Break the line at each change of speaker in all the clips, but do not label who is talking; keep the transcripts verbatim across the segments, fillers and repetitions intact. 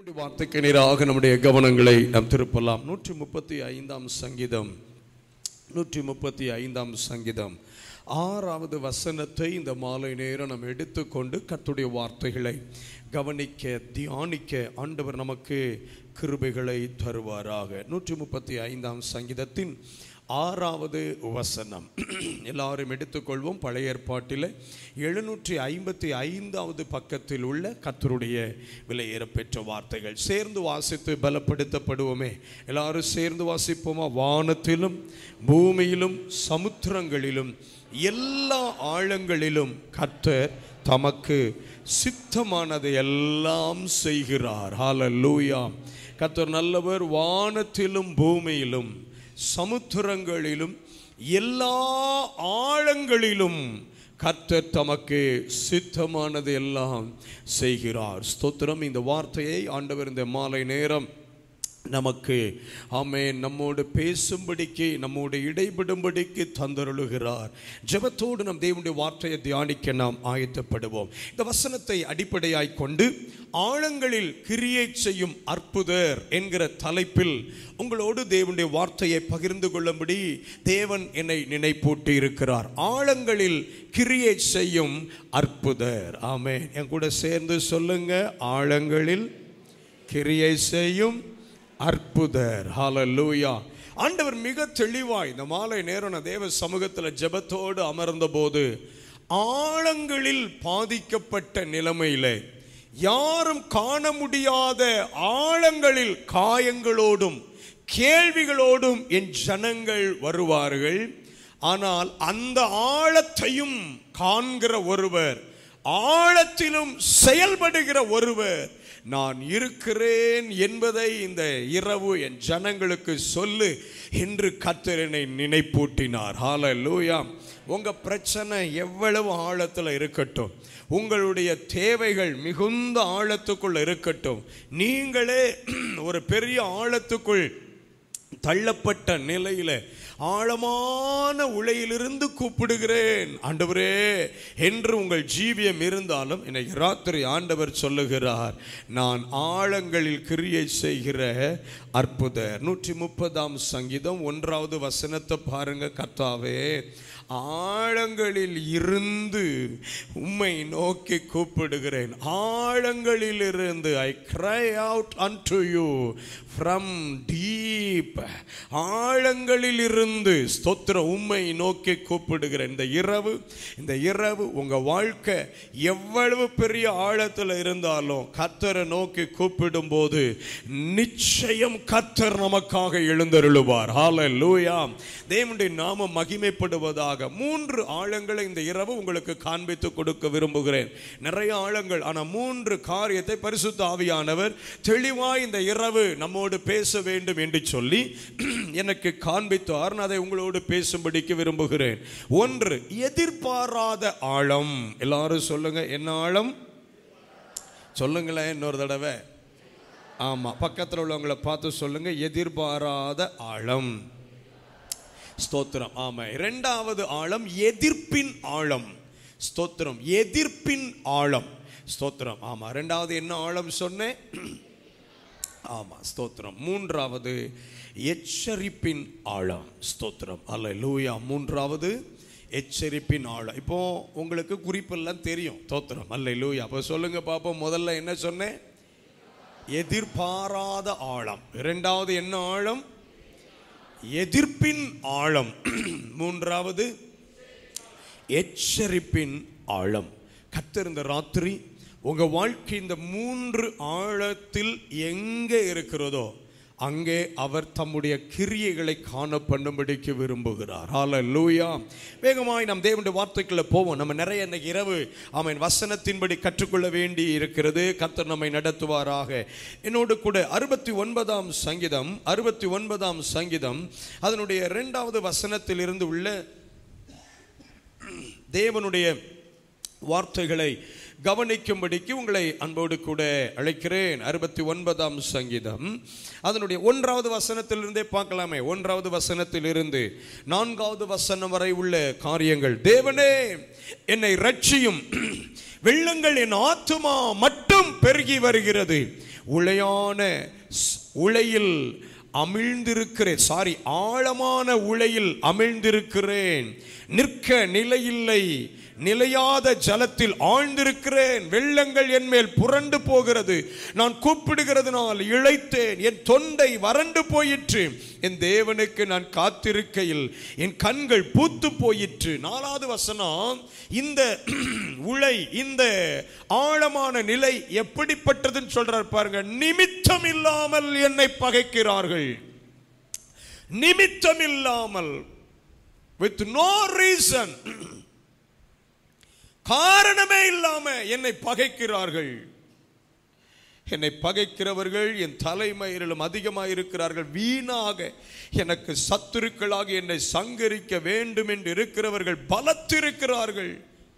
தேவனுடைய வார்த்தைக்கு நேராக நம்முடைய கவனங்களை நாம் திருப்பலாம். நூற்றி முப்பத்தி ஐந்தாம் சங்கீதம் நூற்றி முப்பத்தி ஐந்தாம் சங்கீதம் ஆறாவது வசனத்தை இந்த மாலை நேரம் நாம் எடுத்துக்கொண்டு கர்த்தருடைய வார்த்தைகளை கவனிக்க தியானிக்க ஆண்டவர் நமக்கு கிருபைகளை தருவாராக. நூற்றி முப்பத்தி ஐந்தாம் சங்கீதத்தின் ஆறாவது வசனம் எல்லாரும் எடுத்துக்கொள்வோம். பழைய ஏற்பாட்டில் எழுநூற்றி ஐம்பத்தி ஐந்தாவது பக்கத்தில் உள்ள கர்த்தருடைய விலையேற பெற்ற வார்த்தைகள் சேர்ந்து வாசித்து பலப்படுத்தப்படுவோமே. எல்லாரும் சேர்ந்து வாசிப்போமா? வானத்திலும் பூமியிலும் சமுத்திரங்களிலும் எல்லா ஆழங்களிலும் கர்த்தர் தமக்கு சித்தமானதை எல்லாம் செய்கிறார். ஹல்லேலூயா. கர்த்தர் நல்லவர். வானத்திலும் பூமியிலும் சமுத்திரங்களிலும் எல்லா ஆழங்களிலும் கர்த்தர் தமக்கு சித்தமானது எல்லாம் செய்கிறார். ஸ்தோத்திரம். இந்த வார்த்தையை ஆண்டவர் இந்த மாலை நேரம் நமக்கு ஆமென் நம்மோடு பேசும்படிக்கு நம்மோடு இடைபடும்படிக்கு தந்தருளுகிறார். ஜெபத்தோடு நம் தேவனுடைய வார்த்தையை தியானிக்க நாம் ஆயத்தப்படுவோம். இந்த வசனத்தை அடிப்படையாய் கொண்டு ஆழங்களில் கிரியை செய்யும் அற்புதர் என்கிற தலைப்பில் உங்களோடு தேவனுடைய வார்த்தையை பகிர்ந்து கொள்ளும்படி தேவன் என்னை நினைப்பூட்டி இருக்கிறார். ஆழங்களில் கிரியை செய்யும் அற்புதர். ஆமென். என் கூட சேர்ந்து சொல்லுங்க. ஆழங்களில் கிரியை செய்யும் அற்புதர். ஹல்லேலூயா. ஆண்டவர் மிக தெளிவாய் இந்த மாலை நேரம் தேவ சமூகத்தில் ஜெபத்தோடு அமர்ந்த போது ஆழங்களில் பாதிக்கப்பட்ட நிலைமையிலே யாரும் காண முடியாத ஆழங்களில் காயங்களோடும் கேள்விகளோடும் என் ஜனங்கள் வருவார்கள். ஆனால் அந்த ஆழத்தையும் காண்கிற ஒருவர், ஆழத்திலும் செயல்படுகிற ஒருவர் நான் இருக்கிறேன் என்பதை இந்த இரவு என் ஜனங்களுக்கு சொல்லு என்று கர்த்தர் என்னை நினைப்பூட்டினார். ஹல்லேலூயா. உங்க பிரச்சனை எவ்வளவு ஆழத்தில் இருக்கட்டும், உங்களுடைய தேவைகள் மிகுந்த ஆழத்துக்குள் இருக்கட்டும், நீங்களே ஒரு பெரிய ஆழத்துக்குள் தள்ளப்பட்ட நிலையில ஆழமான உளையிலிருந்து கூப்பிடுகிறேன் ஆண்டவரே என்று உங்கள் ஜீவியம் இருந்தாலும் இன்னைக்கு ராத்திரி ஆண்டவர் சொல்லுகிறார், நான் ஆழங்களில் கிரியை செய்கிற அற்புதர். நூற்றி முப்பதாம் சங்கீதம் ஒன்றாவது வசனத்தை பாருங்க. கர்த்தாவே, ஆழங்களில் இருந்து உம்மை நோக்கி கூப்பிடுகிறேன். ஆழங்களில் இருந்து ஐ cry out unto you from deep. ஆழங்களில் இருந்து ஸ்தோத்திரம் உம்மை நோக்கி கூப்பிடுகிறேன். இந்த இரவு இந்த இரவு உங்க வாழ்க்கை எவ்வளவு பெரிய ஆழத்தில் இருந்தாலும் கர்த்தரை நோக்கி கூப்பிடும் போது நிச்சயம் கர்த்தர் நமக்காக எழுந்தருளுவார். ஹல்லேலூயா. தேவனுடைய நாமம் மகிமைப்படுவதாக. மூன்று ஆழங்களை இந்த இரவு உங்களுக்கு காண்பித்து கொடுக்க விரும்புகிறேன். நிறைய ஆழங்கள், ஆனா மூன்று காரியத்தை பரிசுத்த ஆவியானவர் தெளிவாய் இந்த இரவு நம்மோடு பேச வேண்டும் என்று சொல்லி எனக்கு காண்பித்தார். நான் அதை உங்களோடு பேசும்படிக்கு விரும்புகிறேன். ஒன்று, எதிர்பாராத ஆழம். எல்லாரும் சொல்லுங்க, என்ன ஆழம்? சொல்லுங்களேன் இன்னொரு தடவை. ஆமா, பக்கத்தில் உள்ளவங்களை பார்த்து சொல்லுங்க, எதிர்பாராத ஆழம். ஸ்தோத்திரம். ஆமா. இரண்டாவது ஆழம் எதிர்ப்பின் ஆழம். ஸ்தோத்திரம். எதிர்ப்பின் ஆழம். ஸ்தோத்திரம். ஆமா. இரண்டாவது என்ன ஆழம் சொன்னேன்? ஆமா, ஸ்தோத்திரம். மூன்றாவது எச்சரிப்பின் ஆழம். ஸ்தோத்திரம். அல்லேலூயா. மூன்றாவது எச்சரிப்பின் ஆழம். இப்போ உங்களுக்கு குறிப்பெல்லாம் தெரியும். ஸ்தோத்திரம். அல்லேலூயா. அப்போ சொல்லுங்க பாப்போம். முதல்ல என்ன சொன்னேன்? எதிர்பாராத ஆழம். இரண்டாவது என்ன ஆழம்? எதிர்ப்பின் ஆழம். மூன்றாவது எச்சரிப்பின் ஆழம். கர்த்தர் இந்த ராத்திரி உங்க வாழ்க்கை இந்த மூன்று ஆழத்தில் எங்கே இருக்கிறதோ அங்கே அவர் தம்முடைய கிரியைகளை காண பண்ணும்படிக்கு விரும்புகிறார். ஹல்லேலூயா. வேகமாய் நாம் தேவனுடைய வார்த்தைக்குள்ள போவோம். நம்ம நிறைய இன்னைக்கு இரவு ஆமென் வசனத்தின்படி கற்றுக்கொள்ள வேண்டி இருக்கிறது. கர்த்தர் நம்மை நடத்துவாராக. என்னோடு கூட அறுபத்தி ஒன்பதாம் சங்கீதம் அறுபத்தி ஒன்பதாம் சங்கீதம் அதனுடைய இரண்டாவது வசனத்தில் இருந்து உள்ள தேவனுடைய வார்த்தைகளை கவனிக்கும்படிக்கு உங்களை அன்போடு கூட அழைக்கிறேன். அறுபத்தி ஒன்பதாம் சங்கீதம் அதனுடைய ஒன்றாவது வசனத்திலிருந்தே பார்க்கலாமே. ஒன்றாவது வசனத்திலிருந்து நான்காவது வசனம் வரை உள்ள காரியங்கள். தேவனே என்னை ரட்சியும், வெள்ளங்கள் என் ஆத்துமா மட்டும் பெருகி வருகிறது. உளையான உளையில் அமிழ்ந்திருக்கிறேன், சாரி ஆழமான உளையில் அமிழ்ந்திருக்கிறேன். நிற்க நிலையில்லை, நிலையாத ஜலத்தில் ஆழ்ந்திருக்கிறேன். வெள்ளங்கள் என் மேல் புரண்டு போகிறது. நான் கூப்பிடுகிறதுனால் இளைத்தேன், என் தொண்டை வறண்டு போயிற்று. என் தேவனுக்கு நான் காத்திருக்கையில் என் கண்கள் பூத்து போயிற்று. நாலாவது வசனம், இந்த உளை, இந்த ஆழமான நிலை எப்படிப்பட்டதுன்னு சொல்றார் பாருங்க. நிமித்தம் இல்லாமல் என்னை பகைக்கிறார்கள். நிமித்தம் இல்லாமல், with no reason, காரணமே இல்லாம என்னை பகைக்கிறார்கள். என்னை பகைக்கிறவர்கள் என் தலைமயிரிலும் அதிகமாக இருக்கிறார்கள். வீணாக எனக்கு சத்துருக்களாக என்னை சங்கரிக்க வேண்டும் என்று இருக்கிறவர்கள் பலத்திருக்கிறார்கள்.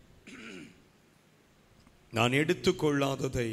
நான் எடுத்துக்கொள்ளாததை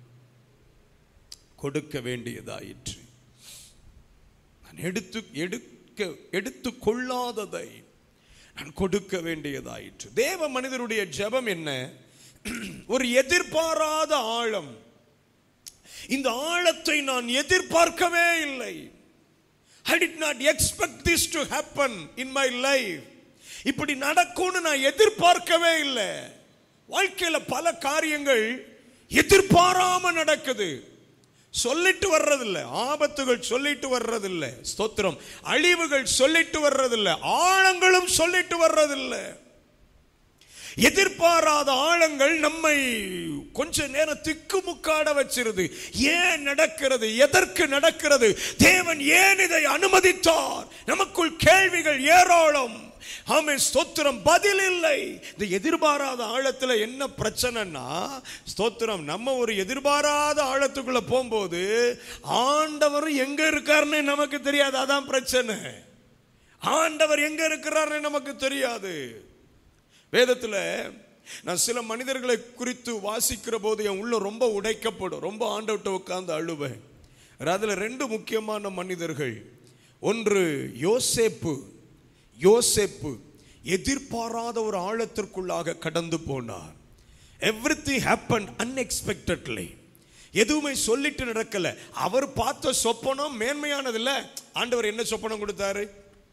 கொடுக்க வேண்டியதாயிற்று. நான் எடுத்து எடுக்க எடுத்துக்கொள்ளாததை நான் கொடுக்க வேண்டியதாயிற்று. தேவ மனிதருடைய ஜெபம் என்ன? ஒரு எதிர்பாராத ஆழம். இந்த ஆழத்தை நான் எதிர்பார்க்கவே இல்லை. I did not expect this to happen in my life. இப்படி நடக்கும்னு நான் எதிர்பார்க்கவே இல்லை. வாழ்க்கையில பல காரியங்கள் எதிர்பாராம நடக்குது. சொல்லிட்டு வர்றதில்லை, ஆபத்துகள் சொல்லிட்டு வர்றதில்லை, ஸ்தோத்திரம், அழிவுகள் சொல்லிட்டு வர்றதில்லை, ஆழங்களும் சொல்லிட்டு வர்றதில்லை. எதிர்பாராத ஆழங்கள் நம்மை கொஞ்ச நேரம் திக்குமுக்காட வச்சிருது. ஏன் நடக்கிறது? எதற்கு நடக்கிறது? தேவன் ஏன் இதை அனுமதித்தார்? நமக்குள் கேள்விகள் ஏராளம். ஆமென், ஸ்தோத்திரம், பதில் இல்லை. இந்த எதிர்பாராத ஆழத்துல என்ன பிரச்சனைனா, ஸ்தோத்திரம், நம்ம ஒரு எதிர்பாராத ஆழத்துக்குள்ள போகும்போது ஆண்டவர் எங்க இருக்காருன்னு நமக்கு தெரியாது. அதான் பிரச்சனை. ஆண்டவர் எங்க இருக்கிறாருன்னு நமக்கு தெரியாது. வேதத்துல நான் சில மனிதர்களை குறித்து வாசிக்கிற போது என் உள்ள ரொம்ப உடைக்கப்படும். ரொம்ப ஆண்டவர்கிட்ட உட்கார்ந்து அழுவேன். அதுல ரெண்டு முக்கியமான மனிதர்கள். ஒன்று யோசேப்பு. யோசேப்பு எதிர்பாராத ஒரு ஆழத்திற்குள்ளாக கடந்து போனார். everything happened unexpectedly. எதுவுமே சொல்லிட்டு நடக்கல. அவர் பார்த்த சொப்பனம் மேன்மையானது இல்ல. ஆண்டவர் என்ன சொப்பனம் கொடுத்தாரு?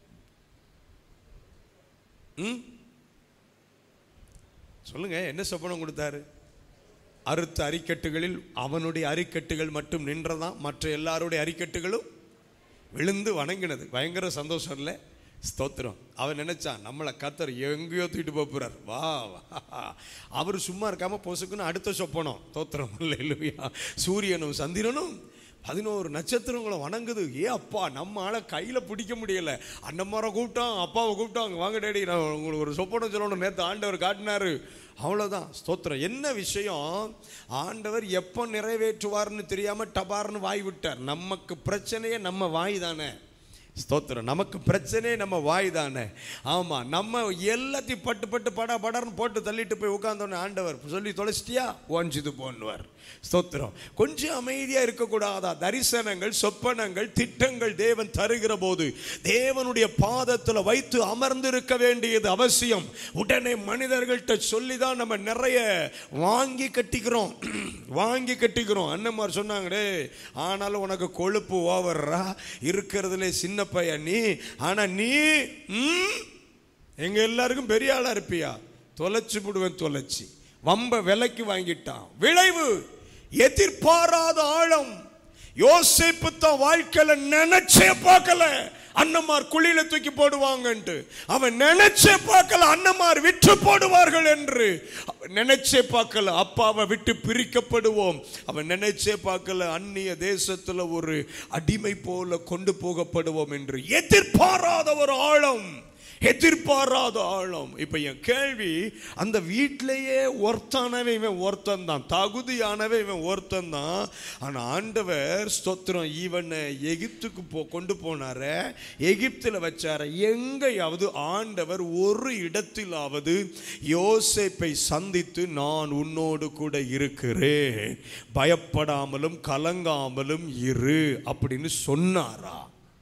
சொல்லுங்க, என்ன சொப்பனம் கொடுத்தாரு? அறுத்த அரிக்கட்டுகளில் அவனுடைய அரிக்கட்டுகள் மட்டும் நின்றதான், மற்ற எல்லாருடைய அரிக்கட்டுகளும் விழுந்து வணங்கினது. பயங்கர சந்தோஷம் இல்லை? ஸ்தோத்திரம். அவன் நினைச்சான் நம்மளை கர்த்தர் எங்கேயோ தூக்கிட்டு போறார். வா அவர் சும்மா இருக்காம பொசுக்குன்னு அடுத்த சொப்பனம். ஸ்தோத்திரம், அல்லேலூயா. சூரியனும் சந்திரனும் பதினோரு நட்சத்திரங்களும் வணங்குது. ஏ அப்பா, நம்ம ஆளை கையில பிடிக்க முடியல. அண்ணம்மாரை கூப்பிட்டான், அப்பாவை கூப்பிட்டாங்க, வாங்க டேடி நான் உங்களுக்கு ஒரு சொப்பனம் சொல்லணும், நேற்று ஆண்டவர் காட்டினாரு. அவ்வளோதான். ஸ்தோத்திரம். என்ன விஷயம்? ஆண்டவர் எப்போ நிறைவேற்றுவார்னு தெரியாம டபார்னு வாய் விட்டார். நமக்கு பிரச்சனையே நம்ம வாய் தானே. ஸ்தோத்திரம். நமக்கு பிரச்சனையே நம்ம வாய் தானே. ஆமா, நம்ம எல்லாத்தையும் பட்டு பட்டு படா படர்னு போட்டு தள்ளிட்டு போய் உட்கார்ந்தோன்னு ஆண்டவர் சொல்லி தொலைச்சிட்டியா ஓஞ்சிது போன்னுவார். ஸ்தோத்திரம். கொஞ்சம் அமைதியா இருக்கக்கூடாதா? தரிசனங்கள், சொப்பனங்கள், திட்டங்கள் தேவன் தருகிற போது தேவனுடைய பாதத்தில் வைத்து அமர்ந்திருக்க வேண்டியது அவசியம். உடனே மனிதர்கள்ட்ட சொல்லிதான் நம்ம நிறைய வாங்கி கட்டிக்கிறோம். வாங்கி கட்டிக்கிறோம். அண்ணன்மார் சொன்னாங்களே, ஆனாலும் உனக்கு கொழுப்பு ஓவர்ரா, இருக்கிறதுல சின்ன பையன் நீ, ஆனா நீ எங்க எல்லாருக்கும் பெரிய ஆளா இருப்பியா? தொலைச்சு விடுவேன். தொலைச்சி வம்ப விலைக்கு வாங்கிட்டான். விளைவு எதிர்பாராத ஆழம். யோசேப்பு தான் வாழ்க்கையில நினைச்சே பார்க்கல அண்ணமார் குழியில தூக்கி போடுவாங்கன்ட்டு. அவன் நினைச்சே பார்க்கல அண்ணமார் விற்று போடுவார்கள் என்று. நினைச்சே பார்க்கல அப்பாவை விட்டு பிரிக்கப்படுவோம். அவன் நினைச்சே பார்க்கல அந்நிய தேசத்துல ஒரு அடிமை போல கொண்டு போகப்படுவோம் என்று. எதிர்பாராத ஒரு ஆழம். எதிர்பாராத ஆழம். இப்ப என் கேள்வி, அந்த வீட்டிலேயே ஒருத்தானவே இவன் ஒருத்தன் தான், தகுதியானவே இவன் ஒருத்தன் தான். ஆனா ஆண்டவர் ஸ்தோத்திரம் இவனை எகிப்துக்கு போ கொண்டு போனார, எகிப்துல வச்சார. எங்கேயாவது ஆண்டவர் ஒரு இடத்திலாவது யோசேப்பை சந்தித்து நான் உன்னோடு கூட இருக்கிறேன், பயப்படாமலும் கலங்காமலும் இரு அப்படின்னு சொன்னாரா?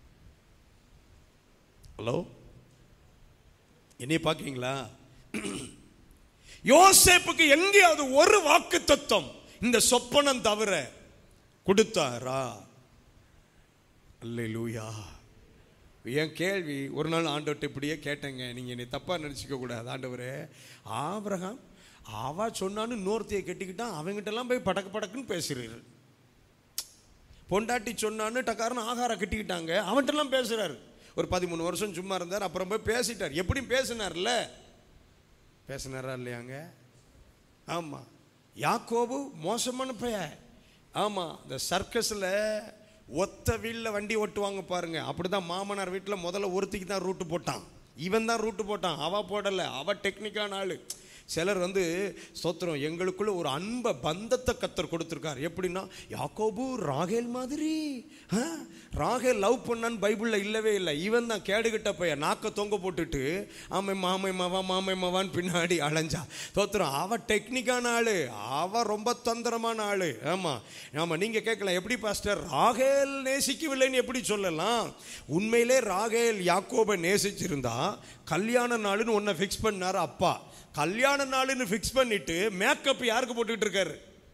ஹலோ, என்னைய பாக்கீங்களா? யோசேப்புக்கு எங்கேயாவது ஒரு வாக்கு தத்துவம் இந்த சொப்பனம் தவிர கொடுத்தாரா? அல்லேலூயா. என் கேள்வி, ஒரு நாள் ஆண்டவர்கிட்ட இப்படியே கேட்டேங்க, நீங்க என்னை தப்பா நினைச்சுக்க கூடாது. ஆண்டவரே, ஆபிரகாம் அவ சொன்னான்னு இன்னொருத்தையை கட்டிக்கிட்டான், அவங்ககிட்ட எல்லாம் போய் படக்கு படக்குன்னு பேசுறாரு. பொண்டாட்டி சொன்னான்னு டக்காரன்னு ஆகாரம் கட்டிக்கிட்டாங்க, அவன்கிட்ட எல்லாம் பேசுறாரு. ஒரு பதிமூணு வருஷம் சும்மா இருந்தார், அப்புறம் போய் பேசிட்டார். எப்படியும் பேசினார்ல, பேசினாரா இல்லையாங்க? ஆமா. யாக்கோபு மோசமான பையன். ஆமா, இந்த சர்க்கஸ்ல ஒத்த வீல்ல வண்டி ஓட்டுவாங்க பாருங்க, அப்படிதான் மாமனார் வீட்டில் முதல்ல ஒருத்திக்கு தான் ரூட்டு போட்டான், இவன் தான் ரூட்டு போட்டான், அவ போடல. அவ டெக்னிக்கான ஆளு. சிலர் வந்து ஸ்தோத்திரம் எங்களுக்குள்ள ஒரு அன்பை பந்தத்தை கத்தர் கொடுத்துருக்கார். எப்படின்னா, யாக்கோபு ராகேல் மாதிரி. ராகேல் லவ் பண்ணான்னு பைபிள்ல இல்லவே இல்லை. இவன் தான் கேடுகிட்ட பைய, நாக்க தொங்க போட்டுட்டு ஆமை மாமை மவா மாமை மவான்னு பின்னாடி அலைஞ்சா. ஸ்தோத்திரம் அவ டெக்னிக்கான ஆளு, அவ ரொம்ப தந்திரமான ஆளு. ஆமா ஆமா. நீங்க கேட்கலாம், எப்படி பாஸ்டர் ராகேல் நேசிக்கவில்லைன்னு எப்படி சொல்லலாம்? உண்மையிலே ராகேல் யாக்கோபை நேசிச்சிருந்தா கல்யாண நாளுன்னு ஒன்ன ஃபிக்ஸ் பண்ணாரு அப்பா. கல்யாண நாளுன்னு ஃபிக்ஸ் பண்ணிட்டு மேக்கப் யாருக்கு போட்டுக்கிட்டு இருக்காரு?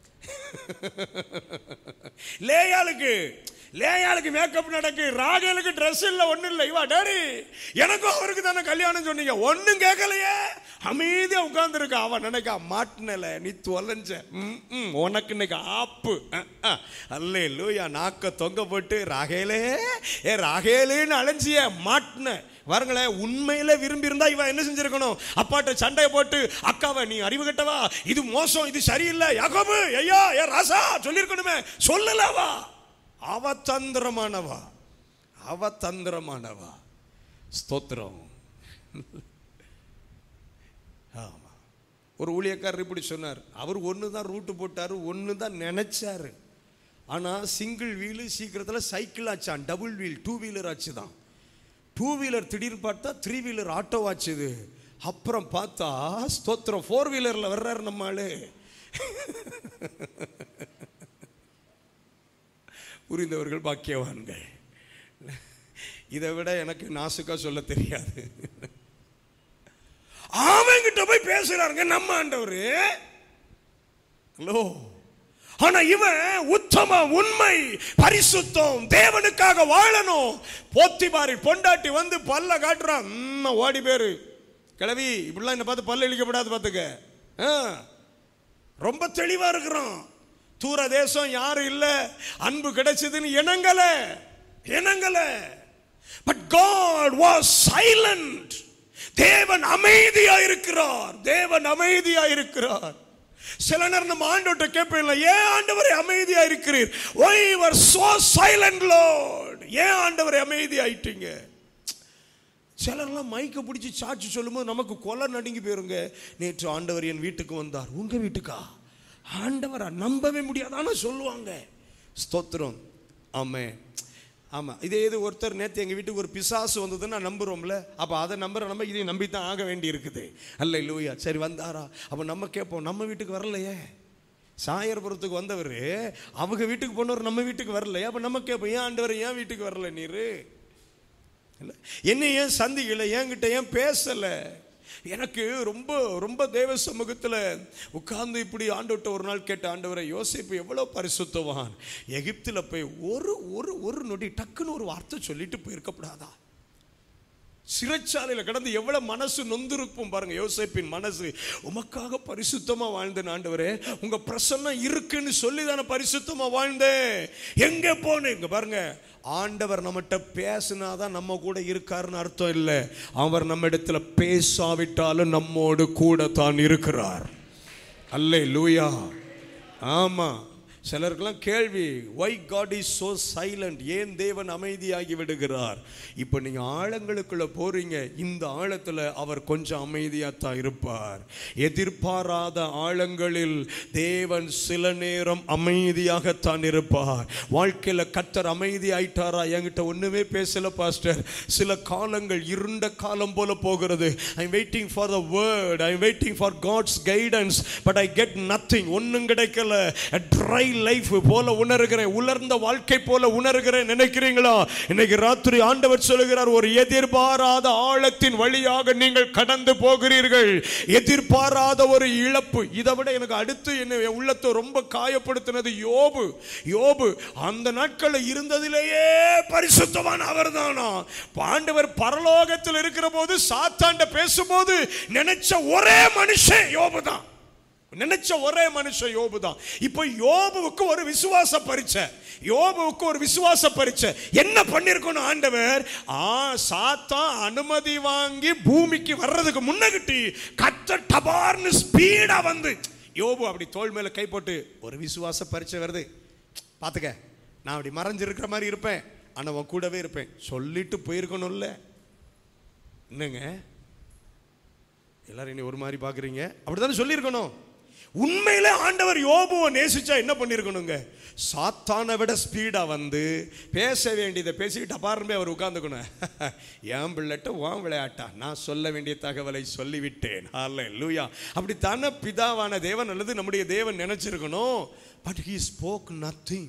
லேயாளுக்கு. லேயாளுக்கு மேக்கப் நடக்கு, ராகேலுக்கு ட்ரெஸ் இல்ல, ஒண்ணு இல்ல. இவா டாடி எனக்கும் அவருக்கு தானே கல்யாணம் சொன்னீங்க, ஒன்னும் கேட்கலையே, அமைதியா உட்கார்ந்து இருக்கா. அவன் நினைக்கா, மாட்டினல நீ தொலைஞ்ச, உனக்கு இன்னைக்கு ஆப்பு. அல்லேலூயா. நாக்க தொங்க போட்டு ராகேலே ஏ ராகேலேன்னு அலைஞ்சிய மாட்டின. பாருங்களேன், உண்மையில விரும்பி இருந்தா இவன் என்ன செஞ்சிருக்கணும்? அப்பாட்ட சண்டையை போட்டு, அக்காவை நீ அறிவு கட்டவா, இது மோசம், இது சரியில்லை, யாக்கோபு ஐயா ஏ ராசா சொல்லிருக்கணுமே, சொல்லலவா. அவ தந்திரமானவா, அவ தந்திரமானவா. ஸ்தோத்திரம். ஆமா. ஒரு ஊழியக்காரர் இப்படி சொன்னார். அவர் ஒன்று தான் ரூட்டு போட்டாரு, ஒன்று தான் நினைச்சாரு. ஆனா சிங்கிள் வீலு சீக்கிரத்தில் சைக்கிள் ஆச்சான், டபுள் வீல் டூ வீலர் ஆச்சுதான். டூ வீலர் திடீர்னு பார்த்தா த்ரீ வீலர் ஆட்டோ ஆச்சுது. அப்புறம் பார்த்தா ஸ்தோத்திரம் ஃபோர் வீலர்ல வர்றாரு நம்ம ஆளு. புரிந்தவர்கள் பாக்கியவான்கள். இதை விட எனக்கு நாசுக்கா சொல்ல தெரியாது. அவங்கிட்ட போய் பேசுறாருங்க நம்ம ஆண்டவரு. ஹலோ. ஆனா இவன் உத்தமம், உண்மை, பரிசுத்தம், தேவனுக்காக வாழணும். போத்திபாரி பொண்டாட்டி வந்து பல்ல காட்டுறான், ஓடி பேரு கிளவி, இப்படிலாம் என்ன பார்த்து பல்ல இழிக்கப்படாது பார்த்துக்க. ரொம்ப தெளிவா இருக்கிறோம். தூர தேசம் யாரும் இல்ல, அன்பு கிடைச்சதுன்னு இணங்கல இணங்கல. But God was silent. தேவன் அமைதியா இருக்கிறார், தேவன் அமைதியா இருக்கிறார். சில நேரம் நம்ம ஆண்டவர்கிட்ட கேட்பேன், ஏன் ஆண்டவரே அமைதியா இருக்கிறீர்? Why you were so silent Lord? ஏன் ஆண்டவரே அமைதி ஆயிட்டீங்க? சிலர்லாம் மைக்க பிடிச்சி சாட்சி சொல்லும்போது நமக்கு கொலை நடுங்கி போயிருங்க. நேற்று ஆண்டவர் என் வீட்டுக்கு வந்தார். உங்க வீட்டுக்கா? ஆண்டவரா? நம்பவே முடியாதான்னு சொல்லுவாங்க. ஸ்தோத்திரம். ஆமே ஆமா. இதே இது ஒருத்தர் நேற்று எங்கள் வீட்டுக்கு ஒரு பிசாசு வந்ததுன்னா நம்புறோம்ல, அப்போ அதை நம்புற நம்ம இதை நம்பித்தான் ஆக வேண்டி இருக்குது. அல்லேலூயா. சரி வந்தாரா? அப்போ நம்ம கேட்போம், நம்ம வீட்டுக்கு வரலையே. சாயர்புரத்துக்கு வந்தவர் அவங்க வீட்டுக்கு போனவர் நம்ம வீட்டுக்கு வரலையே. அப்போ நம்ம கேட்போம், ஏன் ஆண்டவர் ஏன் வீட்டுக்கு வரல நீரு? இல்லை என்ன ஏன் சந்திக்கல, என்கிட்ட ஏன் பேசலை? எனக்கு ரொம்ப ரொம்ப தேவ சமூகத்தில் உட்கார்ந்து இப்படி ஆண்டவர்கிட்ட ஒரு நாள் கேட்ட, ஆண்டவரை யோசேப்பு எவ்வளோ பரிசுத்தவான், எகிப்தில் போய் ஒரு ஒரு ஒரு நொடி டக்குன்னு ஒரு வார்த்தை சொல்லிட்டு போயிருக்கப்படாதா? சிறைச்சாலையில் கிடந்து எவ்வளவு மனசு நொந்திருக்கும் பாருங்க யோசேப்பின் மனசு. உமக்காக பரிசுத்தமா வாழ்ந்தேன் ஆண்டவரே, உங்க பிரசன்னம் இருக்குன்னு சொல்லி தானே பரிசுத்தமா வாழ்ந்தேன். எங்க போனேன்? இங்க பாருங்க, ஆண்டவர் நம்மகிட்ட பேசினாதான் நம்ம கூட இருக்காருன்னு அர்த்தம் இல்லை. அவர் நம்ம இடத்துல பேசாவிட்டாலும் நம்மோடு கூட தான் இருக்கிறார். அல்லேலூயா. ஆமா. சிலருக்கெல்லாம் கேள்வி, why God is so silent, ஏன் தேவன் அமைதியாகி விடுகிறார்? இப்போ நீங்க ஆழங்களுக்குள்ள போறீங்க, இந்த ஆழத்துல அவர் கொஞ்சம் அமைதியாத்தான் இருப்பார். எதிர்பாராத ஆழங்களில் தேவன் சில நேரம் அமைதியாகத்தான் இருப்பார். வாழ்க்கையில கர்த்தர் அமைதி ஆயிட்டாரா? என்கிட்ட ஒண்ணுமே பேசல பாஸ்டர், சில காலங்கள் இருண்ட காலம் போல போகிறது. I'm waiting for the word, I'm waiting for God's guidance, but I get nothing. ஒண்ணும் கிடைக்கல. A dry life போல உணர்கிறேன், உலர்ந்த வாழ்க்கை போல உணர்கிறேன் நினைக்கிறீங்களா? இன்னைக்கு ராத்திரி ஆண்டவர் சொல்லுகிறார், ஒரு எதிர்பாராத ஆழத்தின் வழியாக நீங்கள் கடந்து போகிறீர்கள். எதிர்பாராத ஒரு இழப்பு. இதை விட எனக்கு அடுத்து என்ன உள்ளத்தை ரொம்ப காயப்படுத்தினது யோபு. யோபு அந்த நாட்களில் இருந்ததிலேயே பரிசுத்தவான் அவர்தானா. ஆண்டவர் பரலோகத்தில் இருக்கிற போது சாத்தாண்ட பேசும்போது நினைச்ச ஒரே மனுஷன் யோபு தான். நினைச்ச ஒரே மனுஷன் யோபு தான். இப்போ யோபுவுக்கு ஒரு விசுவாச பரீட்சை. யோபுவுக்கு ஒரு விசுவாச பரீட்சை. என்ன பண்ணிருக்கணும் ஆண்டவர்? ஆ சாத்தான் அனுமதி வாங்கி பூமிக்கு வர்றதுக்கு முன்னகிட்டி கத்த டபார்னு ஸ்பீடா வந்து யோபு அப்படி தோள் மேல கை போட்டு, ஒரு விசுவாச பரீட்சை வருது பாத்துக்க, நான் அப்படி மறைஞ்சிருக்கிற மாதிரி இருப்பேன், ஆனா உன் கூடவே இருப்பேன் சொல்லிட்டு போயிருக்கணும்ல. என்னங்க எல்லாரும் இனி ஒரு மாதிரி பாக்குறீங்க? அப்படித்தானே சொல்லியிருக்கணும். உண்மையிலே ஆண்டவர் யோபுவை நேசிச்சா என்ன பண்ணிருக்கணுங்க? சாத்தானை விட ஸ்பீடா வந்து பேச வேண்டியதை பேசிக்கிட்டு அப்பாருமே அவர் உட்கார்ந்துக்கணும். என் பிள்ளைட்ட வான் விளையாட்டா, நான் சொல்ல வேண்டிய தகவலை சொல்லிவிட்டேன். ஹல்லேலூயா. அப்படி தானே பிதாவான தேவன் அல்லது நம்முடைய தேவன் நினைச்சிருக்கணும். But he spoke nothing.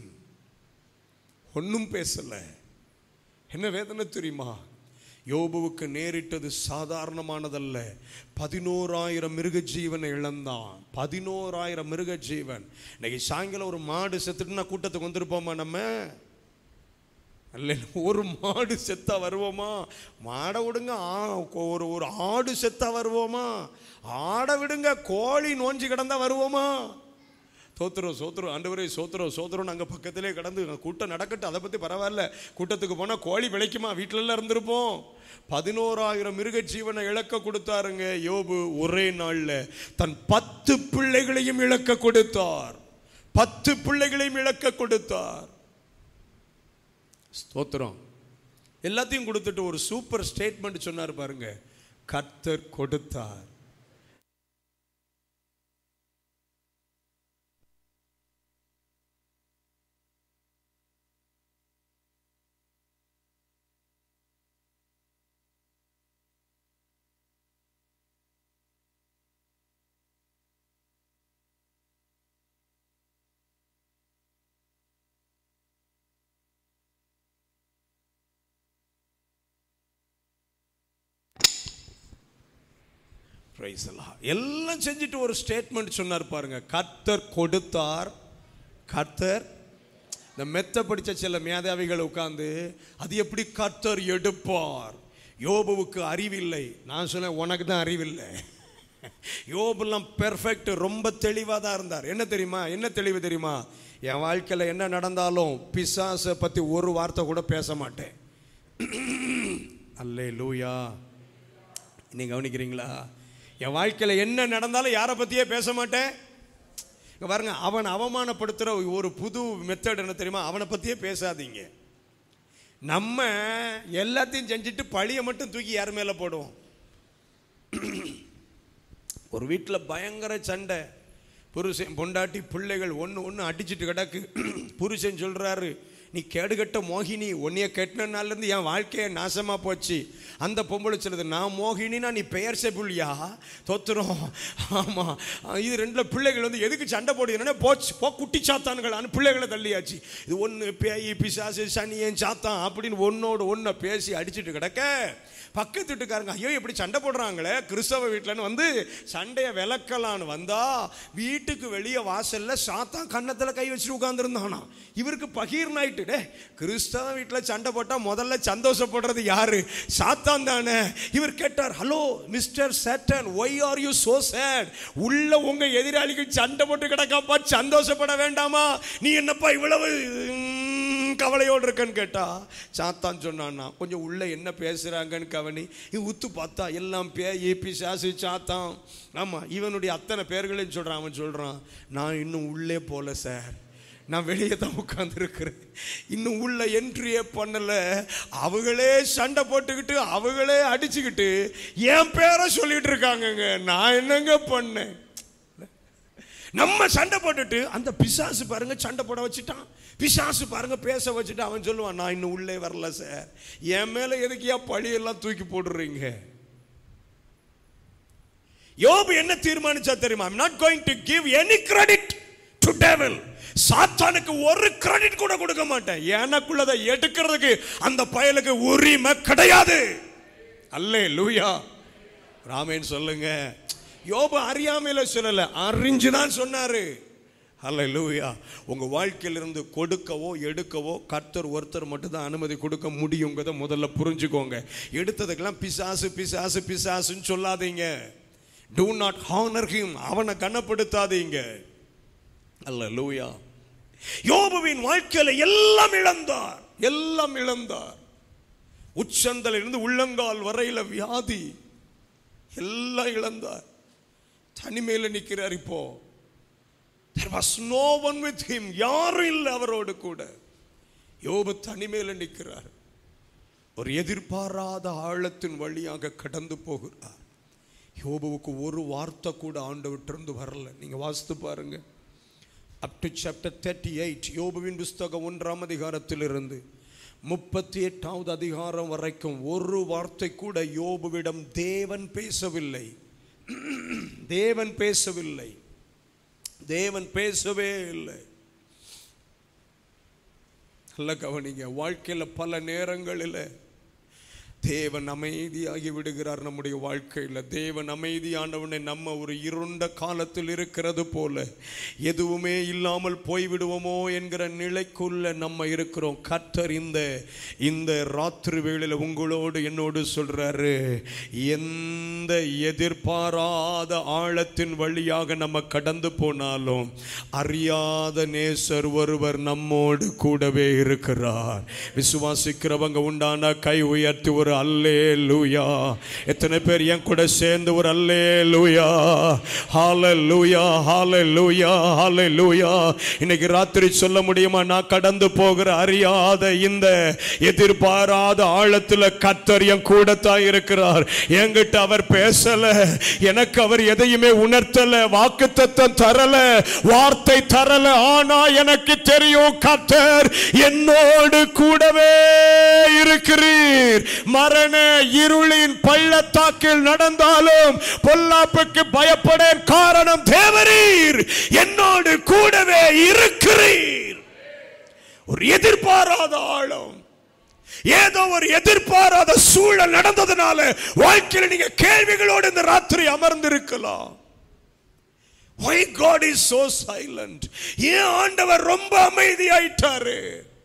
ஒன்னும் பேசல. என்ன வேதனை தெரியுமா? யோபுவுக்கு நேரிட்டது சாதாரணமானதல்ல. பதினோராயிரம் மிருக ஜீவனை இழந்தான். பதினோராயிரம் மிருக ஜீவன். இன்னைக்கு சாயங்காலம் ஒரு மாடு செத்துட்டுனா கூட்டத்துக்கு வந்திருப்போமா நம்ம? அல்ல, ஒரு மாடு செத்தா வருவோமா? மாடை விடுங்க, ஒரு ஒரு ஆடு செத்தா வருவோமா? ஆடை விடுங்க, கோழி நோஞ்சி கிடந்தா வருவோமா? சோத்திரம் சோத்திரம் ஆண்டவரே சோத்திரம் சோத்திரம். நாங்கள் பக்கத்திலே கடந்து கூட்டம் நடக்கட்டும், அதை பற்றி பரவாயில்ல. கூட்டத்துக்கு போனால் கோழி விளைக்குமா? வீட்டிலலாம் இருந்திருப்போம். பதினோராயிரம் மிருக ஜீவனை இழக்க கொடுத்தாருங்க யோபு. ஒரே நாளில் தன் பத்து பிள்ளைகளையும் இழக்க கொடுத்தார். பத்து பிள்ளைகளையும் இழக்க கொடுத்தார். ஸ்தோத்திரம். எல்லாத்தையும் கொடுத்துட்டு ஒரு சூப்பர் ஸ்டேட்மெண்ட் சொன்னார் பாருங்க, கர்த்தர் கொடுத்தார். எல்லாம் செஞ்சுட்டு ஒரு ஸ்டேட்மெண்ட் சொன்னார் பாருங்க, கர்த்தர் கொடுத்தார். கர்த்தர், இந்த மெத்த படிச்ச சில மேதாவிகள் உட்கார்ந்து அது எப்படி கர்த்தர் எடுப்பார்? யோபுவுக்கு அறிவில்லை. நான் சொன்னேன், உனக்கு தான் அறிவில்லை. யோபெல்லாம் பெர்ஃபெக்ட், ரொம்ப தெளிவாக தான் இருந்தார். என்ன தெரியுமா? என்ன தெளிவு தெரியுமா? என் வாழ்க்கையில் என்ன நடந்தாலும் பிசாசை பற்றி ஒரு வார்த்தை கூட பேச மாட்டேன். அல்லேலூயா. நீங்க கவனிக்கிறீங்களா? என் வாழ்க்கையில் என்ன நடந்தாலும் யாரை பற்றியே பேச மாட்டேன். பாருங்க, அவன் அவமானப்படுத்துகிற ஒரு புது மெத்தட் என்ன தெரியுமா? அவனை பற்றியே பேசாதீங்க. நம்ம எல்லாத்தையும் செஞ்சுட்டு பழியை மட்டும் தூக்கி யார் மேலே போடுவோம். ஒரு வீட்டில் பயங்கர சண்டை, புருஷன் பொண்டாட்டி பிள்ளைகள் ஒன்று ஒன்று அடிச்சுட்டு கிடக்கு. புருஷன் சொல்கிறாரு, நீ கேடுகட்ட மோகினி, உன்னைய கெட்டின நாள்லேருந்து என் வாழ்க்கையை நாசமாக போச்சு. அந்த பொம்பளை சொல்லுது, நான் மோகினினா நீ பெயர் செப்புள்ளியா? தோத்துறோம். ஆமாம், இது ரெண்டில் பிள்ளைகள் வந்து எதுக்கு சண்டை போடுதுன்னா, போச்சு போ குட்டி சாத்தான்களான்னு பிள்ளைகளை தள்ளியாச்சு. இது ஒன்று பேய் பிசாசு சனியன் சாத்தான் அப்படின்னு ஒன்னோடு ஒன்றை பேசி அடிச்சுட்டு கிடக்க, பக்கத்து வீட்டுக்காரங்க ஐயோ எப்படி சண்டை போடுறாங்களே கிறிஸ்தவ வீட்டில்னு வந்து சண்டையை விளக்கலான்னு வந்தா, வீட்டுக்கு வெளியே வாசல்ல சாத்தான் கன்னத்தில் கை வச்சுட்டு உட்காந்துருந்தானா. இவருக்கு பகீர் நாயிட்டு, டே கிறிஸ்தவ வீட்டில் சண்டை போட்டால் முதல்ல சந்தோஷப்படுறது யாரு? சாத்தான் தானே. இவர் கேட்டார், hello mister Satan, why are you so sad? உள்ள உங்க எதிராளிகள் சண்டை போட்டு கிடக்காப்பா, சந்தோஷப்பட வேண்டாமா? நீ என்னப்பா இவ்வளவு கவலையோடு இருக்கன்னு கேட்டா, சாத்தான் சொன்னான்னா, கொஞ்சம் உள்ள என்ன பேசுறாங்கன்னு கவனி. உத்து பார்த்தா எல்லாம் பேய் பிசாசு சாத்தான். ஆமா, இவனுடைய அத்தனை பேர்களையும் சொல்றான். அவன் சொல்றான், நான் இன்னும் உள்ளே போல சார், நான் வெளியே தான் உட்கார்ந்து இருக்கிறேன், இன்னும் உள்ள என்ட்ரியே பண்ணல. அவங்களே சண்டை போட்டுக்கிட்டு அவங்களே அடிச்சுக்கிட்டு என் பேரை சொல்லிட்டு இருக்காங்கங்க. நான் என்னங்க பண்ணேன்? நம்ம சண்டை போட்டுட்டு அந்த பிசாசு பாருங்க சண்டை போட வச்சுட்டான், பிசாசு பாருங்க பேச வச்சுட்டு அவன் சொல்லுவான், நான் இன்னும் உள்ளே வரல சார், என் மேல எதுக்கியா பழியெல்லாம் தூக்கி போடுறீங்க? யோபு என்ன தீர்மானிச்சா தெரியுமா? I'm not going to give any credit to devil. சாத்தானுக்கு ஒரு கிரெடிட் கூட கொடுக்க மாட்டேன், எனக்குள்ளதை எடுக்கிறதுக்கு அந்த பயலுக்கு உரிமை கிடையாது. அல்லேலூயா, ராமேன் சொல்லுங்க. யோபு அறியாமையில சொல்லல, அறிஞ்சுதான் சொன்னாரு. அல்லேலூயா. உங்க வாழ்க்கையிலிருந்து கொடுக்கவோ எடுக்கவோ கர்த்தர் ஒருத்தர் மட்டும் தான் அனுமதி கொடுக்க முடியுங்கிறத முதல்ல புரிஞ்சுக்கோங்க. எடுத்ததுக்கெல்லாம் பிசாசு பிசாசு பிசாசுன்னு சொல்லாதீங்க. Do not honor him, அவனை கனப்படுத்தாதீங்க. அல்லேலூயா. யோபுவின் வாழ்க்கையில எல்லாம் இழந்தார், எல்லாம் இழந்தார். உச்சந்தலில் இருந்து உள்ளங்கால் வரையில வியாதி, எல்லாம் இழந்தார். தனிமையில நிற்கிறார். இப்போ there was no one with him, யாரும் இல்லை அவரோடு கூட. யோபு தனிமையில நிற்கிறார். ஒரு எதிர்பாராத ஆழத்தின் வழியாக கடந்து போகிறார். யோபுவுக்கு ஒரு வார்த்தை கூட ஆண்டவற்றிலிருந்து வரல. நீங்க வாசித்து பாருங்க. Up to chapter thirty eight, யோபுவின் புஸ்தகம் ஒன்றாம் அதிகாரத்திலிருந்து முப்பத்தி எட்டாவது அதிகாரம் வரைக்கும் ஒரு வார்த்தை கூட யோபுவிடம் தேவன் பேசவில்லை. தேவன் பேசவில்லை, தேவன் பேசவே இல்லை. நல்ல கவனிங்க. வாழ்க்கையில் பல நேரங்களில் தேவன் அமைதியாகி விடுகிறார். நம்முடைய வாழ்க்கையில் தேவன் அமைதியானவனை நம்ம ஒரு இருண்ட காலத்தில் இருக்கிறது போல எதுவுமே இல்லாமல் போய்விடுவோமோ என்கிற நிலைக்குள்ள நம்ம இருக்கிறோம். கர்த்தர் இந்த இந்த ராத்திரி வேளையில் உங்களோடு என்னோடு சொல்றாரு, எந்த எதிர்பாராத ஆழத்தின் வழியாக நம்ம கடந்து போனாலும் அறியாத நேசர் ஒருவர் நம்மோடு கூடவே இருக்கிறார். விசுவாசிக்கிறவங்க உண்டான கை உயர்த்தி ஒரு அல்லேலூயா. எத்தனை பேர் என் கூட சேர்ந்து ஒரு அல்லேலூயா, ஹalleluya, ஹalleluya, ஹalleluya. இன்னைக்கு ராத்திரி சொல்ல முடியுமா, நான் கடந்து போகிற அறியாத இந்த எதிர்பாராத ஆழத்துல கர்த்தர் என் கூட தான் இருக்கிறார். என்கிட்ட அவர் பேசல, எனக்கு அவர் எதையுமே உணர்த்தல, வாக்குத்தத்தம் தரல, வார்த்தை தரல. ஆனா எனக்கு தெரியும் கர்த்தர் என்னோடு கூடவே இருக்கிறீர். மரண இருளின் பள்ளத்தாக்கில் நடந்தாலும் பொல்லாப்புக்கு பயப்படேன், காரணம் தேவரீர் என்னோடு கூடவே இருக்கிறீர். ஒரு எதிர்பாராத ஆழம், ஏதோ ஒரு எதிர்பாராத சூழல் நடந்ததுனால வாழ்க்கையில் நீங்க கேள்விகளோடு இந்த ராத்திரி அமர்ந்திருக்கலாம். Why God is so silent? ஏன் ஆண்டவர் ரொம்ப அமைதியாயிட்டாரு?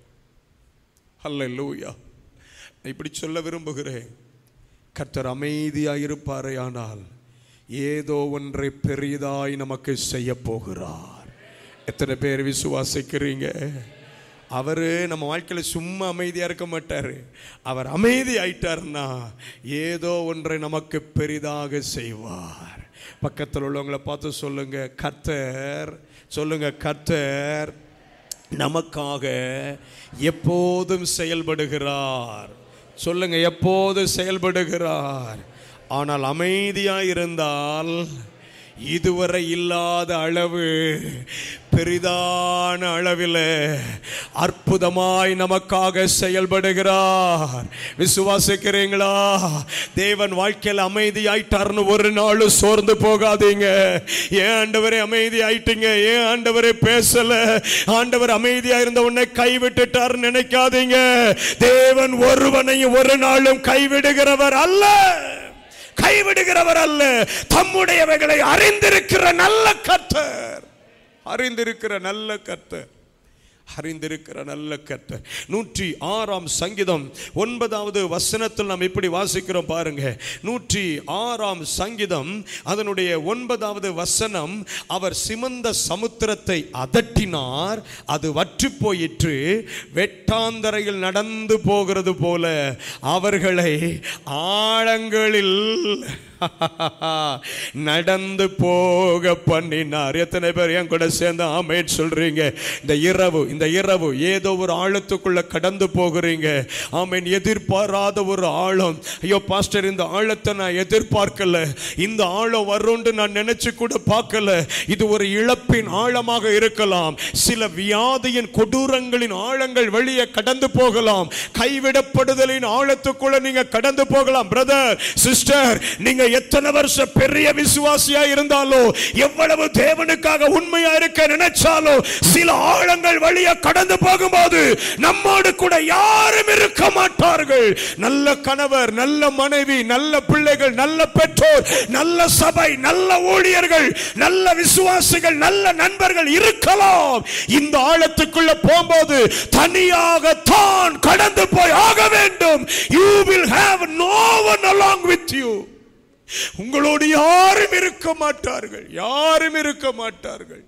ஹல்லேலூயா. இப்படி சொல்ல விரும்புகிறேன், கர்த்தர் அமைதியாய் இருப்பாரே ஆனால் ஏதோ ஒன்றை பெரிதாய் நமக்கு செய்ய போகிறார். எத்தனை பேர் விசுவாசிக்கிறீங்க? அவரு நம்ம வாழ்க்கையில சும்மா அமைதியா இருக்க மாட்டாரு. அவர் அமைதி ஆயிட்டார்னா ஏதோ ஒன்றை நமக்கு பெரிதாக செய்வார். பக்கத்தில் உள்ளவங்களை பார்த்து சொல்லுங்க, கர்த்தர், சொல்லுங்க, கர்த்தர் நமக்காக எப்போதும் செயல்படுகிறார். சொல்லுங்க, எப்போது செயல்படுகிறார். ஆனால் அமைதியாக இருந்தால் இதுவரை இல்லாத அளவு பெரிதான அளவில் அற்புதமாய் நமக்காக செயல்படுகிறார். விசுவாசிக்கிறீங்களா? தேவன் வாழ்க்கையில் அமைதி ஆயிட்டார்னு ஒரு நாள் சோர்ந்து போகாதீங்க. ஏன் ஆண்டவரே அமைதி ஆயிட்டீங்க, ஏன் ஆண்டவரே பேசல, ஆண்டவர் அமைதியா இருந்த உன்னை கைவிட்டுட்டார் நினைக்காதீங்க. தேவன் ஒருவனையும் ஒரு நாளும் கைவிடுகிறவர் அல்ல, கைவிடுகிறவர் அல்ல. தம்முடையவைகளை அறிந்திருக்கிற நல்ல கர்த்தர், அறிந்திருக்கிற நல்ல கர்த்தர், அறிந்திருக்கிற நல்ல கர்த்தர். நூற்றி ஆறாம் சங்கீதம் ஒன்பதாவது வசனத்தில் நாம் இப்படி வாசிக்கிறோம் பாருங்க. நூற்றி ஆறாம் சங்கீதம் அதனுடைய ஒன்பதாவது வசனம், அவர் சிமந்த சமுத்திரத்தை அதட்டினார், அது வற்றி போயிற்று, வெட்டாந்தரையில் நடந்து போகிறது போல அவர்களை ஆழங்களில் நடந்து போக பண்ணினார். எத்தனை பேர் என் கூட சேர்ந்து ஆமென் சொல்றீங்க? இந்த இரவு இந்த இரவு ஏதோ ஒரு ஆழத்துக்குள்ள கடந்து போகிறீங்க. ஆமென். எதிர்பாராத ஒரு ஆழம். ஐயோ பாஸ்டர், இந்த ஆழத்தை நான் எதிர்பார்க்கல, இந்த ஆழம் வரும்னு நான் நினைச்சு கூட பார்க்கல. இது ஒரு இழப்பின் ஆழமாக இருக்கலாம். சில வியாதியின் கொடூரங்களின் ஆழங்கள் வெளியே கடந்து போகலாம். கைவிடப்படுதலின் ஆழத்துக்குள்ள நீங்க கடந்து போகலாம். பிரதர், சிஸ்டர், நீங்க எத்தனை வருஷம் பெரிய விசுவாசியா இருந்தாலும், எவ்வளவு தேவனுக்காக உண்மையா இருக்க நினைச்சாலும், சில ஆழங்கள் வழியா கடந்து போகும்போது நம்மோடு கூட யாரும் இருக்க மாட்டார்கள். நல்ல கணவர், நல்ல மனைவி, நல்ல பிள்ளைகள், நல்ல பெற்றோர், நல்ல சபை, நல்ல ஊழியர்கள், நல்ல விசுவாசிகள், நல்ல நண்பர்கள் இருக்கலாம். இந்த ஆழத்துக்குள்ள போகும்போது தனியாக தான் கடந்து போய் ஆக வேண்டும். You will have no one along with you. உங்களோடு யாரும் இருக்க மாட்டார்கள், யாரும் இருக்க மாட்டார்கள்.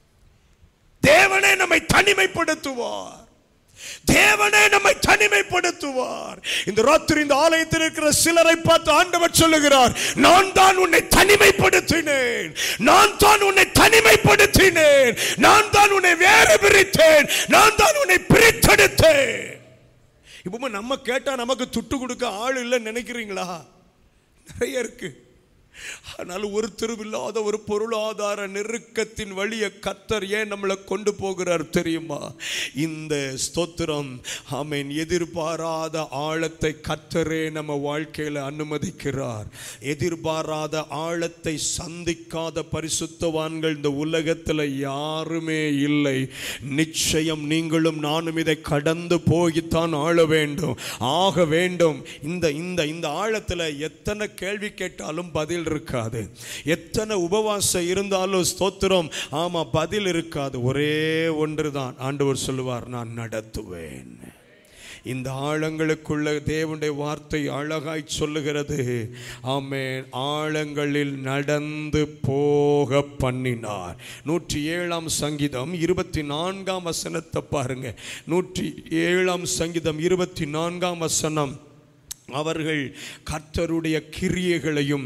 தேவனே நம்மை தனிமைப்படுத்துவார். தேவனே நம்மை தனிமைப்படுத்துவார். இந்த ராத்திரி இந்த ஆலயத்தில் இருக்கிற சிலரை பார்த்து ஆண்டவர் சொல்லுகிறார், நான் தான் உன்னை தனிமைப்படுத்தினேன், நான் தான் உன்னை தனிமைப்படுத்தினேன், நான் தான் உன்னை வேறு பிரித்தேன், நான் தான் உன்னை பிரித்தெடுத்தேன். இப்போ நம்ம கேட்டா நமக்கு துட்டு கொடுக்க ஆள் இல்லைன்னு நினைக்கிறீங்களா? நிறைய இருக்கு. ஆனால் ஒருத்தரும் இல்லாத ஒரு பொருளாதார நெருக்கத்தின் வழியை கர்த்தர் ஏன் நம்மளை கொண்டு போகிறார் தெரியுமா? இந்த ஸ்தோத்திரம், ஆமென், எதிர்பாராத ஆழத்தை கர்த்தரே நம்ம வாழ்க்கையில அனுமதிக்கிறார். எதிர்பாராத ஆழத்தை சந்திக்காத பரிசுத்தவான்கள் இந்த உலகத்தில் யாருமே இல்லை. நிச்சயம் நீங்களும் நானும் இதை கடந்து போய்த்தான் ஆள வேண்டும், ஆக வேண்டும். இந்த இந்த இந்த ஆழத்தில் எத்தனை கேள்வி கேட்டாலும் பதில் இருக்காது. எத்தனை உபவாசம் இருந்தாலும் ஸ்தோத்திரம், ஆமா, பதில் இருக்காது. ஒரே ஒன்றுதான், ஆண்டவர் சொல்லுவார், நான் நடத்துவேன். இந்த ஆழங்களுக்குள்ள தேவனுடைய வார்த்தை அழகாய் சொல்லுகிறது. ஆமென். ஆழங்களில் நடந்து போக பண்ணினார். நூற்றி ஏழாம் சங்கீதம் இருபத்தி நான்காம் வசனத்தை பாருங்க. நூற்றி ஏழாம் சங்கீதம் இருபத்தி நான்காம் வசனம். அவர்கள் கர்த்தருடைய கிரியைகளையும்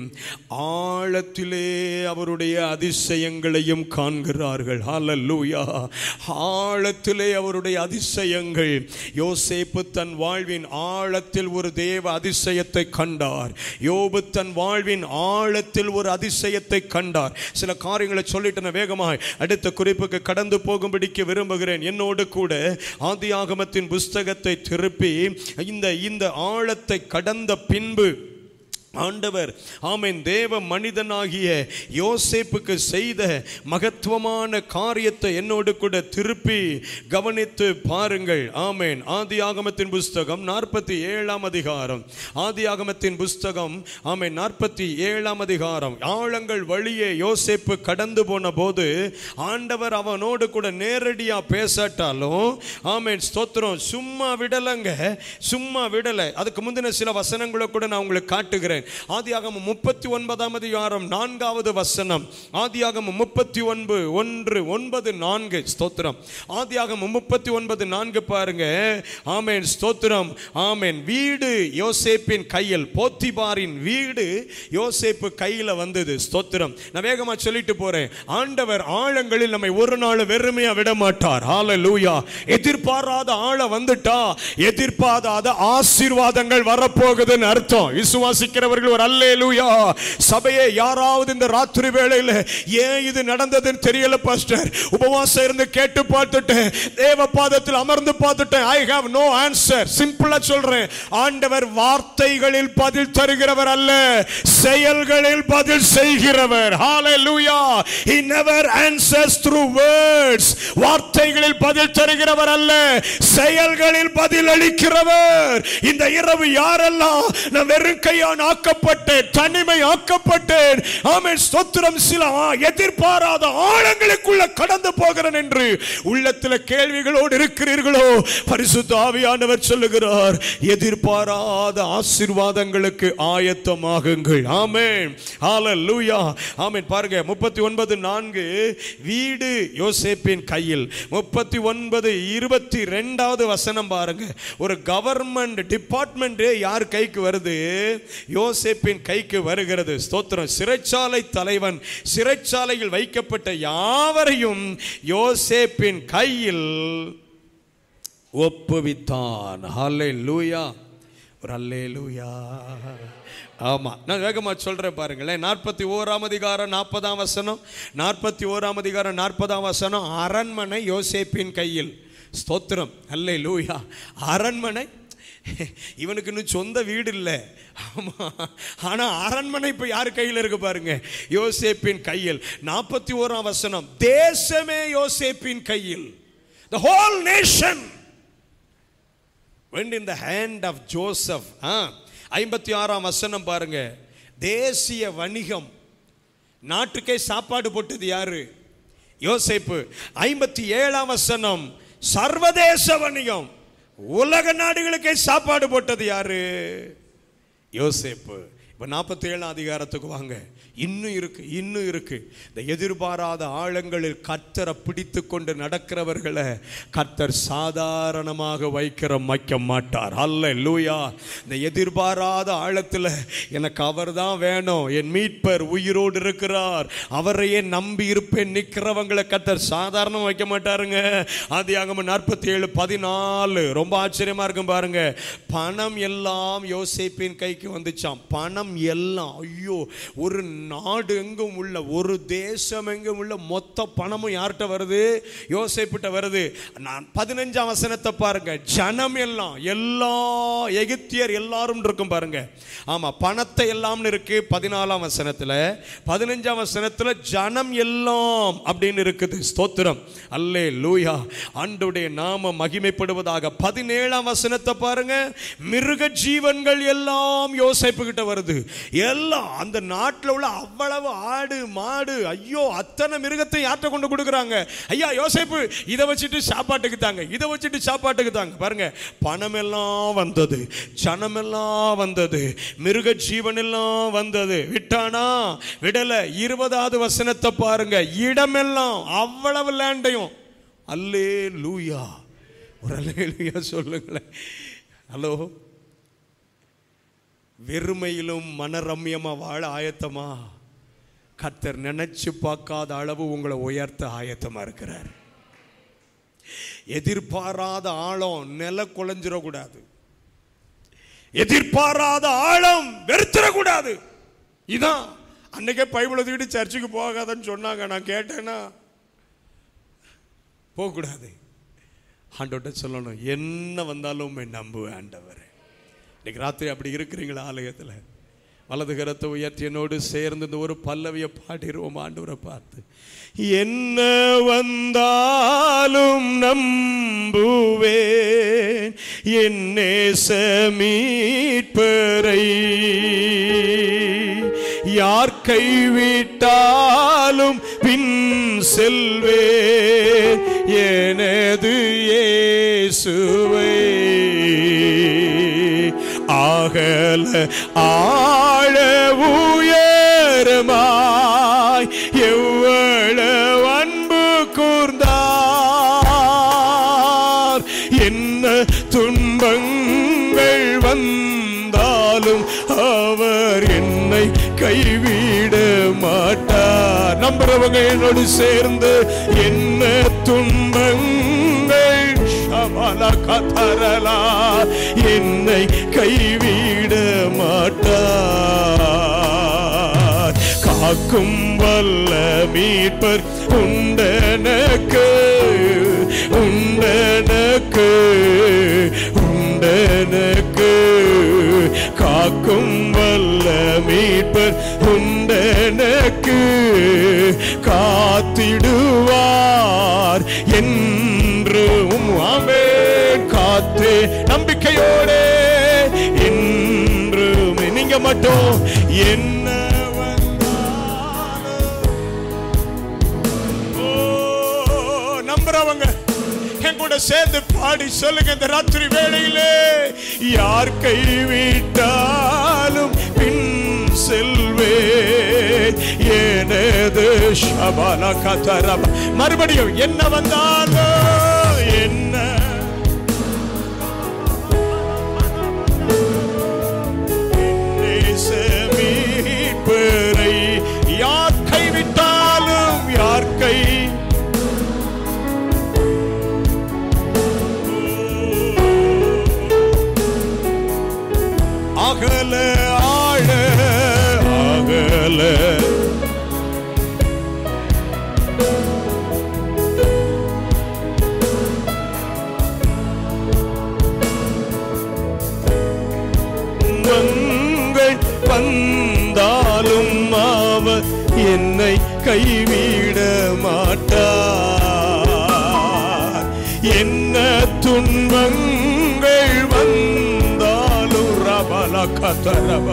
ஆழத்திலே அவருடைய அதிசயங்களையும் காண்கிறார்கள். ஹல்லேலூயா. ஆழத்திலே அவருடைய அதிசயங்கள். யோசேப்பு தன் வாழ்வின் ஆழத்தில் ஒரு தேவ அதிசயத்தை கண்டார். யோபு தன் வாழ்வின் ஆழத்தில் ஒரு அதிசயத்தை கண்டார். சில காரியங்களை சொல்லிட்டு வேகமாய் அடுத்த குறிப்புக்கு கடந்து போகும்படிக்கு விரும்புகிறேன். என்னோடு கூட ஆதியாகமத்தின் புஸ்தகத்தை திருப்பி இந்த இந்த ஆழத்தை கடந்த பின்பு ஆண்டவர், ஆமென், தேவ மனிதனாகிய யோசேப்புக்கு செய்த மகத்துவமான காரியத்தை என்னோடு கூட திருப்பி கவனித்து பாருங்கள். ஆமென். ஆதியாகமத்தின் புஸ்தகம் நாற்பத்தி ஏழாம் அதிகாரம். ஆதியாகமத்தின் புஸ்தகம், ஆமென், நாற்பத்தி ஏழாம் அதிகாரம். ஆழங்கள் வழியே யோசேப்பு கடந்து போன போது ஆண்டவர் அவனோடு கூட நேரடியா பேசட்டாலும், ஆமென், ஸ்தோத்திரம், சும்மா விடலங்க, சும்மா விடல. அதுக்கு முந்தின சில வசனங்களை கூட நான் உங்களுக்கு காட்டுகிறேன். ஆதியாகமம் முப்பத்தி ஒன்பதாம் அதிகாரம் நான்காவது வசனம். ஆதியாகமம் முப்பத்தி ஒன்பது ஒன்று ஒன்பது நான்கு. ஸ்தோத்திரம். ஆதியாகமம் முப்பத்தி ஒன்பது நான்கு பாருங்க. ஆமென், ஸ்தோத்திரம். ஆமென். வீடு யோசேப்பின் கையில், போத்திபாரின் வீடு யோசேப்பு கையில வந்தது. ஸ்தோத்திரம். நான் வேகமா சொல்லிட்டு போறேன். ஆண்டவர் ஆழங்களில் நம்மை ஒரு நாள் வெறுமையா விட மாட்டார். ஹல்லேலூயா. எதிர்பாராத ஆழ வந்துட்டா எதிர்பாராத ஆசீர்வாதங்கள் வரப்போகுதுன்னு அர்த்தம். விசுவாசிக்கிறவர்கள் ஒரு அல்லேலூயா. சபையே, யாராவது இந்த ராத்திரி வேளையில ஏன் இது நடந்ததுன்னு தெரியல பாஸ்டர், உபவாசம் இருந்து கேட்டு பார்த்துட்டேன், தேவ பாதத்தில் அமர்ந்து பார்த்துட்டேன், ஐ ஹேவ் நோ ஆன்சர். சிம்பிளா சொல்றேன், ஆண்டவர் வார்த்தைகளில் பதில் தருகிறவர் அல்ல, செயல்களில் பதில் செய்கிறவர். ஹல்லேலூயா. He never answers through words. வார்த்தைகளில் பதில் தருகிறவர் அல்ல, செயல்களில் பதில் அளிக்கிறவர். இந்த இரவு யாரெல்லாம் நான் வெறும் கையான் ஆக்கப்பட்டேன், தனிமை ஆக்கப்பட்டேன், ஆமென், ஸ்தோத்திரம், சில எதிர்பாராத ஆழங்களுக்குள்ள கடந்து போகிறேன் என்று உள்ளத்தில் கேள்விகளோடு இருக்கிறீர்களோ, பரிசுத்த ஆவியானவர் சொல்லுகிறார், எதிர்பாராத ஆசீர்வாதங்களுக்கு ஆயத்தமாகுங்கள். ஆமென். ஹல்லேலூயா. ஆமென். பாருங்க, முப்பத்தி ஒன்பது நான்கு. வீடு யோசேப்பின் கையில். முப்பத்தி ஒன்பது இருபத்தி ரெண்டாவது வசனம் பாருங்க. ஒரு கவர்மெண்ட் டிபார்ட்மெண்ட் யார் கைக்கு வருது? யோசேப்பு யோசேப்பின் கைக்கு வருகிறது. ஸ்தோத்திரம். சிறைச்சாலை தலைவன் சிறைச்சாலையில் வைக்கப்பட்ட யாவரையும் யோசேப்பின் கையில் ஒப்புவித்தான். ஹல்லேலூயா, ஒரு ஹல்லேலூயா. ஆமா, நான் வேகமா சொல்றேன் பாருங்களேன். நாற்பத்தி ஓராம் அதிகாரம் நாற்பதாம் வசனம், நாற்பத்தி ஓராம் அதிகாரம் நாற்பதாம் வசனம். அரண்மனை யோசேப்பின் கையில். ஸ்தோத்திரம், ஹல்லேலூயா. அரண்மனை, இவனுக்கு இன்னும் சொந்த வீடு இல்லை. ஆமா, ஆனா அரண்மனை இப்ப யார் கையில் இருக்கு பாருங்க, யோசேப்பின் கையில். நாற்பத்தி ஓராம் வசனம், தேசமே யோசேப்பின் கையில். The whole nation went in the hand of Joseph. ஐம்பத்தி ஆறாம் வசனம் பாருங்க, தேசிய வணிகம், நாட்டுக்கே சாப்பாடு போட்டது யாரு? யோசேப்பு. ஐம்பத்தி ஏழாம் வசனம், சர்வதேச வணிகம், உலக நாடுகளுக்கே சாப்பாடு போட்டது யாரு? யோசேப்பு. இப்ப நாற்பத்தி ஏழாம் அதிகாரத்துக்கு வாங்க. இன்னும் இருக்கு, இன்னும் இருக்கு. இந்த எதிர்பாராத ஆழங்களில் கர்த்தரை பிடித்து கொண்டு நடக்கிறவர்களை கர்த்தர் சாதாரணமாக வைக்கிற வைக்க மாட்டார். அல்லேலூயா. இந்த எதிர்பாராத ஆழத்தில் எனக்கு அவர் தான் வேணும், என் மீட்பர் உயிரோடு இருக்கிறார், அவரையே நம்பி இருப்பேன் நிற்கிறவங்களை கர்த்தர் சாதாரணமாக வைக்க மாட்டாருங்க. ஆதியாகமம் நாற்பத்தி ஏழு பதினாலு ரொம்ப ஆச்சரியமா இருக்கும் பாருங்க. பணம் எல்லாம் யோசேப்பின் கைக்கு வந்துச்சாம். பணம் எல்லாம், ஐயோ, ஒரு நாடு எங்கும் உள்ள, ஒரு தேசம் எங்கும் உள்ள மொத்த பணமும் யார்கிட்ட வருது? யோசேப்பிட்ட வருது. நான் பதினஞ்சாம் வசனத்தை பாருங்க. ஜனம் எல்லாம், எல்லா எகிப்தியர் எல்லாரும் இருக்கும் பாருங்க. ஆமா, பணத்தை எல்லாம் இருக்கு பதினாலாம் வசனத்துல. பதினஞ்சாம் வசனத்துல ஜனம் எல்லாம் அப்படின்னு இருக்குது. ஸ்தோத்திரம், அல்லேலூயா. ஆண்டவருடைய நாமம் மகிமைப்படுவதாக. பதினேழாம் வசனத்தை பாருங்க. மிருக ஜீவன்கள் எல்லாம் யோசேப்பு கிட்ட வருது. எல்லாம் அந்த நாட்டில் உள்ள அவ்வளவு ஆடு மாடு, ஐயோ, அத்தனை மிருகத்தை யார்கிட்ட கொண்டு கொடுக்குறாங்க? ஐயா யோசேப்பு, இதை வச்சுட்டு சாப்பாட்டுக்கு தாங்க, இதை வச்சுட்டு சாப்பாட்டுக்கு தாங்க. பாருங்க, பணம் எல்லாம் வந்தது, ஜனம் எல்லாம் வந்தது, மிருக ஜீவன் எல்லாம் வந்தது. விட்டானா? விடல. இருபதாவது வசனத்தை பாருங்க. இடமெல்லாம், அவ்வளவு லேண்டையும். அல்லேலூயா, ஒரு அல்லேலூயா சொல்லுங்களேன். ஹலோ, வெறுமையிலும் மனரம்யமா வாழ ஆயத்தமா? கர்த்தர் நினைச்சு பார்க்காத அளவு உங்களை உயர்த்த ஆயத்தமா இருக்கிறார். எதிர்பாராத ஆழம் நில குலைஞ்சிடக்கூடாது. எதிர்பாராத ஆழம் வெறுத்திடக்கூடாது. இதான் அன்னைக்கே பைபிளை தூக்கிட்டு சர்ச்சுக்கு போகாதன்னு சொன்னாங்க. நான் கேட்டேன்னா போகக்கூடாது. ஆண்டவர்கிட்ட சொல்லணும், என்ன வந்தாலும் நம்புவேன் ஆண்டவர். இன்னைக்கு ராத்திரி அப்படி இருக்கிறீங்களா? ஆலயத்தில் வலது கரத்தை உயர்த்தி என்னோடு சேர்ந்து இந்த ஒரு பல்லவியை பாடிடுவோம் ஆண்டவரை பார்த்து. என்ன வந்தாலும் நம்புவேன் என் நேச மீட்பரை, யார் கைவிட்டாலும் பின் செல்வேன் எனது இயேசுவை. ஆகல ஆழ உயரமாய் எவ்வளவு அன்பு கூர்ந்தார். என்ன துன்பங்கள் வந்தாலும் அவர் என்னை கைவிட மாட்டார். நம்புறவங்க என்னோடு சேர்ந்து, என்ன துன்பங்கள் என்னை கைவிட மாட்டார். காக்கும் வல்ல மீட்பர் உண்டனக்கு, உண்டனக்கு, உண்டனக்கு. காக்கும் வல்ல மீட்பர் உண்டனக்கு, காத்திடுவார் என்றும். ஆமென். காத்து நம்பிக்கையோடு என்றும். நீங்க மட்டும் என்ன வந்தாலும், ஓ, நம்புறவங்க என் கூட சேர்ந்து பாடி சொல்லுங்க இந்த ராத்திரி வேளையிலே. யார் கைவிட்டாலும் பின் செல்வே எனது ஷபாலா கதரப. மறுபடியும் என்ன வந்தாலும், என்ன நேச என்னை கைவிட மாட்டார். என்ன துன்பங்கள் வந்தாலும் ரபல கதரப.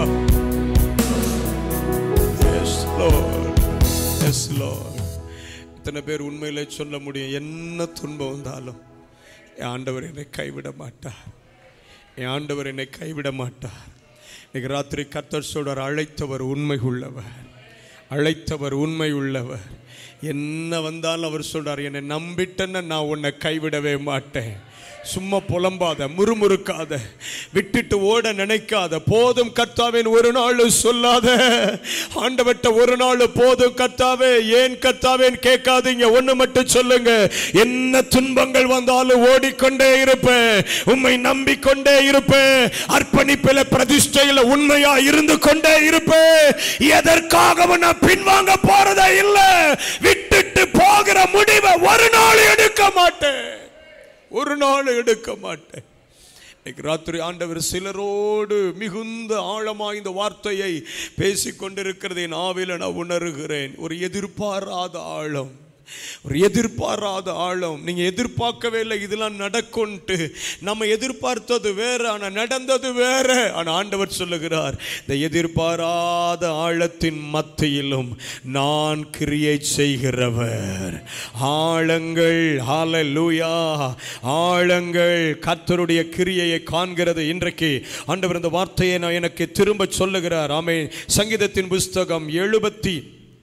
Yes Lord, yes Lord. இத்தனை பேர் உண்மையிலே சொல்ல முடியும், என்ன துன்பம் வந்தாலும் என் ஆண்டவர் என்னை கைவிட மாட்டார், என் ஆண்டவர் என்னை கைவிட மாட்டார். இன்னைக்கு ராத்திரி கர்த்தர் சொல்றார், அழைத்தவர் உண்மை உள்ளவர், அழைத்தவர் உண்மை உள்ளவர். என்ன வந்தாலும் அவர் சொல்றார், என்னை நம்பிட்டேன்னு நான் உன்னை கைவிடவே மாட்டேன். சும்மா புலம்பாத, முறுமுறுக்காத, விட்டுட்டு ஓட நினைக்காத. போதும் கர்த்தாவே ஒரு நாள் சொல்லாத, ஆண்டவர்ட்ட ஒரு நாள் போதும் கர்த்தாவே ஏன் கர்த்தாவேன்னு கேட்காதீங்க. ஒண்ணு மட்டும் சொல்லுங்க, என்ன துன்பங்கள் வந்தாலும் ஓடிக்கொண்டே இருப்பேன், உம்மை நம்பிக்கொண்டே இருப்பேன், அர்ப்பணிப்பில பிரதிஷ்டையில உண்மையா இருந்து கொண்டே இருப்பேன். எதற்காகவும் நான் பின்வாங்க போறதே இல்லை. விட்டுட்டு போகிற முடிவை ஒரு நாள் எடுக்க மாட்டேன், ஒரு நாள் எடுக்க மாட்டேன். இன்னைக்கு ராத்திரி ஆண்டவர் சிலரோடு மிகுந்த ஆழமாக இந்த வார்த்தையை பேசிக்கொண்டிருக்கிறதை நாவில நான் உணர்கிறேன். ஒரு எதிர்பாராத ஆழம், ஒரு எதிர்பாராத ஆழம். நீங்க எதிர்பார்க்கவே இல்லை இதெல்லாம் நடக்கும்ட்டு. நம்ம எதிர்பார்த்தது வேற, ஆனா நடந்தது வேற. ஆனா ஆண்டவர் சொல்லுகிறார், இந்த எதிர்பாராத ஆழத்தின் மத்தியிலும் நான் கிரியை செய்கிறவர். ஆழங்கள், ஹல்லேலூயா, ஆழங்கள் கர்த்தருடைய கிரியையை காண்கிறது. இன்றைக்கு ஆண்டவர் இந்த வார்த்தையை நான் எனக்கு திரும்ப சொல்லுகிறார். ஆமென். சங்கீதத்தின் புஸ்தகம் எழுபத்தி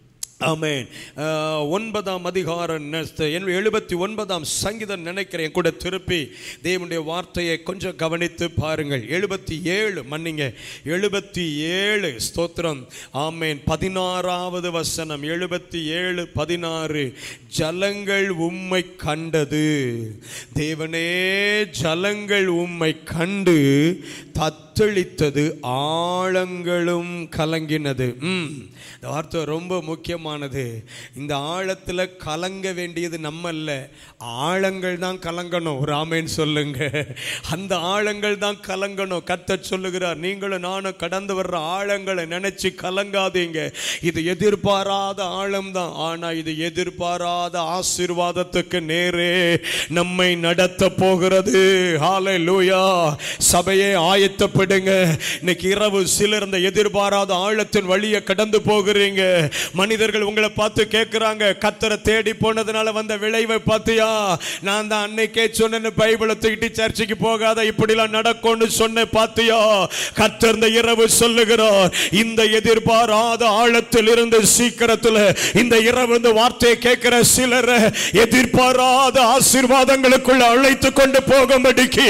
ஆமென் ஒன்பதாம் அதிகாரம் எழுபத்தி ஒன்பதாம் சங்கீதம் நினைக்கிறேன். கூட திருப்பி தேவனுடைய வார்த்தையை கொஞ்சம் கவனித்து பாருங்கள். எழுபத்தி ஏழு மன்னிங்க எழுபத்தி ஏழு ஸ்தோத்திரம். ஆமென். பதினாறாவது வசனம், எழுபத்தி ஏழு பதினாறு. ஜலங்கள் உம்மை கண்டது, தேவனே ஜலங்கள் உம்மை கண்டு தத்தளித்தது, ஆழங்களும் கலங்கினது. ம் இந்த வார்த்தை ரொம்ப முக்கியமானது. இந்த ஆழத்தில் கலங்க வேண்டியது நம்ம அல்ல, ஆழங்கள் தான் கலங்கணும். ஒரு ஆமேன் சொல்லுங்க. அந்த ஆழங்கள் தான் கலங்கணும். கர்த்தர் சொல்லுகிறார், நீங்களும் நானும் கடந்து வர்ற ஆழங்களை நினைச்சு கலங்காதீங்க. இது எதிர்பாராத ஆழம் தான், ஆனா இது எதிர்பாராத ஆசீர்வாதத்துக்கு நேரே நம்மை நடத்த போகிறது. ஹல்லேலூயா. சபையே ஆயத்தப்படுங்க. இன்னைக்கு இரவு சிலர் இந்த எதிர்பாராத ஆழத்தின் வழியை கடந்து போகிறீங்க. மனிதர்கள் உங்களை பார்த்து கேட்கிறாங்க, கர்த்தரை தேடி போனதுனால வந்த விளைவை பார்த்தியா? நான் தான் அன்னைக்கே சொன்னேன்னு பைபிளை தூக்கிட்டு சர்ச்சுக்கு போகாத, இப்படிலாம் நடக்கும்னு சொன்னேன் பார்த்தியா? கர்த்தர் இந்த இரவு சொல்லுகிறார், இந்த எதிர்பாராத ஆழத்தில் இருந்து சீக்கிரத்தில் இந்த இரவு இந்த வார்த்தையை கேட்கிற சிலர் எதிர்பாராத ஆசீர்வாதங்களுக்குள்ள அழைத்து கொண்டு போகும்படிக்கு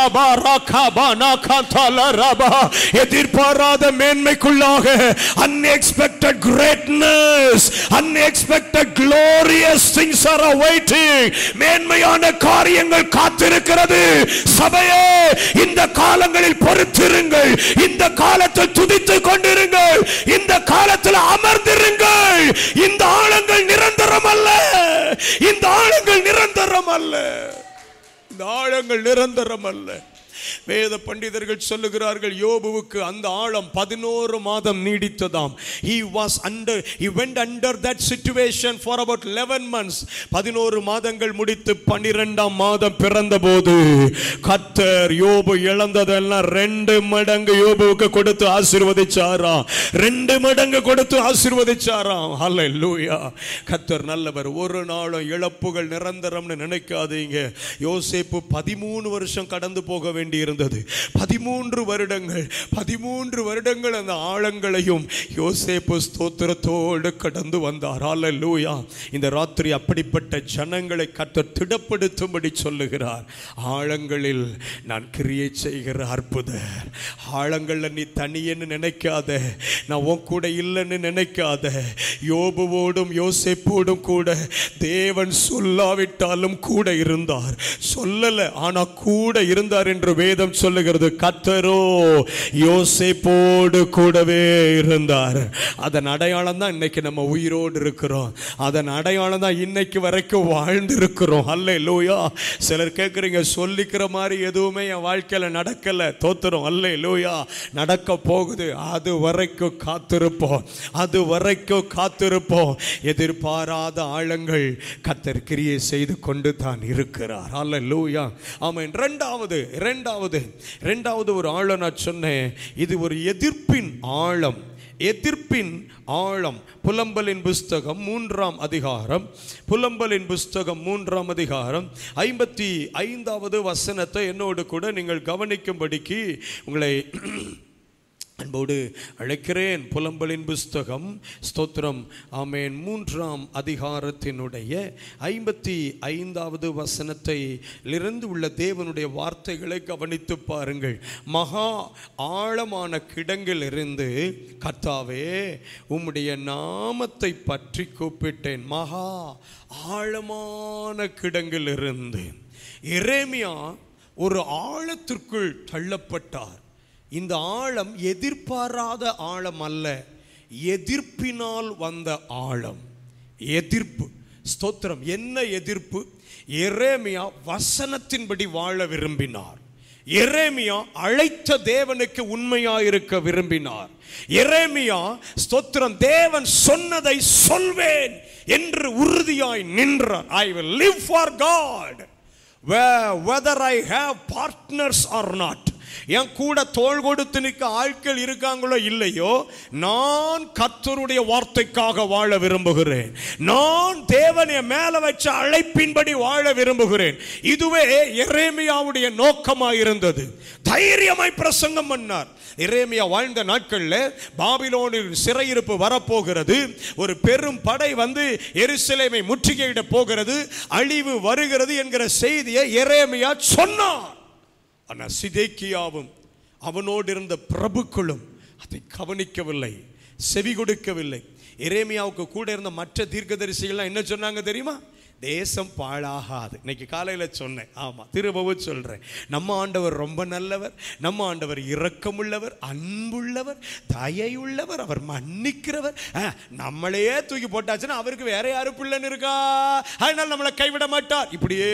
எதிர்பாராத மேன்மைக்குள்ளாக unexpected greatness, unexpected glorious things are awaiting. மேன்மையான காரியங்கள் காத்திருக்கிறது. சபையே, இந்த காலங்களில் பொறுத்திருங்கள், இந்த காலத்தில் துதித்துக் கொண்டிருங்கள், இந்த காலத்தில் அமர்ந்திருங்கள். இந்த ஆழங்கள் நிரந்தரம் அல்ல, இந்த ஆழங்கள் நிரந்தரம் அல்ல, இந்த ஆழங்கள் நிரந்தரம் அல்ல. வேத பண்டிதர்கள் சொல்லுகிறார்கள், யோபுவுக்கு அந்த ஆழம் பதினோரு மாதம் நீடித்ததாம். he was under he went under that situation for about eleven months. பதினோரு மாதங்கள் முடித்து பன்னிரண்டாம் மாதம் பிறந்தபோது கர்த்தர் யோபு இழந்ததெல்லாம் ரெண்டு மடங்கு யோபுவுக்கு கொடுத்து ஆசீர்வதிச்சாராம். ரெண்டு மடங்கு கொடுத்து ஆசீர்வதிச்சாராம். ஹல்லேலூயா. கர்த்தர் நல்லவர். ஒரு நாளும் இழப்புகள் நிரந்தரம்னு நினைக்காதீங்க. யோசேப்பு பதிமூணு வருஷம் கடந்து போக வேண்டி இருந்தது. பதிமூன்று வருடங்கள் பதிமூன்று வருடங்கள் அந்த ஆழங்களையும் யோசேப்பு ஸ்தோத்திரத்தோடு கடந்து வந்தார். ஹல்லேலூயா. இந்த ராத்திரி அப்படிப்பட்ட ஜனங்களை கர்த்தர் திடப்படுத்தும்படி சொல்லுகிறார். ஆழங்களில் நான் கிரியை செய்கிற அற்புதர். ஆழங்கள்ல நீ தனியன்னு நினைக்காத, நான் உன் கூட இல்லைன்னு நினைக்காத. யோபுவோடும் யோசேப்போடும் கூட தேவன் சொல்லாவிட்டாலும் கூட இருந்தார். சொல்லல, ஆனா கூட இருந்தார் என்று வேதம் சொல்லுகிறது, கர்த்தரோ யோசேப்போடு கூடவே இருந்தார். அதன் அடையாளம் தான் இன்னைக்கு நம்ம உயிரோடு இருக்கிறோம். அதன் அடையாளம் தான் இன்னைக்கு வரைக்கும் வாழ்ந்து இருக்கிறோம். அல்லேலூயா. சிலர் கேட்குறீங்க, சொல்லிக்கிற மாதிரி எதுவுமே என் வாழ்க்கையில் நடக்கலை. தோத்துறோம். அல்லேலூயா. நடக்க போகுது. அது வரைக்கும் காத்திருப்போம். அது வரைக்கும் காத்திருப்போம். எதிர்பாராத ஆழங்கள் கர்த்தர் கிரியை செய்து கொண்டு தான் இருக்கிறார். அல்லேலூயா. ஆமென். இரண்டாவது இரண்டாவது இரண்டாவது ஒரு ஆழம் நான் சொன்னேன். இது ஒரு எதிர்ப்பின் ஆழம். எதிர்ப்பின் ஆழம். புலம்பலின் புஸ்தகம் மூன்றாம் அதிகாரம் புலம்பலின் புஸ்தகம் மூன்றாம் அதிகாரம் ஐம்பத்தி ஐந்தாவது வசனத்தை என்னோடு கூட நீங்கள் கவனிக்கும்படிக்கு உங்களை அன்போடு அழைக்கிறேன். புலம்பலின் புஸ்தகம், ஸ்தோத்திரம், ஆமென், மூன்றாம் அதிகாரத்தினுடைய ஐம்பத்தி ஐந்தாவது வசனத்தை இருந்து உள்ள தேவனுடைய வார்த்தைகளை கவனித்து பாருங்கள். மகா ஆழமான கிடங்கில் இருந்து கர்த்தாவே உம்முடைய நாமத்தை பற்றி கூப்பிட்டேன். மகா ஆழமான கிடங்கில் இருந்து எரேமியா ஒரு ஆழத்திற்குள் தள்ளப்பட்டார். இந்த ஆழம் எதிர்பாராத ஆழம் அல்ல, எதிர்ப்பினால் வந்த ஆழம். எதிர்ப்பு. ஸ்தோத்திரம். என்ன எதிர்ப்பு? எரேமியா வசனத்தின்படி வாழ விரும்பினார். எரேமியா அழைத்த தேவனுக்கு உண்மையாயிருக்க விரும்பினார். எரேமியா, ஸ்தோத்திரம், தேவன் சொன்னதை சொல்வேன் என்று உறுதியாய் நின்றார். I will live for God whether I have partners or not. என் கூட தோள் கொடுத்து நிற்க ஆட்கள் இருக்காங்களோ இல்லையோ, நான் கர்த்தருடைய வார்த்தைக்காக வாழ விரும்புகிறேன். நான் தேவனை மேல வச்ச அழைப்பின்படி வாழ விரும்புகிறேன். இதுவே எரேமியாவுடைய நோக்கமாய் இருந்தது. தைரியமாய் பிரசங்கம் பண்ணார். எரேமியா வாழ்ந்த நாட்களில் பாபிலோனில் சிறையிருப்பு வரப்போகிறது. ஒரு பெரும் படை வந்து எருசலேமை முற்றுகையிட போகிறது. அழிவு வருகிறது என்கிற செய்தியை எரேமியா சொன்னார். ஆனால் சிதேக்கியாவும் அவனோடு இருந்த பிரபுக்களும் அதை கவனிக்கவில்லை, செவி கொடுக்கவில்லை. எரேமியாவுக்கு கூட இருந்த மற்ற தீர்க்கதரிசிகள்லாம் என்ன சொன்னாங்க தெரியுமா? தேசம் பாழாகாது. இன்னைக்கு காலையில் சொன்னேன். ஆமாம், திரும்பவும் சொல்கிறேன். நம்ம ஆண்டவர் ரொம்ப நல்லவர். நம்ம ஆண்டவர் இரக்கமுள்ளவர், அன்புள்ளவர், தயையுள்ளவர், அவர் மன்னிக்கிறவர். நம்மளையே தூக்கி போட்டாச்சுன்னா அவருக்கு வேற யாரு பிள்ளைன்னு இருக்கா? அதனால் நம்மளை கைவிட மாட்டார். இப்படியே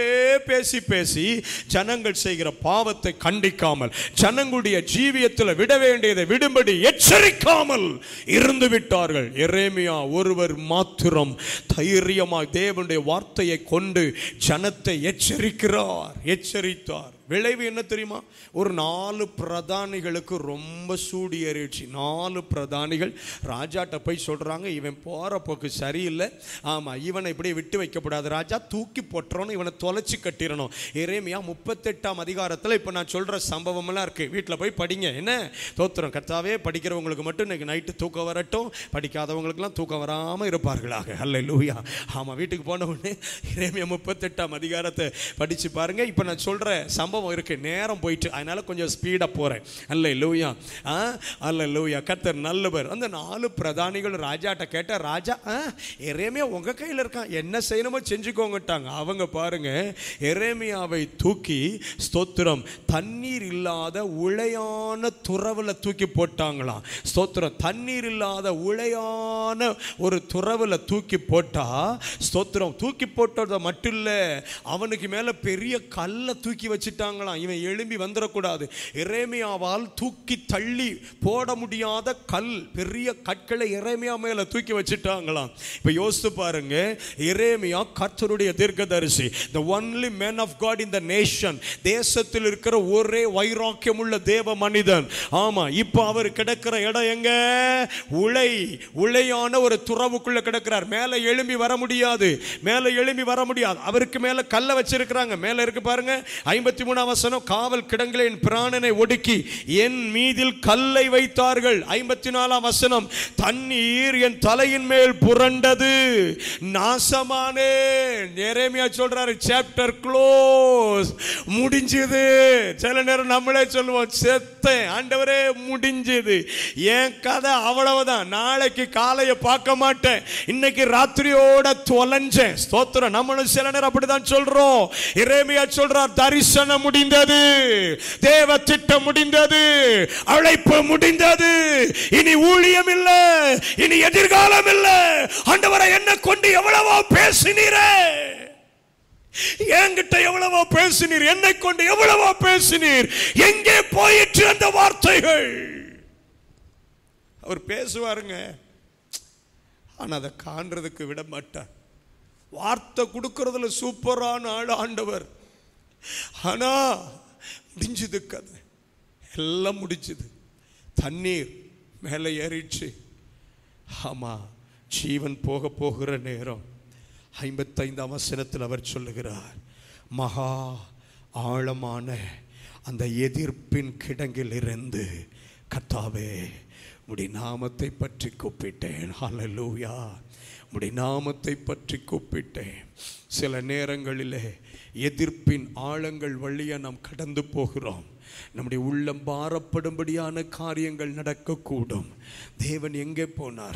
பேசி பேசி ஜனங்கள் செய்கிற பாவத்தை கண்டிக்காமல், ஜனங்களுடைய ஜீவியத்தில் விட வேண்டியதை விடும்படி எச்சரிக்காமல் இருந்து விட்டார்கள். எரேமியா ஒருவர் மாத்திரம் தைரியமாய் தேவனுடைய வார்த்தையை கொண்டு ஜனத்தை எச்சரிக்கிறார், எச்சரித்தார். விளைவு என்ன தெரியுமா? ஒரு நாலு பிரதானிகளுக்கு ரொம்ப சூடி ஏறிடுச்சு. நாலு பிரதானிகள் ராஜாட்ட போய் சொல்றாங்க, இவன் போற போக்கு சரியில்லை. ஆமா, இவனை இப்படியே விட்டு வைக்கப்படாது ராஜா, தூக்கி போட்டுறணும், இவனை தொலைச்சி கட்டிடணும். எரேமியா முப்பத்தெட்டாம் அதிகாரத்தில் இப்போ நான் சொல்ற சம்பவம் எல்லாம் இருக்கு. வீட்டில் போய் படிங்க. என்ன தோத்திரம். கர்த்தாவே, படிக்கிறவங்களுக்கு மட்டும் இன்னைக்கு நைட்டு தூக்கம் வரட்டும், படிக்காதவங்களுக்குலாம் தூக்கம் வராமல் இருப்பார்களாக. அல்லேலூயா. ஆமாம், வீட்டுக்கு போன உடனே எரேமியா முப்பத்தெட்டாம் அதிகாரத்தை படிச்சு பாருங்க. இப்போ நான் சொல்ற சம்பவம் இருக்கு. நேரம் போயிட்டு, அதனால கொஞ்சம் ஸ்பீடா போறேன். அல்லேலூயா. அல்லேலூயா. கர்த்தர் நல்லவர். அந்த நாலு பிரதானிகள் ராஜாட்ட கேட்ட, ராஜா எரேமியா உங்க கையில் இருக்கான், என்ன செய்யணுமோ செஞ்சுக்கோங்கட்டாங்க. அவங்க பாருங்க, எரேமியாவை தூக்கி, ஸ்தோத்திரம், தண்ணீர் இல்லாத உளையான துறவுல தூக்கி போட்டாங்களாம். ஸ்தோத்திரம். தண்ணீர் இல்லாத உளையான ஒரு துறவுல தூக்கி போட்டா, ஸ்தோத்திரம், தூக்கி போட்டது மட்டும் இல்ல, அவனுக்கு மேல பெரிய கல்லை தூக்கி வச்சுட்டாங்களாம். இவன் எழும்பி வந்துடக்கூடாது. எரேமியாவால் தூக்கி தள்ளி போட முடியாத கல், பெரிய கற்களை எரேமியா மேல தூக்கி வச்சுட்டாங்களாம். இப்ப யோசித்து பாருங்க, எரேமியா கர்த்தருடைய தீர்க்கதரிசி, the only man of God in the nation, தேசத்தில் இருக்கிற ஒரே வைராக்கியம் உள்ள தேவ மனிதன். ஆமா, இப்ப அவர் கிடக்கிற இடம் எங்க? உளை, உளையான ஒரு துறவுக்குள்ள கிடக்கிறார். மேல எழும்பி வர முடியாது, மேல எழும்பி வர முடியாது. அவருக்கு மேல கல்லை வச்சிருக்கிறாங்க. மேல இருக்கு பாருங்க, ஐம்பத்தி மூணாம் வசனம், காவல் கிடங்கிலே என் பிராணனை ஒடுக்கி என் மீதில் கல்லை வைத்தார்கள். ஐம்பத்தி நாலாம் வசனம், தண்ணீர் என் தலையின் மேல் புரண்டது, நாசமானேன். எரேமியா சொல்றாரு, சாப்டர் க்ளோஸ், முடிஞ்சது. சில நேரம் நம்மளே சொல்லுவோம், செத்தேன் ஆண்டவரே, முடிஞ்சது, என் கதை அவ்வளவுதான், நாளைக்கு காலையை பார்க்க மாட்டேன், இன்னைக்கு ராத்திரியோட தொலைஞ்சேன். ஸ்தோத்திரம். நம்மளும் சில நேரம் அப்படிதான் சொல்றோம். எரேமியா சொல்றார், தரிசனம் முடிந்தது, தேவ திட்டம் முடிந்தது, அழைப்பு முடிந்தது. இனி ஊழியம் இல்லை, இனி எதிர்காலம் இல்லை. ஆண்டவரே, என்ன கொண்டு எவ்வளவோ பேசினீரே, என்கிட்ட எவ்வளவோ பேசினீர், என்னை கொண்டு எவ்வளவோ பேசினீர், எங்கே போயிற்று அந்த வார்த்தைகள்? அவர் பேசுவாருங்க, ஆனா அதை காண்றதுக்கு விட மாட்டார். வார்த்தை கொடுக்கறதுல சூப்பரான ஆள் ஆண்டவர். ஆனா முடிஞ்சது, கதை எல்லாம் முடிச்சது. தண்ணீர் மேலே ஏறிச்சு. ஆமா, ஜீவன் போக போகிற நேரம். ஐம்பத்தைந்தாம் வசனத்தில் அவர் சொல்லுகிறார், மகா ஆழமான அந்த எதிர்ப்பின் கிடங்கில் இருந்து கர்த்தாவே உம்முடைய நாமத்தை பற்றி கூப்பிட்டேன். ஹல்லேலூயா. உம்முடைய நாமத்தை பற்றி கூப்பிட்டேன். சில நேரங்களிலே எதிர்ப்பின் ஆழங்கள் வழியா நாம் கடந்து போகிறோம். நம்முடைய உள்ளம் பாரப்படும்படியான காரியங்கள் நடக்கக்கூடும். தேவன் எங்கே போனார்?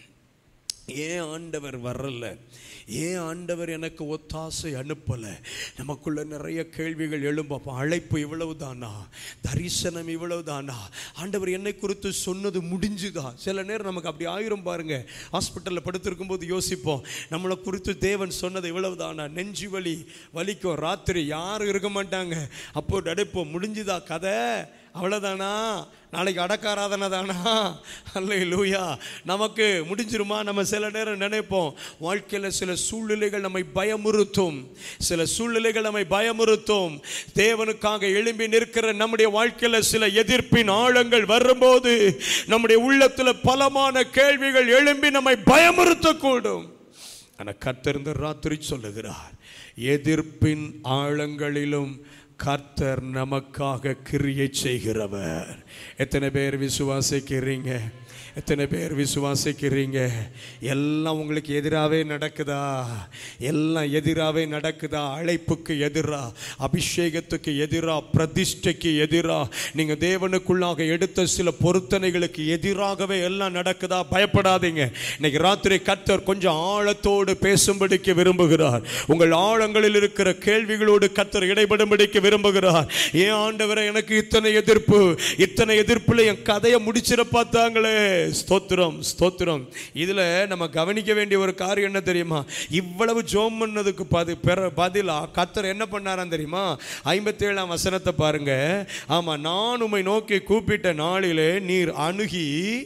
ஏன் ஆண்டவர் வரல? ஏன் ஆண்டவர் எனக்கு ஒத்தாசை அனுப்பல? நமக்குள்ள நிறைய கேள்விகள் எழும்பும். அழைப்பு இவ்வளவு தானா? தரிசனம் இவ்வளவு தானா? ஆண்டவர் என்னை குறித்து சொன்னது முடிஞ்சுதா? சில நேரம் நமக்கு அப்படி ஆயிரும் பாருங்க. ஹாஸ்பிட்டலில் படுத்திருக்கும் போது யோசிப்போம், நம்மளை குறித்து தேவன் சொன்னது இவ்வளவு தானா? நெஞ்சு வலி வலிக்கும், ராத்திரி யாரும் இருக்க மாட்டாங்க. அப்போ நடைப்போம், முடிஞ்சுதா கதை? அவ்வளோதானா? நாளைக்கு அடக்காராதனை தானா? அல்லேலூயா. நமக்கு முடிஞ்சிருமா? நம்ம சில நேரம் நினைப்போம். வாழ்க்கையில் சில சூழ்நிலைகள் நம்மை பயமுறுத்தும், சில சூழ்நிலைகள் நம்மை பயமுறுத்தும். தேவனுக்காக எழும்பி நிற்கிற நம்முடைய வாழ்க்கையில் சில எதிர்ப்பின் ஆழங்கள் வரும்போது நம்முடைய உள்ளத்தில் பலமான கேள்விகள் எழும்பி நம்மை பயமுறுத்தக்கூடும். ஆனால் கர்த்தர் இந்த ராத்திரி சொல்லுகிறார், எதிர்ப்பின் ஆழங்களிலும் கர்த்தர் நமக்காக கிரியை செய்கிறவர். எத்தனை பேர் விசுவாசிக்கிறீங்க? எத்தனை பேர் விசுவாசிக்கிறீங்க? எல்லாம் உங்களுக்கு எதிராகவே நடக்குதா? எல்லாம் எதிராகவே நடக்குதா? அழைப்புக்கு எதிரா, அபிஷேகத்துக்கு எதிரா, பிரதிஷ்டைக்கு எதிரா, நீங்க தேவனுக்குள்ளாக எடுத்த சில பொருத்தனைகளுக்கு எதிராகவே எல்லாம் நடக்குதா? பயப்படாதீங்க. இன்னைக்கு ராத்திரி கர்த்தர் கொஞ்சம் ஆழத்தோடு பேசும்படிக்கு விரும்புகிறார். உங்கள் ஆழங்களில் இருக்கிற கேள்விகளோடு கர்த்தர் இடைபடும்படிக்கு விரும்புகிறார். ஏன் ஆண்டவரே எனக்கு இத்தனை எதிர்ப்பு? இத்தனை எதிர்ப்புல என் கதையை முடிச்சிட பார்த்தாங்களே. ஸ்தோத்திரம், ஸ்தோத்திரம். இதுல நம்ம கவனிக்க வேண்டிய ஒரு காரியம் என்ன தெரியுமா? இவ்வளவு ஜோம் பண்ணதுக்கு பதிலா கர்த்தர் என்ன பண்ணாராம் தெரியுமா? ஐம்பத்தி ஏழாம் வசனத்தை பாருங்க. ஆமா, நான் உம்மை நோக்கி கூப்பிட்ட நாளிலே நீர் அணுகி.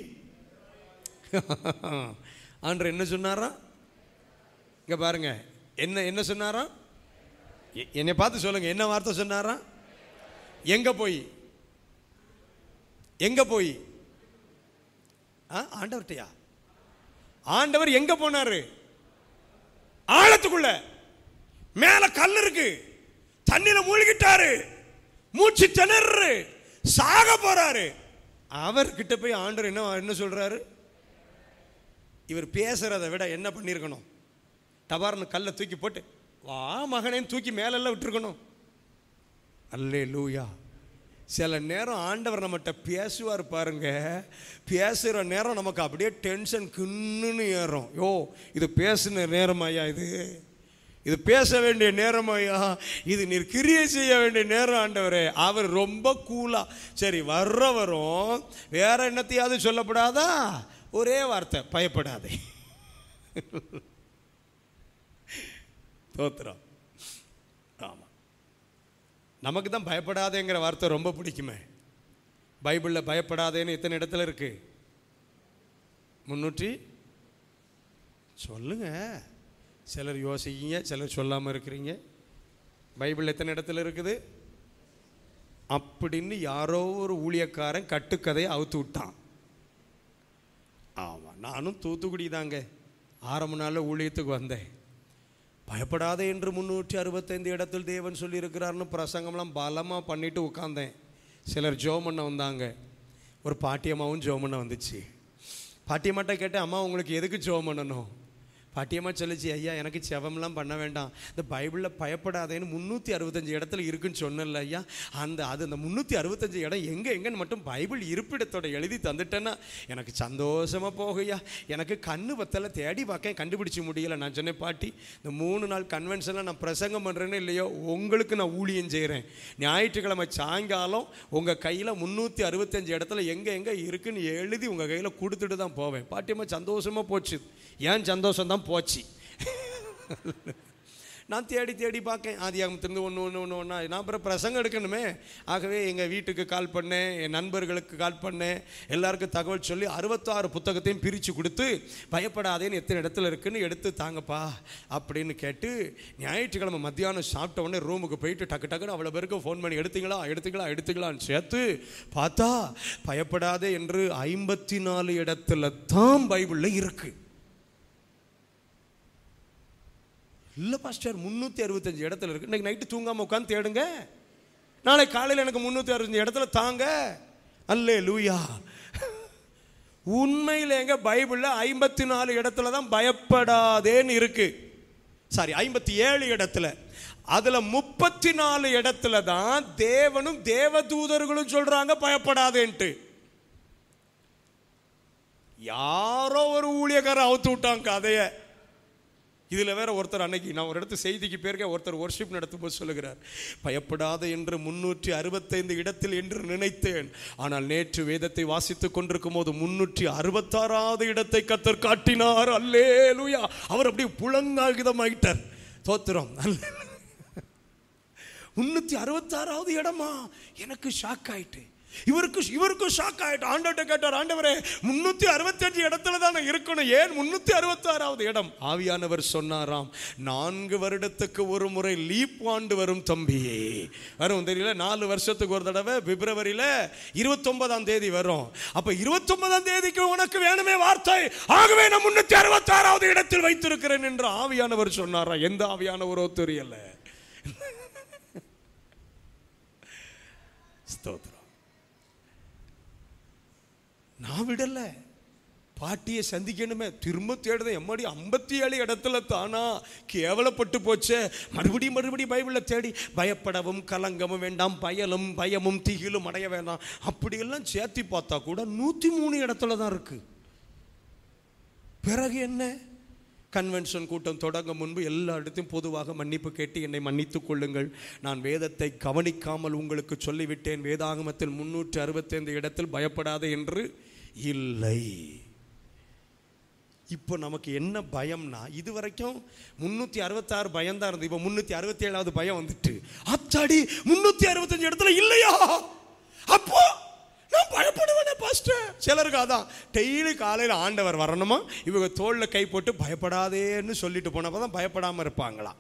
ஆண்டவர் என்ன சொன்னாரா? இங்க பாருங்க, என்ன என்ன சொன்னாரா? என்னை பார்த்து சொல்லுங்க, என்ன வார்த்தை சொன்னாரா? எங்க போய்? எங்க போய்? ஆண்டவர்கிட்டயா? ஆண்டவர் எங்க போனாரு? ஆழத்துக்குள்ள. மேல கல் இருக்கு, தண்ணியில மூழ்கிட்டாரு, மூச்சு திணறு, சாக போறாரு. அவர்கிட்ட போய் ஆண்டவர் என்ன என்ன சொல்றாரு? இவர் பேசுறதை விட என்ன பண்ணிருக்கணும்? டபார்னு கல்லை தூக்கி போட்டு வா மகனேன்னு தூக்கி மேலெல்லாம் விட்டுருக்கணும். அல்லேலூயா. சில நேரம் ஆண்டவர் நம்மகிட்ட பேசுவார் பாருங்க. பேசுகிற நேரம் நமக்கு அப்படியே டென்ஷன் கிண்ணுன்னு ஏறும். யோ, இது பேசுன நேரமாயா? இது இது பேச வேண்டிய நேரமாயா? இது நீர் கிரியை செய்ய வேண்டிய நேரம் ஆண்டவரே. அவர் ரொம்ப கூலா, சரி வர்றவரும் வேற என்னத்தையாவது சொல்லப்படாதா? ஒரே வார்த்தை, பயப்படாதே. தோத்திரம். ஆமாம், நமக்கு தான் பயப்படாதேங்கிற வார்த்தை ரொம்ப பிடிக்குமே. பைபிளில் பயப்படாதேன்னு எத்தனை இடத்துல இருக்கு? முன்னூற்றி சொல்லுங்க. சிலர் யோசிக்கீங்க, சிலர் சொல்லாமல் இருக்கிறீங்க. பைபிள் எத்தனை இடத்துல இருக்குது அப்படின்னு யாரோ ஒரு ஊழியக்காரன் கட்டுக்கதையை அவுத்து விட்டான். ஆமாம், நானும் தூத்துக்குடி தாங்க ஆரம்ப நாளில் ஊழியத்துக்கு வந்தேன். பயப்படாதே என்று முன்னூற்றி அறுபத்தைந்து இடத்தில் தேவன் சொல்லியிருக்கிறார்னு பிரசங்கம்லாம் பலமாக பண்ணிட்டு உட்காந்தேன். சிலர் ஜெபம் பண்ண வந்தாங்க. ஒரு பாட்டியம்மாவும் ஜெபம் பண்ண வந்துச்சு. பாட்டியம்மாட்ட கேட்டேன், அம்மா உங்களுக்கு எதுக்கு ஜெபம் பண்ணணும்? பாட்டியம்மா சொல்லிச்சு, ஐயா எனக்கு செவம்லாம் பண்ண வேண்டாம், இந்த பைபிளில் பயப்படாதேன்னு முந்நூற்றி அறுபத்தஞ்சு இடத்துல இருக்குன்னு சொன்னல ஐயா, அந்த அது அந்த முந்நூற்றி அறுபத்தஞ்சு இடம் எங்கே எங்கன்னு மட்டும் பைபிள் இருப்பிடத்தோட எழுதி தந்துட்டேன்னா எனக்கு சந்தோஷமாக போகையா. எனக்கு கண்ணு பத்தலை, தேடி பார்க்க கண்டுபிடிச்சி முடியலை. நான் சொன்னேன், பாட்டி இந்த மூணு நாள் கன்வென்ஷனில் நான் பிரசங்கம் பண்ணுறேன்னு இல்லையோ, உங்களுக்கு நான் ஊழியம் செய்கிறேன். ஞாயிற்றுக்கிழமை சாயங்காலம் உங்கள் கையில் முந்நூற்றி அறுபத்தஞ்சு இடத்துல எங்கே எங்கே இருக்குன்னு எழுதி உங்கள் கையில் கொடுத்துட்டு தான் போவேன். பாட்டியம்மா சந்தோஷமாக போச்சு. ஏன் சந்தோஷம் தான் போச்சு. நான் தேடி தேடி பார்க்கேன், ஆதியாகமத்திலிருந்து ஒன்று ஒன்று ஒன்று ஒன்றா. நான் அப்புறம் பிரசங்கம் எடுக்கணுமே, ஆகவே எங்கள் வீட்டுக்கு கால் பண்ணேன், என் நண்பர்களுக்கு கால் பண்ணேன், எல்லாருக்கும் தகவல் சொல்லி அறுபத்தாறு புத்தகத்தையும் பிரித்து கொடுத்து பயப்படாதேன்னு எத்தனை இடத்துல இருக்குன்னு எடுத்து தாங்கப்பா அப்படின்னு கேட்டு, ஞாயிற்றுக்கிழமை மத்தியானம் சாப்பிட்ட உடனே ரூமுக்கு போயிட்டு டக்கு டக்குன்னு அவ்வளோ பேருக்கு ஃபோன் பண்ணி எடுத்தீங்களா எடுத்துங்களா எடுத்துக்கலான்னு சேர்த்து பார்த்தா பயப்படாதே என்று ஐம்பத்தி நாலு இடத்துல தான் பைபிளில் இருக்குது. இல்லை பாஸ்டர் முந்நூற்றி அறுபத்தஞ்சு இடத்துல இருக்கு. இன்னைக்கு நைட்டு தூங்காமல் உட்காந்து தேடுங்க, நாளை காலையில் எனக்கு முந்நூற்றி அறுபத்தஞ்சு இடத்துல தாங்க. அல்லேலூயா. உண்மையில் எங்க பைபிளில் ஐம்பத்தி நாலு இடத்துல தான் பயப்படாதேன்னு இருக்கு. சாரி, ஐம்பத்தி ஏழு இடத்துல. அதுல முப்பத்தி நாலு இடத்துல தான் தேவனும் தேவதூதர்களும் சொல்றாங்க பயப்படாதேன்ட்டு. யாரோ ஒரு ஊழியக்காரர் அவுத்து விட்டாங்க கதைய. இதில் வேற ஒருத்தர், அன்னைக்கு நான் ஒரு இடத்து செய்திக்கு பேருக்க ஒருத்தர் ஒர்ஷிப் நடத்தும் போது சொல்லுகிறார், பயப்படாத என்று முன்னூற்றி அறுபத்தைந்து இடத்தில் என்று நினைத்தேன், ஆனால் நேற்று வேதத்தை வாசித்துக் கொண்டிருக்கும் போது முன்னூற்றி அறுபத்தாறாவது இடத்தை கர்த்தர் காட்டினார். அல்லேலூயா. அவர் அப்படியே புலங்காகிதமாயிட்டார். தோத்திரம். முன்னூற்றி அறுபத்தாறாவது இடமா? எனக்கு ஷாக் ஆயிட்டு. இவருக்கு இவருக்கும் ஷாக் ஆயிட்டு. ஆண்டவர்கிட்ட கேட்டார், ஆண்டவரே முன்னூத்தி அறுபத்தி அஞ்சு இடத்துல தானே இருக்கணும், ஏன் முன்னூத்தி அறுபத்தி ஆறாவது இடம்? ஆவியானவர் சொன்னாராம், நான்கு வருடத்துக்கு ஒரு முறை லீப் ஆண்டு வரும் தம்பி. வரும் தெரியல, நாலு வருஷத்துக்கு ஒரு தடவை பிப்ரவரியில இருபத்தி ஒன்பதாம் தேதி வரும். அப்ப இருபத்தி ஒன்பதாம் தேதிக்கு உனக்கு வேணுமே வார்த்தை, ஆகவே நான் முன்னூத்தி அறுபத்தி ஆறாவது இடத்தில் வைத்திருக்கிறேன் என்று ஆவியானவர் சொன்னாரா. எந்த ஆவியானவரோ தெரியல. ஸ்தோத்திரம். நான் விடல, பாட்டியை சந்திக்கணுமே, திரும்ப தேடுதேன். எம்மாடி ஐம்பத்தி ஏழு இடத்துல தானா, கேவலப்பட்டு போச்சே. மறுபடியும் மறுபடியும் பைபிளில் தேடி பயப்படவும் கலங்கமும் வேண்டாம், பயலும் பயமும் திகிலும் அடைய வேண்டாம் அப்படியெல்லாம் சேர்த்தி பார்த்தா கூட நூற்றி மூணு இடத்துல தான் இருக்கு. பிறகு என்ன? கன்வென்ஷன் கூட்டம் தொடங்க முன்பு எல்லா இடத்தையும் பொதுவாக மன்னிப்பு கேட்டு என்னை மன்னித்துக் கொள்ளுங்கள், நான் வேதத்தை கவனிக்காமல் உங்களுக்கு சொல்லிவிட்டேன், வேதாகமத்தில் முன்னூற்றி அறுபத்தி ஐந்து இடத்தில் பயப்படாதே என்று இல்லை. இப்போ நமக்கு என்ன பயம்னா, இது வரைக்கும் முன்னூற்றி அறுபத்தாறு பயம் தான் இருந்தது, இப்போ முன்னூற்றி அறுபத்தி ஏழாவது பயம் வந்துட்டு, அத்தாடி முன்னூற்றி அறுபத்தஞ்சு இடத்துல இல்லையா, அப்போ நான் பயப்படுவேனே பாஸ்டர். சிலருக்கு அதான் டெய்லி காலையில் ஆண்டவர் வரணுமா, இவங்க தோளில் கை போட்டு பயப்படாதேன்னு சொல்லிட்டு போனப்போ தான் பயப்படாமல் இருப்பாங்களாம்.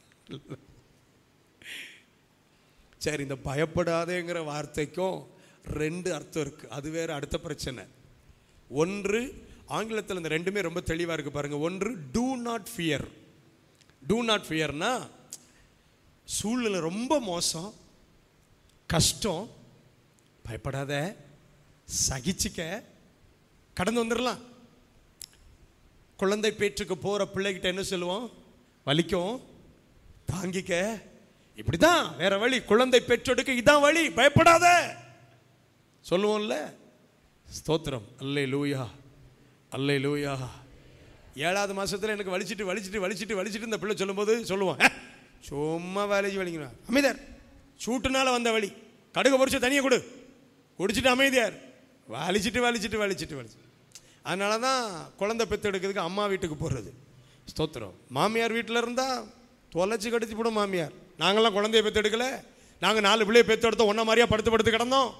சரி, இந்த பயப்படாதேங்கிற வார்த்தைக்கும் ரெண்டு அர்த்தம் இருக்கு, அது வேற அடுத்த பிரச்சனை. ஒன்று, ஆங்கிலத்தில் இந்த ரெண்டுமே ரொம்ப தெளிவாக இருக்கு பாருங்க. ஒன்று, do not fear. Do not ஃபியர்னா சூழ்நிலை ரொம்ப மோசம், கஷ்டம், பயப்படாத, சகிச்சிக்க, கடந்து வந்துடலாம். குழந்தை பேற்றுக்கு போகிற பிள்ளைகிட்ட என்ன சொல்லுவோம்? வலிக்கும், தாங்கிக்க, இப்படிதான், வேற வழி, குழந்தை பெற்றோடுக்கு இதான் வழி, பயப்படாத சொல்லுவோம்ல. ஸ்தோத்திரம். அல்லேலூயா, அல்லேலூயா. ஏழாவது மாசத்துல எனக்கு வலிச்சிட்டு வலிச்சிட்டு வலிச்சிட்டு வலிச்சிட்டு இந்த பிள்ளை சொல்லும்போது சொல்லுவோம், சும்மா வேலைக்கு வலிக்கணும், அமைதியார், சூட்டுனால வந்த வலி, கடுகு பொறிச்சு தனியை கொடு, குடிச்சிட்டு அமைதியார், வலிச்சிட்டு வலிச்சிட்டு வலிச்சிட்டு வலிச்சு. அதனால தான் குழந்தை பெற்று எடுக்கிறதுக்கு அம்மா வீட்டுக்கு போடுறது. ஸ்தோத்திரம். மாமியார் வீட்டில் இருந்தால் தொலைச்சி கடிச்சு போடும் மாமியார். நாங்கள்லாம் குழந்தைய பெற்று எடுக்கல, நாங்கள் நாலு பிள்ளைய பெற்று எடுத்தோம், ஒன்றா மாதிரியா படுத்து படுத்து கிடந்தோம்.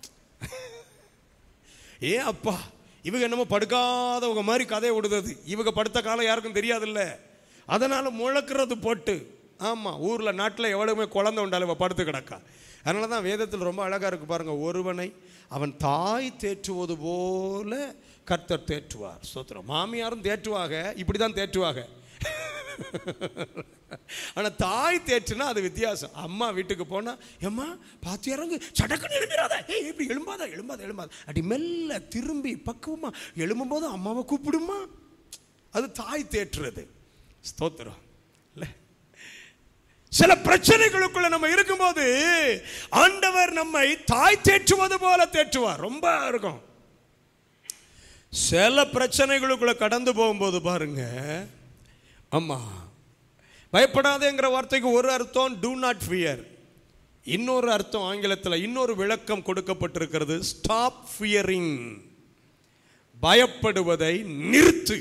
ஏ அப்பா, இவங்க என்னமோ படுக்காதவங்க மாதிரி கதையை விடுறது, இவங்க படுத்த காலம் யாருக்கும் தெரியாதுல்ல, அதனால் முழக்கிறது போட்டு. ஆமாம், ஊரில் நாட்டில் எவ்வளவுமே குழந்தை உண்டாலும் இவ படுத்து கிடக்கா. அதனால தான் வேதத்தில் ரொம்ப அழகாக இருக்கு பாருங்க, ஒருவனை அவன் தாய் தேற்றுவது போல கர்த்தர் தேற்றுவார். ஸ்தோத்திரம். மாமியாரும் தேற்றுவாங்க, இப்படி தான் தேற்றுவாங்க. ஆனால் தாய் தேற்றுனா அது வித்தியாசம். அம்மா வீட்டுக்கு போனா, எம்மா பார்த்து இறங்கு, சடக்குன்னு எழும்பிடாத, ஏய் இப்படி எழும்பாதா எழும்பாத எழும்பாத அப்படி மெல்ல திரும்பி பக்குவமா எழும்பும் போது அம்மாவை கூப்பிடுமா. அது தாய் தேற்றுறது. ஸ்தோத்திரம். சில பிரச்சனைகளுக்குள்ள நம்ம இருக்கும்போது ஆண்டவர் நம்மை தாய் தேற்றுவது போல தேற்றுவார். ரொம்ப இருக்கும். சில பிரச்சனைகளுக்குள்ள கடந்து போகும்போது பாருங்க, ஆமா, பயப்படாதேங்கிற வார்த்தைக்கு ஒரு அர்த்தம் do not fear, இன்னொரு அர்த்தம் ஆங்கிலத்தில் இன்னொரு விளக்கம் கொடுக்கப்பட்டிருக்கிறது, ஸ்டாப் ஃபியரிங், பயப்படுவதை நிறுத்து.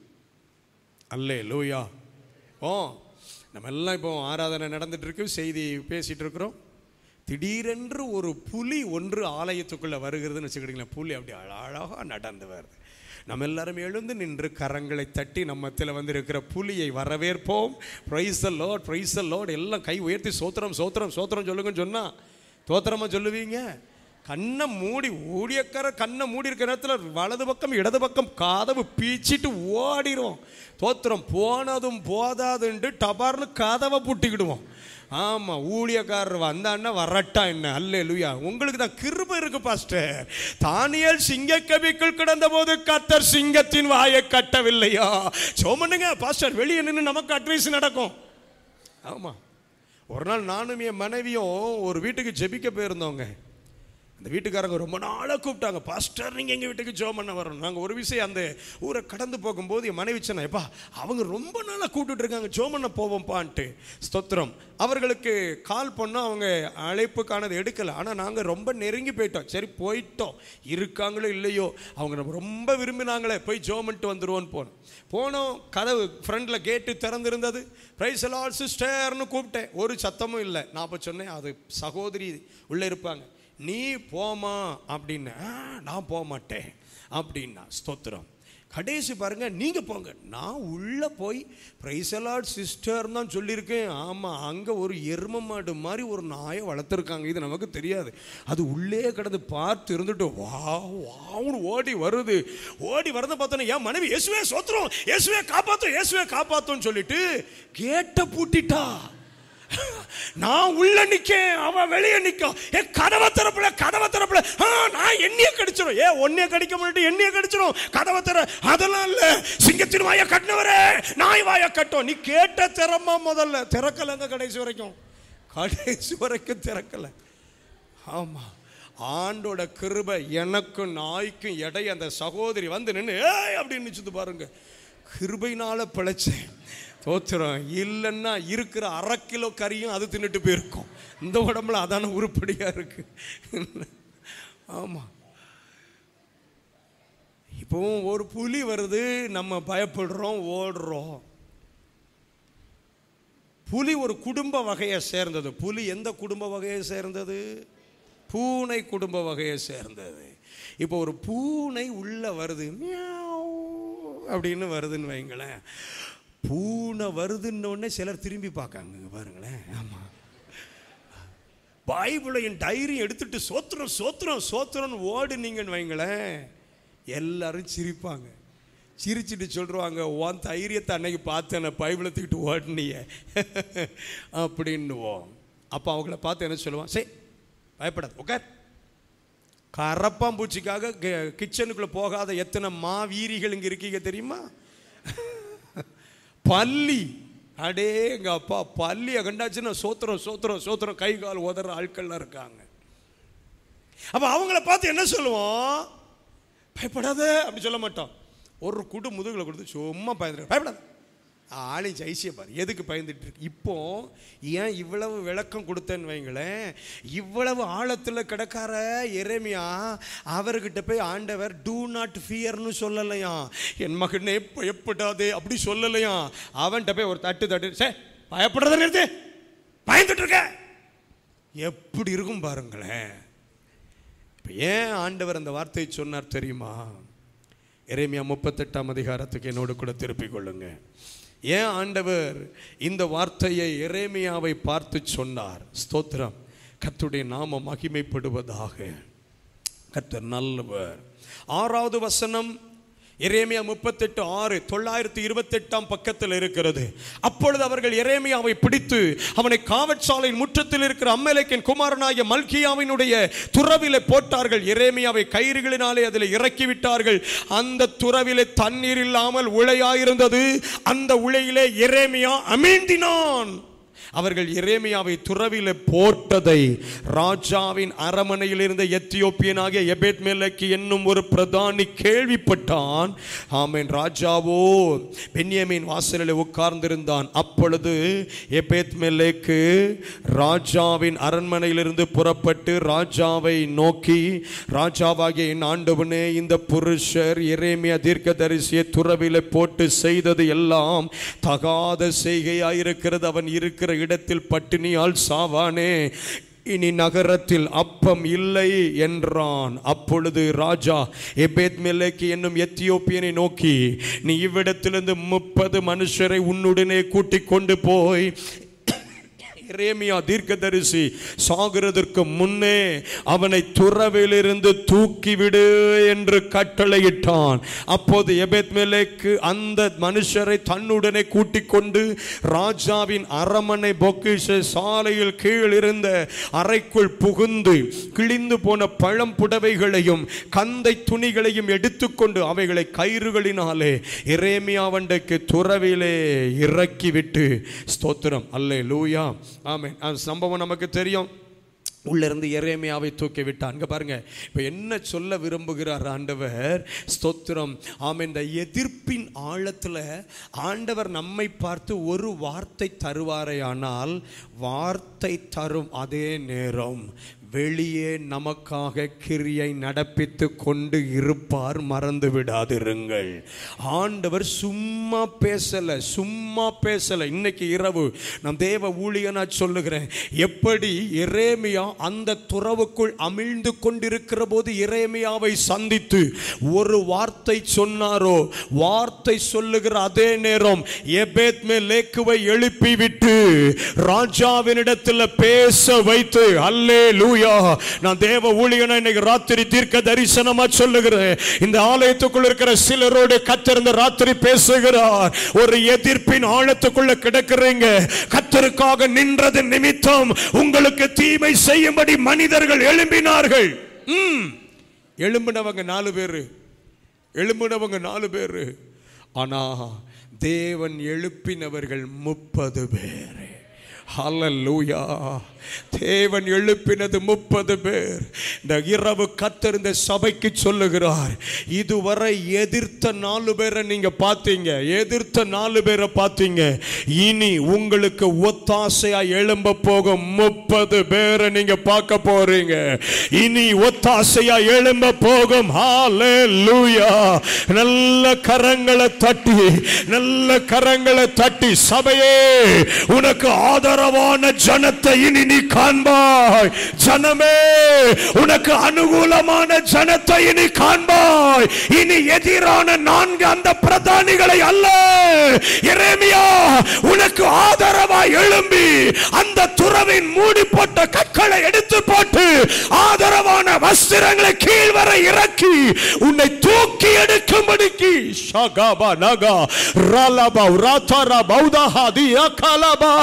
அல்லேலூயா. ஓ, நம்ம எல்லாம் இப்போ ஆராதனை நடந்துட்டு இருக்கு, செய்தி பேசிட்டு இருக்கிறோம். திடீரென்று ஒரு புலி ஒன்று ஆலயத்துக்குள்ள வருகிறதுன்னு வச்சுக்கிட்டீங்களா, புலி அப்படி அழகாக நடந்து வருது. நம்ம எல்லாரும் எழுந்து நின்று கரங்களை தட்டி நம்மத்தில் வந்து இருக்கிற புலியை வரவேற்போம். Praise the Lord, praise the Lord. எல்லாம் கை உயர்த்தி சோத்திரம் சோத்திரம் சோத்திரம் சொல்லுங்கன்னு சொன்னா தோத்திரமா சொல்லுவீங்க. கண்ணை மூடி, ஊழியக்கார கண்ணை மூடி இருக்கிற நேரத்தில் வலது பக்கம் இடது பக்கம் கதவு பீச்சிட்டு ஓடிடுவோம். தோத்திரம் போனதும் போதாதுண்டு டபார்னு கதவை பூட்டிக்கிடுவோம். ஆமாம், ஊழியக்காரர் வந்தான்னா வரட்டா என்ன. அல்லேலூயா. உங்களுக்கு தான் கிருபை இருக்கு பாஸ்டர். தானியேல் சிங்கக்கவிக்குள் கிடந்த போது கர்த்தர் சிங்கத்தின் வாயை கட்டவில்லையா? சோமனுங்க பாஸ்டர், வெளியே நின்று நமக்கு அட்வைஸ் நடக்கும். ஆமாம், ஒரு நாள் நானும் என் மனைவியும் ஒரு வீட்டுக்கு ஜெபிக்க போயிருந்தோங்க. அந்த வீட்டுக்காரங்க ரொம்ப நாளாக கூப்பிட்டாங்க, பாஸ்டர் நீங்கள் எங்கள் வீட்டுக்கு ஜெபம் பண்ண வரணும். நாங்கள் ஒரு விஷயம் அந்த ஊரை கடந்து போகும்போது என் மனைவி சொன்னேன், எப்பா அவங்க ரொம்ப நாளாக கூப்பிட்டு இருக்காங்க, ஜெபம் பண்ண போவோம்ப்பான்ட்டு. ஸ்தோத்திரம். அவர்களுக்கு கால் பண்ணோம், அவங்க அழைப்புக்கானது எடுக்கலை. ஆனால் நாங்கள் ரொம்ப நெருங்கி போயிட்டோம். சரி போயிட்டோம், இருக்காங்களோ இல்லையோ, அவங்க நம்ம ரொம்ப விரும்பினாங்களே, போய் ஜெபம் பண்ணிட்டு வந்துடுவோன்னு போனோம். போனோம், கதவு ஃப்ரண்டில் கேட்டு திறந்திருந்தது. பிரைஸ் தி லார்ட் சிஸ்டர்னு கூப்பிட்டேன், ஒரு சத்தமும் இல்லை. நான் அப்போ சொன்னேன், அது சகோதரி உள்ளே இருப்பாங்க, நீ போமா அப்படின்னு. நான் போக மாட்டேன் அப்படின்னா. ஸ்தோத்திரம். கடைசி பாருங்க, நீங்க போங்க. நான் உள்ள போய் பிரைஸ் தி லார்ட் சிஸ்டர் தான் சொல்லியிருக்கேன். ஆமா, அங்க ஒரு எரும மாடு மாதிரி ஒரு நாயை வளர்த்துருக்காங்க, இது நமக்கு தெரியாது. அது உள்ளே கிடந்து பார்த்து இருந்துட்டு வா வான்னு ஓடி வருது. ஓடி வரத பார்த்தோன்னே என் மனைவி இயேசுவே சோத்திரம், இயேசுவே காப்பாத்தும், இயேசுவே காப்பாத்தும் சொல்லிட்டு கேட்டை பூட்டிட்டா. நான் உள்ள நிக்கேன், அவன் வெளியே நிக்க. ஏ கதவை திறப்புல, கதவை திறப்புல. நான் எண்ணிய கடிச்சிடும். ஏ ஒன்னே கடிக்க மாட்டேன், எண்ணிய கடிச்சிடும். கதவை திற. அதெல்லாம் இல்ல, சிங்கத்தின் வாயை கட்டினவரே நாய் வாயை கட்டும். நீ கேட்ட திறமா முதல்ல திறக்கலங்க, கடைசி வரைக்கும் கடைசி வரைக்கும் திறக்கல. ஆமா, ஆண்டோட கிருபை எனக்கும் நாய்க்கும் எடை. அந்த சகோதரி வந்து நின்று ஏய் அப்படின்னு நிச்சது பாருங்க, கிருபையினால பிழைச்சேன். தோத்திரம். இல்லைன்னா இருக்கிற அரை கிலோ கறியும் அது தின்னுட்டு போயிருக்கும். இந்த உடம்புல அதான உருப்படியா இருக்கு. ஆமா, இப்போ ஒரு புலி வருது, நம்ம பயப்படுறோம், ஓடுறோம். புலி ஒரு குடும்ப வகையை சேர்ந்தது. புலி எந்த குடும்ப வகையை சேர்ந்தது? பூனை குடும்ப வகையை சேர்ந்தது. இப்போ ஒரு பூனை உள்ள வருது, மியாவ் அப்படின்னு வருதுன்னு வைங்களேன். பூனை வருதுன்னு சிலர் திரும்பி பார்க்காங்க பாருங்களேன். ஆமாம், பைபிளையும் டைரி எடுத்துட்டு சோத்திரம் சோத்திரம் சோத்திரம் ஓடுனீங்கன்னு வைங்களேன், எல்லாரும் சிரிப்பாங்க. சிரிச்சுட்டு சொல்லுவாங்க, உன் தைரியத்தை அன்னைக்கு பார்த்தேன், பைபிளை தூக்கிட்டு ஓடுனிய அப்படின்னுவோம். அப்போ அவங்கள பார்த்து என்ன சொல்லுவான், சரி பயப்படாது உட்கார். கரப்பாம்பூச்சிக்காக கிச்சனுக்குள்ளே போகாத எத்தனை மா வீரிகள் இங்கே இருக்கீங்க தெரியுமா? பள்ளி, அடே எங்க அப்பா, பள்ளியை கண்டாச்சுன்னா சோத்திரம் சோத்திரம் சோத்திரம் கை கால் உதற ஆட்கள்லாம் இருக்காங்க. அப்ப அவங்கள பார்த்து என்ன சொல்லுவோம்? பயப்படாத அப்படி சொல்ல மாட்டோம். ஒரு குடு முதுகுல கொடுத்து சும்மா பயந்துரு, பயப்படாத. ஆளை ஜெயிச்சிய பாரு, எதுக்கு பயந்துட்டு இருக்கு. இப்போ ஏன் இவ்வளவு விளக்கம் கொடுத்தேன்னு வைங்களேன், இவ்வளவு ஆழத்தில் கிடக்கார எரேமியா அவர்கிட்ட போய் ஆண்டவர் டூ நாட் ஃபியர்னு சொல்லலையா, என் மகனே பயப்படாதே அப்படி சொல்லலையா. அவன்கிட்ட போய் ஒரு தட்டு தட்டு, சே பயப்படுறத நிறுத்து, பயந்துட்டு இருக்க, எப்படி இருக்கும் பாருங்களேன். இப்போ ஏன் ஆண்டவர் அந்த வார்த்தையை சொன்னார் தெரியுமா? எரேமியா முப்பத்தெட்டாம் அதிகாரத்துக்கு என்னோடு கூட திருப்பிக் கொள்ளுங்க. ஏன் ஆண்டவர் இந்த வார்த்தையை எரேமியாவை பார்த்து சொன்னார்? ஸ்தோத்திரம். கர்த்தருடைய நாமம் மகிமைப்படுவதாக. கர்த்தர் நல்லவர். ஆறாவது வசனம், எரேமியா முப்பத்தெட்டு ஆறு தொள்ளாயிரத்தி இருபத்தி எட்டாம் பக்கத்தில் இருக்கிறது. அப்பொழுது அவர்கள் எரேமியாவை பிடித்து அவனை காவற்சாலையின் முற்றத்தில் இருக்கிற அம்மலேக்கின் குமாரனாகிய மல்கியாவினுடைய துறவிலே போட்டார்கள். எரேமியாவை கயிறுகளினாலே அதில் இறக்கி விட்டார்கள். அந்த துறவிலே தண்ணீர் இல்லாமல் உளையாயிருந்தது. அந்த உளையிலே எரேமியா அமிழ்ந்தினான். அவர்கள் எரேமியாவை துறவிலே போட்டதை ராஜாவின் அரமனையில் இருந்த எத்தியோப்பியனாகிய எபேத்மெலேக்கு என்னும் ஒரு பிரதானி கேள்விப்பட்டான். ஆமென். ராஜாவோ பென்யமீன் வாசலில் உட்கார்ந்திருந்தான். அப்பொழுது எபேத்மெலேக்கு ராஜாவின் அரண்மனையிலிருந்து புறப்பட்டு ராஜாவை நோக்கி, ராஜாவாகிய என் ஆண்டவனே, இந்த புருஷர் எரேமியா தீர்க்கதரிசியை துறவிலே போட்டு செய்தது எல்லாம் தகாத செய்கையாயிருக்கிறது. அவன் இருக்கிற இடத்தில் பட்டினியால் சாவானே. இனி நகரத்தில் அப்பம் இல்லை என்றான். அப்பொழுது ராஜா எபேத்மெலேக்கு என்னும் எத்தியோப்பியனை நோக்கி, நீ இவ்விடத்திலிருந்து முப்பது மனுஷரை உன்னுடனே கூட்டிக் கொண்டு போய் எரேமியா தீர்க்கதரிசி சாகிறதற்கு முன்னே அவனை துறவிலிருந்து தூக்கிவிடு என்று கட்டளையிட்டான். அப்போது எபேத்மெலேக்கு அந்த மனுஷரை தன்னுடனே கூட்டிக் கொண்டு ராஜாவின் அரமனை பொக்கிஷ சாலையில் கீழ் இருந்த அறைக்குள் புகுந்து கிழிந்து போன பழம் புடவைகளையும் கந்தை துணிகளையும் எடுத்துக்கொண்டு அவைகளை கயிறுகளினாலே எரேமியாவண்டைக்கு துறவிலே இறக்கிவிட்டு, ஸ்தோத்திரம், அல்லேலூயா, ஆமென். அந்த சம்பவம் நமக்கு தெரியும். உள்ளிருந்து எரேமியாவை தூக்கி விட்டான். இங்க பாருங்க, இப்போ என்ன சொல்ல விரும்புகிறார் ஆண்டவர்? ஸ்தோத்திரம், ஆமென். இந்த எதிர்ப்பின் ஆழத்தில் ஆண்டவர் நம்மை பார்த்து ஒரு வார்த்தை தருவாரேயானால், வார்த்தை தரும் அதே நேரம் வெளியே நமக்காக கிரியை நடப்பித்து கொண்டு இருப்பார். மறந்து விடாதிருங்கள். ஆண்டவர் சும்மா பேசல, சும்மா பேசல. இன்னைக்கு இரவு நான் தேவ ஊழியனா சொல்லுகிறேன், எப்படி எரேமியா அந்த துறவுக்குள் அமிழ்ந்து கொண்டிருக்கிற போது எரேமியாவை சந்தித்து ஒரு வார்த்தை சொன்னாரோ, வார்த்தை சொல்லுகிற அதே நேரம் எபேத்மெலேக்குவை எழுப்பி விட்டு ராஜாவினிடத்தில் பேச வைத்து, அல்லேலூயா. நான் தேவ ஊழியனா இன்னைக்கு ராத்திரி தீர்க்க தரிசனமா சொல்லுகிறேன், இந்த ஆலயத்துக்குள்ள இருக்கிற சிலரோடு கர்த்தர் இந்த ராத்திரி பேசுகிறார். ஒரு எதிர்ப்பின் ஆழத்துக்குள்ள கிடக்குறீங்க. கர்த்தருக்காக நின்றது நிமித்தம் உங்களுக்கு தீமை செய்யும்படி மனிதர்கள் எழும்பினார்கள். எழும்பினவங்க நாலு பேரு, எழும்பினவங்க நாலு பேரு. ஆனா தேவன் எழுப்பினவர்கள் முப்பது பேர். ஹல்லேலூயா. தேவன் எழுப்பினது முப்பது பேர். இந்த இரவு கர்த்தர் இந்த சபைக்கு சொல்லுகிறார், இதுவரை எதிர்த்த நாலு பேரை நீங்க பார்த்தீங்க, எதிர்த்த நாலு பேரை பார்த்தீங்க. இனி உங்களுக்கு ஒத்தாசையா எழும்ப போகும் முப்பது பேரை நீங்க பார்க்க போறீங்க. இனி ஒத்தாசையா எழும்ப போகும். ஹல்லேலூயா. நல்ல கரங்களை தட்டி, நல்ல கரங்களை தட்டி, சபையே உனக்கு ஆதரவான ஜனத்தை இனி நீ காண்பாய். ஜனமே உனக்கு அனுகூலமான ஜனத்தை இனி காண்பாய். இனி எதிரான நான்கு அந்த பிரதானிகளை அல்ல, எரேமியா உனக்கு ஆதரவாய் எழும்பி அந்த துறவின் மூடி போட்ட கற்களை எடுத்து போட்டு ஆதரவான வஸ்திரங்களை கீழ்வரை இறக்கி உன்னை தூக்கி எடுக்கும்படிக்கு ஷகபா நகா ரலபா ராதரா பௌதஹா தியா கலபா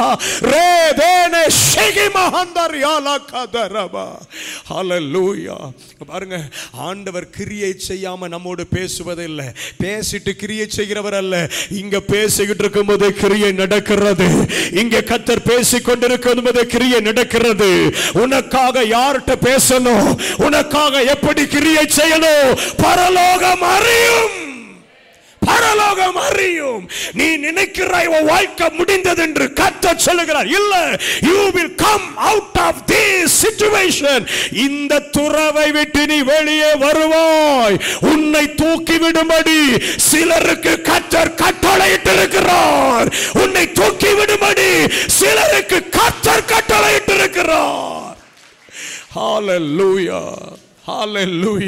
ரேதேனே ஷகி மஹந்தர் யாலா கதரபா. ஹல்லேலூயா. பாருங்க, ஆண்டவர் கிரியை செய்யாம நம்மோடு பேசுவதில்லை, பேசிட்டு கிரியை செய்கிறவர் அல்ல. இங்க பேசிக்கிட்டு இருக்கும்போது கிரியை நடக்கிறது. இங்க கர்த்தர் பேசிக் கொண்டிருக்கும் போது கிரியை நடக்கிறது. உனக்காக யார்கிட்ட பேசணும், உனக்காக எப்படி கிரியை செய்யணும், பரலோகம் அறியும். பரலோகம் அறியும். நீ நினைக்கிறாய் உன் வாழ்க்கை முடிந்தது என்று கர்த்தர் சொல்லுகிறார். இல்ல, you will come out of this situation. இந்த துறவை விட்டு நீ வெளியே வருவாய். உன்னை தூக்கி விடும்படி சிலருக்கு கர்த்தர் கட்டளையிட்டு இருக்கிறார். உன்னை தூக்கி விடும்படி சிலருக்கு கர்த்தர் கட்டளையிட்டு இருக்கிறார். ஹalleluya, ஹalleluya.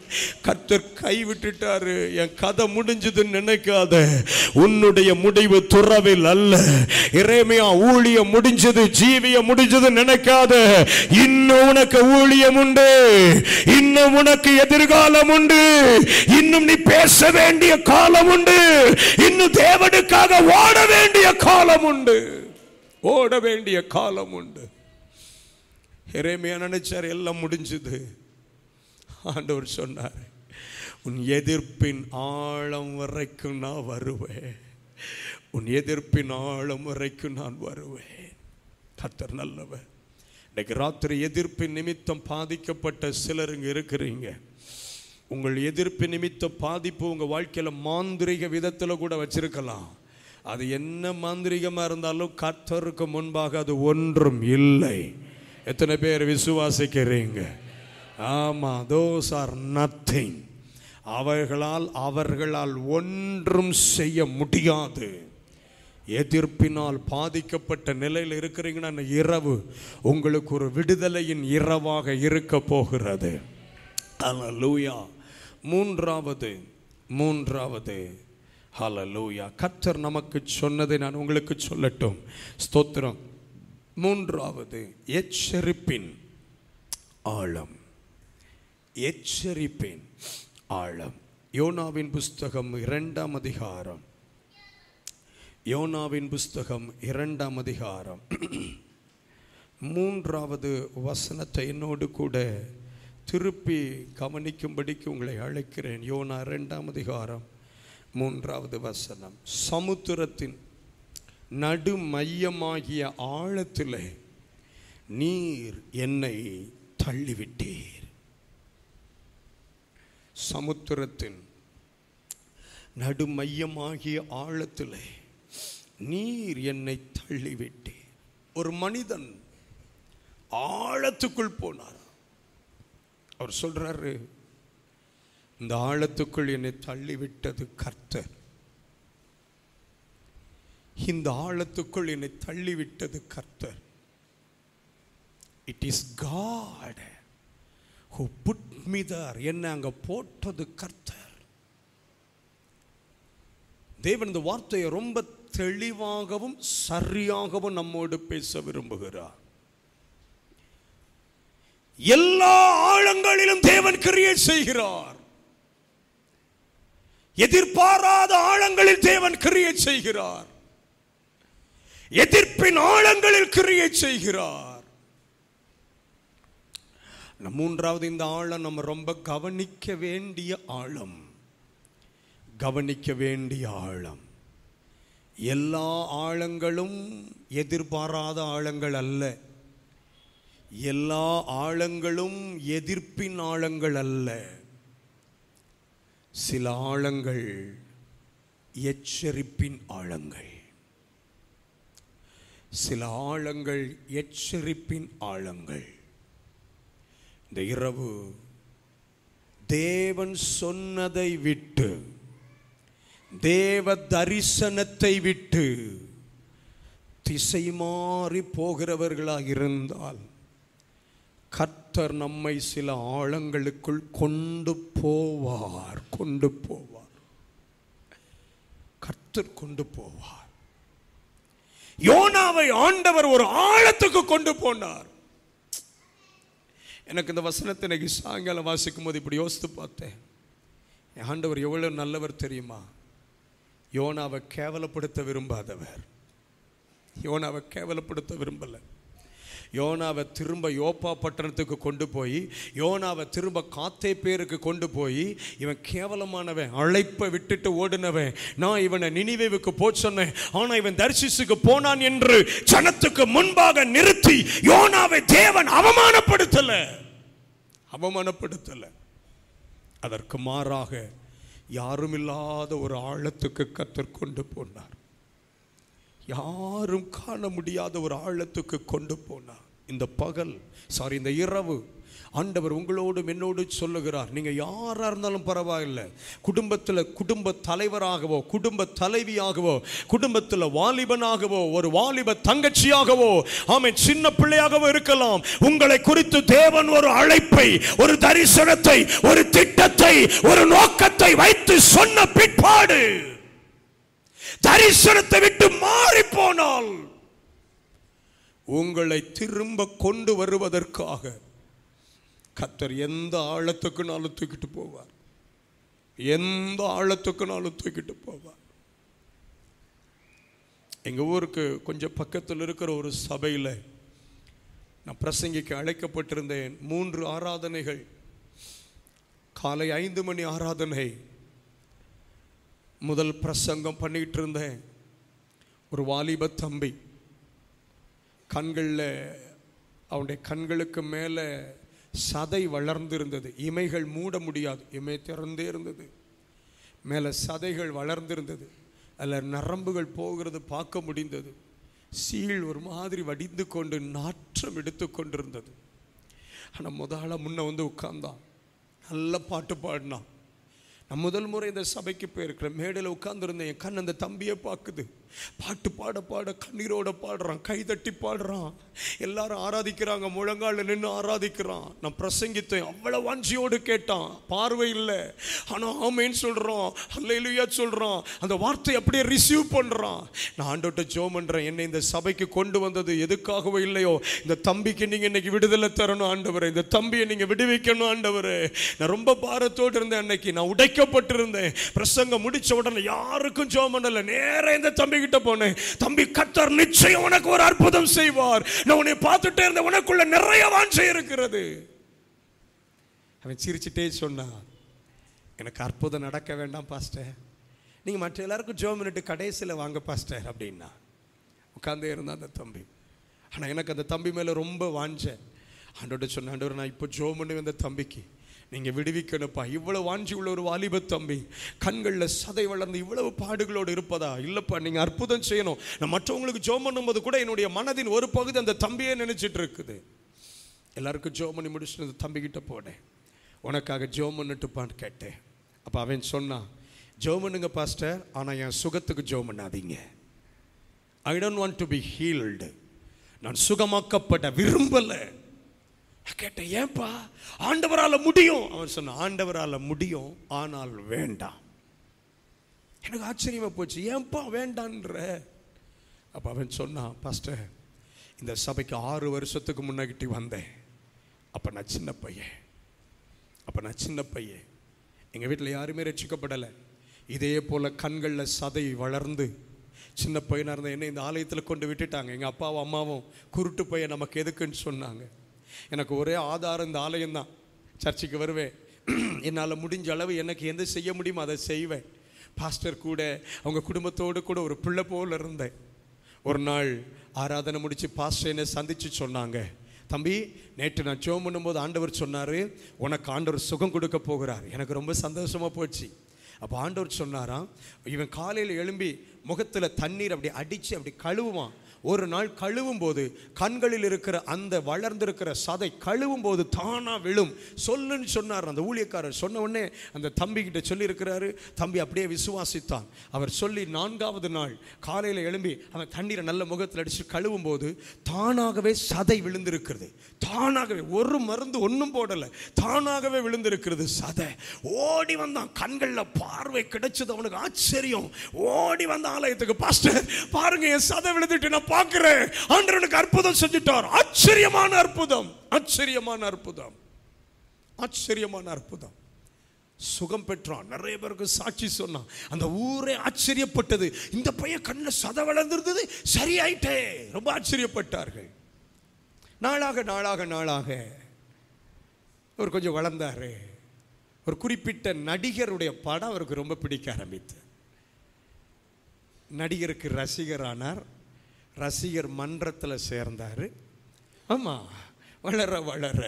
கர்த்தர் கை விட்டுட்டாரு, என் கதை முடிஞ்சதுன்னு நினைக்காத. உன்னுடைய முடிவு துறவில் அல்ல. எரேமியா ஊழியம் முடிஞ்சது, ஜீவியம் முடிஞ்சது நினைக்காத. இன்னும் உனக்கு ஊழியம் உண்டு, இன்னும் உனக்கு எதிர்காலம் உண்டு, இன்னும் நீ பேச வேண்டிய காலம் உண்டு, இன்னும் தேவனுக்காக ஓட வேண்டிய காலம் உண்டு, ஓட வேண்டிய காலம் உண்டு. எரேமியா நினைச்சார் எல்லாம் முடிஞ்சது. ஆண்டவர் சொன்னார், உன் எதிர்ப்பின் ஆழம் வரைக்கும் நான் வருவேன், உன் எதிர்ப்பின் ஆழம் வரைக்கும் நான் வருவேன். கர்த்தர் நல்லவர். இன்னைக்கு ராத்திரி எதிர்ப்பின் நிமித்தம் பாதிக்கப்பட்ட சிலர் இங்க இருக்கிறீங்க. உங்கள் எதிர்ப்பு நிமித்த பாதிப்பு உங்க வாழ்க்கையில மாந்திரிக விதத்துல கூட வச்சிருக்கலாம். அது என்ன மாந்திரிகமா இருந்தாலும் கர்த்தருக்கு முன்பாக அது ஒன்றும் இல்லை. எத்தனை பேர் விசுவாசிக்கிறீங்க? ஆமா, those are nothing. அவர்களால் அவர்களால் ஒன்றும் செய்ய முடியாது. எதிர்ப்பினால் பாதிக்கப்பட்ட நிலையில் இருக்கிறீங்கன்னா இரவு உங்களுக்கு ஒரு விடுதலையின் இரவாக இருக்க போகிறது. ஹல்லேலூயா. மூன்றாவது மூன்றாவது ஹல்லேலூயா, கர்த்தர் நமக்கு சொன்னதை நான் உங்களுக்கு சொல்லட்டும். ஸ்தோத்திரம். மூன்றாவது எச்சரிப்பின் ஆழம். எச்சரிப்பின் ஆழம். யோனாவின் புஸ்தகம் இரண்டாம் அதிகாரம், யோனாவின் புஸ்தகம் இரண்டாம் அதிகாரம் மூன்றாவது வசனத்தை என்னோடு கூட திருப்பி கவனிக்கும்படிக்கு உங்களை அழைக்கிறேன். யோனா இரண்டாம் அதிகாரம் மூன்றாவது வசனம். சமுத்திரத்தின் நடு மையமாகிய ஆழத்திலே நீர் என்னை தள்ளிவிட்டீர். சமுத்திரத்தின் நடுமையமாகிய ஆழத்திலே நீர் என்னை தள்ளிவிட்டீர். ஒரு மனிதன் ஆழத்துக்குள் போனார். அவர் சொல்றாரு, இந்த ஆழத்துக்குள் என்னை தள்ளிவிட்டது கர்த்தர். இந்த ஆழத்துக்குள் என்னை தள்ளிவிட்டது கர்த்தர். It is God who put me there. என்னை அங்க போட்டது கர்த்தர். தேவன் இந்த வார்த்தையை ரொம்ப தெளிவாகவும் சரியாகவும் நம்மோடு பேச விரும்புகிறார். எல்லா ஆழங்களிலும் தேவன் கிரியை செய்கிறார். எதிர்பாராத ஆழங்களில் தேவன் கிரியை செய்கிறார். எதிர்ப்பின் ஆழங்களில் கிரியை செய்கிறார். மூன்றாவது, இந்த ஆழம் நம்ம ரொம்ப கவனிக்க வேண்டிய ஆழம். கவனிக்க வேண்டிய ஆழம். எல்லா ஆழங்களும் எதிர்பாராத ஆழங்கள் அல்ல. எல்லா ஆழங்களும் எதிர்ப்பின் ஆழங்கள் அல்ல. சில ஆழங்கள் எச்சரிப்பின் ஆழங்கள். சில ஆழங்கள் எச்சரிப்பின் ஆழங்கள். இந்த இரவு தேவன் சொன்னதை விட்டு, தேவ தரிசனத்தை விட்டு திசை மாறி போகிறவர்களாக இருந்தால் கர்த்தர் நம்மை சில ஆழங்களுக்குள் கொண்டு போவார். கொண்டு போவார். கர்த்தர் கொண்டு போவார். யோனாவை ஆண்டவர் ஒரு ஆழத்துக்கு கொண்டு போனார். எனக்கு இந்த வசனத்தை இன்னைக்கு சாயங்காலம் வாசிக்கும் போது இப்படி யோசித்து பார்த்தேன். ஆண்டவர் எவ்வளவு நல்லவர் தெரியுமா? யோனாவை கேவலப்படுத்த விரும்பாதவர். யோனாவை கேவலப்படுத்த விரும்பல. யோனாவை திரும்ப யோப்பா பட்டணத்துக்கு கொண்டு போய், யோனாவை திரும்ப காத்தே பேருக்கு கொண்டு போய், இவன் கேவலமானவன், அழைப்பை விட்டுட்டு ஓடுனவன், நான் இவனை நினிவேவுக்கு போ சொன்னேன், ஆனா இவன் தர்ஷீசுக்கு போனான் என்று ஜனத்துக்கு முன்பாக நிறுத்தி யோனாவை தேவன் அவமானப்படுத்தல. அவமானப்படுத்தல. அதற்கு மாறாக யாருமில்லாத ஒரு ஆழத்துக்கு கர்த்தர் கொண்டு போனார். யாரும் காண முடியாத ஒரு ஆழத்துக்கு கொண்டு போனார். இந்த பகல் சாரி இந்த இரவு ஆண்டவர் உங்களோடும் என்னோடு சொல்லுகிறார், நீங்கள் யாராக இருந்தாலும் பரவாயில்லை, குடும்பத்தில் குடும்ப தலைவராகவோ குடும்ப தலைவியாகவோ குடும்பத்தில் வாலிபனாகவோ ஒரு வாலிப தங்கச்சியாகவோ ஆமென் சின்ன பிள்ளையாகவோ இருக்கலாம், உங்களை குறித்து தேவன் ஒரு அழைப்பை, ஒரு தரிசனத்தை, ஒரு திட்டத்தை, ஒரு நோக்கத்தை வைத்து சொன்ன பிற்பாடு தரிசனத்தை விட்டு மாறி போனால் உங்களை திரும்ப கொண்டு வருவதற்காக கர்த்தர் எந்த ஆழத்துக்குனாலும் தூக்கிட்டு போவார், எந்த ஆழத்துக்குனாலும் தூக்கிட்டு போவார். எங்க ஊருக்கு கொஞ்சம் பக்கத்தில் இருக்கிற ஒரு சபையில் நான் பிரசங்கிக்கு அழைக்கப்பட்டிருந்தேன். மூன்று ஆராதனைகள், காலை ஐந்து மணி ஆராதனை. முதல் பிரசங்கம் பண்ணிட்டு இருந்தேன். ஒரு வாலிப தம்பி, கண்களில் அவனுடைய கண்களுக்கு மேலே சதை வளர்ந்திருந்தது, இமைகள் மூட முடியாது, இமை திறந்தே இருந்தது, மேலே சதைகள் வளர்ந்திருந்தது, அதில் நரம்புகள் போகிறது பார்க்க முடிந்தது. சீழ் ஒரு மாதிரி வடிந்து கொண்டு நாற்றம் எடுத்து கொண்டிருந்தது. ஆனால் முதல்ல முன்ன வந்து உட்கார்ந்தான், நல்ல பாட்டு பாடினான். நான் முதல் முறை இந்த சபைக்கு போயிருக்கிறேன். மேடையில் உட்கார்ந்துருந்தேன். என் கண் அந்த தம்பியை பார்க்குது. பாட்டு பாட பாட கண்ணீரோட பாடுறான், கை தட்டி பாடுறான். எல்லாரும் ஆராதிக்கிறாங்க, முழங்கால நின்று ஆராதிக்கிறான். நான் பிரசங்கித்தேன், அவ்வளவு வாஞ்சியோடு கேட்டான். பார்வை இல்லை, ஆனால் ஆமேன்னு சொல்றான், அல்லேலூயா சொல்றான். அந்த வார்த்தை அப்படியே ரிசீவ் பண்றான். நான் ஆண்டவர்ட்ட ஜெபம் பண்றேன், என்னை இந்த சபைக்கு கொண்டு வந்தது எதுக்காகவோ இல்லையோ, இந்த தம்பிக்கு நீங்க இன்னைக்கு விடுதலை தரணும் ஆண்டவரே, இந்த தம்பியை நீங்க விடுவிக்கணும் ஆண்டவரே. நான் ரொம்ப பாரத்தோடு இருந்தேன். அன்னைக்கு நான் உடைக்கப்பட்டிருந்தேன். பிரசங்கம் முடிச்ச உடனே யாருக்கும் ஜெபம் பண்ணல, நேரா இந்த தம்பி கிட்ட போனேன். தம்பி, கர்த்தர் நிச்சயம் உனக்கு ஒரு அற்புதம் செய்வார். நான் உன்னை பார்த்துட்டே இருந்த, உனக்குள்ள நிறைய வாஞ்சை இருக்கிறது. அவன் சிரிச்சுட்டே சொன்னான், எனக்கு அற்புதம் நடக்க வேண்டாம் பாஸ்டர், நீங்க மற்ற எல்லாருக்கும் ஜெபம் பண்ணிட்டு கடைசியில் வாங்க பாஸ்டர் அப்படின்னா. உட்கார்ந்தே இருந்தான் அந்த தம்பி. ஆனால் எனக்கு அந்த தம்பி மேலே ரொம்ப வாஞ்சை. ஆண்டவர்ட்ட சொன்ன, ஆண்டவர் நான் இப்போ ஜெபம் பண்ணி வந்த தம்பிக்கு நீங்கள் விடுவிக்கணுப்பா. இவ்வளவு வாஞ்சி உள்ள ஒரு வாலிப தம்பி, கண்களில் சதை வளர்ந்து இவ்வளவு பாடுகளோடு இருப்பதா? இல்லைப்பா, நீங்கள் அற்புதம் செய்யணும். நான் மற்றவங்களுக்கு ஜெபம் பண்ணும்போது கூட என்னுடைய மனதின் ஒரு பகுதி அந்த தம்பியே நினைச்சிட்டு இருக்குது. எல்லாருக்கும் ஜெபம் பண்ணி முடிச்சுட்டு அந்த தம்பிக்கிட்ட போனேன். உனக்காக ஜெபம் பண்ணிட்டுப்பான்னு கேட்டேன். அப்போ அவன் சொன்னான், ஜெபம் பண்ணுங்க பாஸ்டர், ஆனால் என் சுகத்துக்கு ஜெபம் பண்ணாதீங்க. I don't want to be healed. நான் சுகமாக்கப்பட விரும்பலை. கேட்டேன், ஏன்பா? ஆண்டவரால் முடியும். அவன் சொன்னான், ஆண்டவரால் முடியும், ஆனால் வேண்டாம். எனக்கு ஆச்சரியமா போச்சு, ஏன்பா வேண்டான்ற? அப்போ அவன் சொன்னான், பாஸ்டர், இந்த சபைக்கு ஆறு வருஷத்துக்கு முன்னாடி வந்தேன். அப்போ நான் சின்ன பையன் அப்போ நான் சின்ன பையன் எங்கள் வீட்டில் யாருமே ரட்சிக்கப்படலை. இதே போல் கண்களில் சதை வளர்ந்து சின்ன பையனாக இருந்த என்னை இந்த ஆலயத்தில் கொண்டு விட்டுட்டாங்க. எங்கள் அப்பாவும் அம்மாவும் குருட்டு பையன் நமக்கு எதுக்குன்னு சொன்னாங்க. எனக்கு ஒரே ஆதாரம் இந்த ஆலயம்தான். சர்ச்சுக்கு வருவேன், என்னால் முடிஞ்ச அளவு எனக்கு எந்த செய்ய முடியுமோ அதை செய்வேன். பாஸ்டர் கூட அவங்க குடும்பத்தோடு கூட ஒரு பிள்ளை போல் இருந்தேன். ஒரு நாள் ஆராதனை முடித்து பாஸ்டர் என்னை சந்தித்து சொன்னாங்க, தம்பி, நேற்று நான் ஜெபம் பண்ணும்போது ஆண்டவர் சொன்னார், உனக்கு ஆண்டவர் சுகம் கொடுக்க போகிறார். எனக்கு ரொம்ப சந்தோஷமாக போச்சு. அப்போ ஆண்டவர் சொன்னாராம், இவன் காலையில் எழும்பி முகத்தில் தண்ணீர் அப்படி அடித்து அப்படி கழுவுவான். ஒரு நாள் கழுவும் போது கண்களில் இருக்கிற அந்த வளர்ந்திருக்கிற சதை கழுவும் போது தானா விழும் சொல்லுன்னு சொன்னார். அந்த ஊழியக்காரர் சொன்ன உடனே அந்த தம்பி கிட்ட சொல்லி இருக்கிறாரு. தம்பி அப்படியே விசுவாசித்தான். அவர் சொல்லி நான்காவது நாள் காலையில் எழும்பி அவன் தண்ணீரை நல்ல முகத்தில் அடித்து கழுவும் போது தானாகவே சதை விழுந்திருக்கிறது. தானாகவே, ஒரு மருந்து ஒன்றும் போடலை, தானாகவே விழுந்திருக்கிறது சதை. ஓடி வந்தான், கண்களில் பார்வை கிடைச்சது அவனுக்கு ஆச்சரியம். ஓடி வந்த ஆலயத்துக்கு, பாஸ்டர் பாருங்க என் சதை விழுந்துட்டு நான் பார்க்கிறேன், ஆண்டவனுக்கு அற்புதம் செஞ்சுட்டார். ஆச்சரியமான அற்புதம், ஆச்சரியமான அற்புதம், ஆச்சரியமான அற்புதம். சுகம் பெற்றான். நிறைய பேருக்கு சாட்சி சொன்னான். அந்த ஊரே ஆச்சரியப்பட்டது. இந்த பையன் கண்ணில் சதை வளர்ந்திருந்தது, சரியாயிட்டே, ரொம்ப ஆச்சரியப்பட்டார்கள். நாளாக நாளாக நாளாக அவர் கொஞ்சம் வளர்ந்தாரு. ஒரு குறிப்பிட்ட நடிகருடைய படம் அவருக்கு ரொம்ப பிடிக்க ஆரம்பித்து, நடிகருக்கு ரசிகரானார். ரசிகர் மன்றத்தில் சேர்ந்தார். ஆமாம், வளர வளர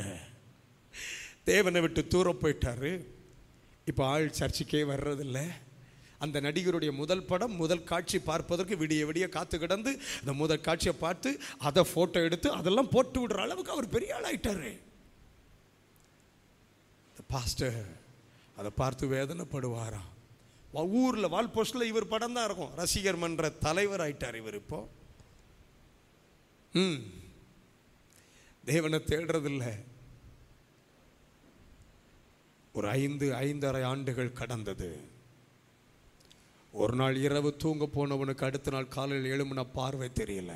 தேவனை விட்டு தூரம் போயிட்டார். இப்போ ஆள் சர்ச்சைக்கே வர்றதில்லை. அந்த நடிகருடைய முதல் படம், முதல் காட்சி பார்ப்பதற்கு விடிய விடிய காத்து கிடந்து அந்த முதல் காட்சியை பார்த்து அதை ஃபோட்டோ எடுத்து அதெல்லாம் போட்டு விடுற அளவுக்கு அவர் பெரிய ஆள் ஆயிட்டாரு. பாஸ்டர் அதை பார்த்து வேதனைப்படுவாராம். ஊரில் வால் போஸ்டில் இவர் படம் தான் இருக்கும். ரசிகர் மன்ற தலைவர் ஆயிட்டார் இவர் இப்போ. ம் தேவனை தேடுறதில்ல. ஒரு ஐந்து ஐந்தரை ஆண்டுகள் கடந்தது. ஒரு நாள் இரவு தூங்க போனவனுக்கு அடுத்த நாள் காலையில் எழும்புனா பார்வை தெரியல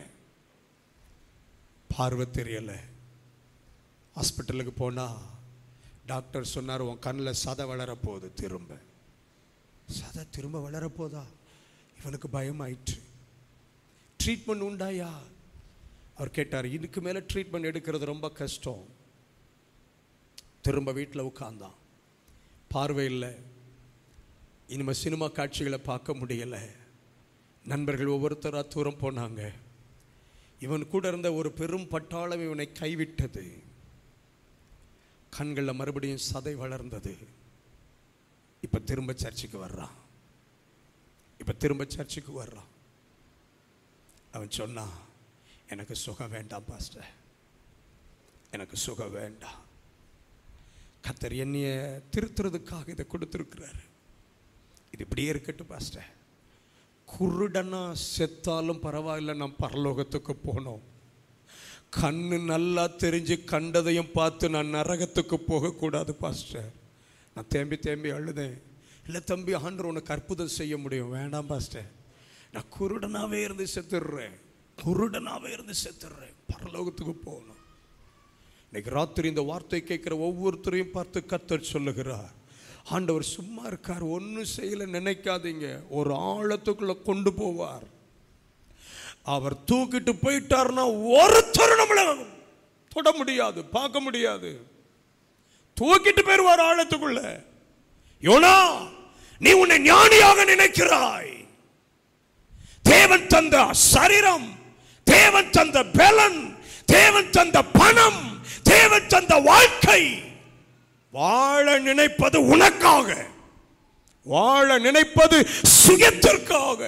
பார்வை தெரியல ஹாஸ்பிட்டலுக்கு போனா டாக்டர் சொன்னார், உன் கண்ணில் சதை வளரப்போகுது. திரும்ப சதை திரும்ப வளரப்போதா? இவனுக்கு பயம் ஆயிற்று. ட்ரீட்மெண்ட் உண்டாயா? அவர் கேட்டார். இதுக்கு மேலே ட்ரீட்மெண்ட் எடுக்கிறது ரொம்ப கஷ்டம். திரும்ப வீட்டில் உட்கார்ந்தான். பார்வை இல்லை. இனிமேல் சினிமா காட்சிகளை பார்க்க முடியலை. நண்பர்கள் ஒவ்வொருத்தராக தூரம் போனாங்க. இவன் கூட இருந்த ஒரு பெரும் பட்டாளம் இவனை கைவிட்டது. கண்களில் மறுபடியும் சதை வளர்ந்தது. இப்போ திரும்ப சர்ச்சுக்கு வர்றான். இப்போ திரும்ப சர்ச்சுக்கு வர்றான். அவன் சொன்னான், எனக்கு சுகம் வேண்டாம் பாஸ்டர், எனக்கு சுகம் வேண்டாம். கர்த்தர் என்னைய திருத்துறதுக்காக இதை கொடுத்துருக்கிறாரு. இது இப்படியே இருக்கட்டும் பாஸ்டர். குருடனா செத்தாலும் பரவாயில்ல, நான் பரலோகத்துக்கு போனோம். கண்ணு நல்லா தெரிஞ்சு கண்டதையும் பார்த்து நான் நரகத்துக்கு போகக்கூடாது பாஸ்டர். நான் தேம்பி தேம்பி அழுதேன். இல்லை தம்பி, ஆண்டவர் உனக்கு அற்புதம் செய்ய முடியும். வேண்டாம் பாஸ்டர், நான் குருடனாவே இருந்து செத்துடுறேன், குருடனாவே இருந்து செத்துடுறேன், பரலோகத்துக்கு போகணும். இன்னைக்கு ராத்திரி இந்த வார்த்தை கேட்குற ஒவ்வொருத்தரையும் பார்த்து கர்த்தர் சொல்லுகிறார், ஆண்டவர் சும்மா இருக்கார், ஒன்றும் செய்யல நினைக்காதீங்க. ஒரு ஆழத்துக்குள்ள கொண்டு போவார். அவர் தூக்கிட்டு போயிட்டார்னா ஒருத்தர் நம்மளை தொட முடியாது, பார்க்க முடியாது. தூக்கிட்டு போயிருவார் ஆழத்துக்குள்ள. யோனா, நீ உன்னை ஞானியாக நினைக்கிறாய். தேவன் தந்த சரீரம், தேவன் தந்த பலன், தேவன் தந்த பணம், தேவன் தந்த வாழ்க்கை, வாழ நினைப்பது உனக்காக, வாழ நினைப்பது சுயத்திற்காக.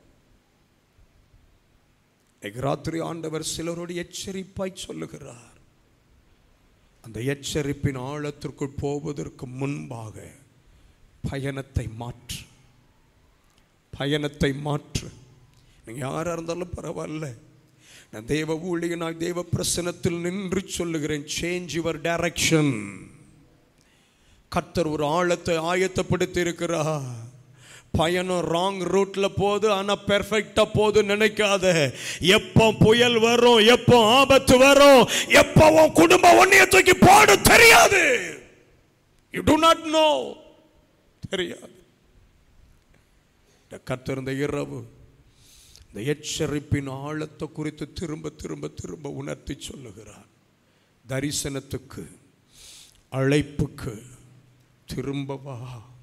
ராத்திரி ஆண்டவர் சிலரோடு எச்சரிப்பாய் சொல்லுகிறார். அந்த எச்சரிப்பின் ஆழத்திற்குள் போவதற்கு முன்பாக பயணத்தை மாற்று, பயணத்தை மாற்று. நீங்க யாரா இருந்தாலும் பரவாயில்ல, நான் தேவ ஊழியனாய் தேவ பிரசன்னத்தில் நின்று சொல்லுகிறேன், சேஞ்ச் யுவர் டைரக்ஷன். கர்த்தர் ஒரு ஆழத்தை ஆயத்தப்படுத்தி இருக்கிறார். பயணம் ராங் ரூட்ல போகுது, ஆனா பெர்ஃபெக்டா போகுது நினைக்காத. எப்போ புயல் வரும், எப்போ ஆபத்து வரும், எப்போ உன் குடும்பம் ஒன்னைய தூக்கி போடு தெரியாது. யூ டு நாட் நோ, தெரியாது. கர்த்தர் இந்த இரவு இந்த எச்சரிப்பின் ஆழத்தை குறித்து திரும்ப திரும்ப திரும்ப உணர்த்தி சொல்லுகிறார். தரிசனத்துக்கு, அழைப்புக்கு திரும்ப வா.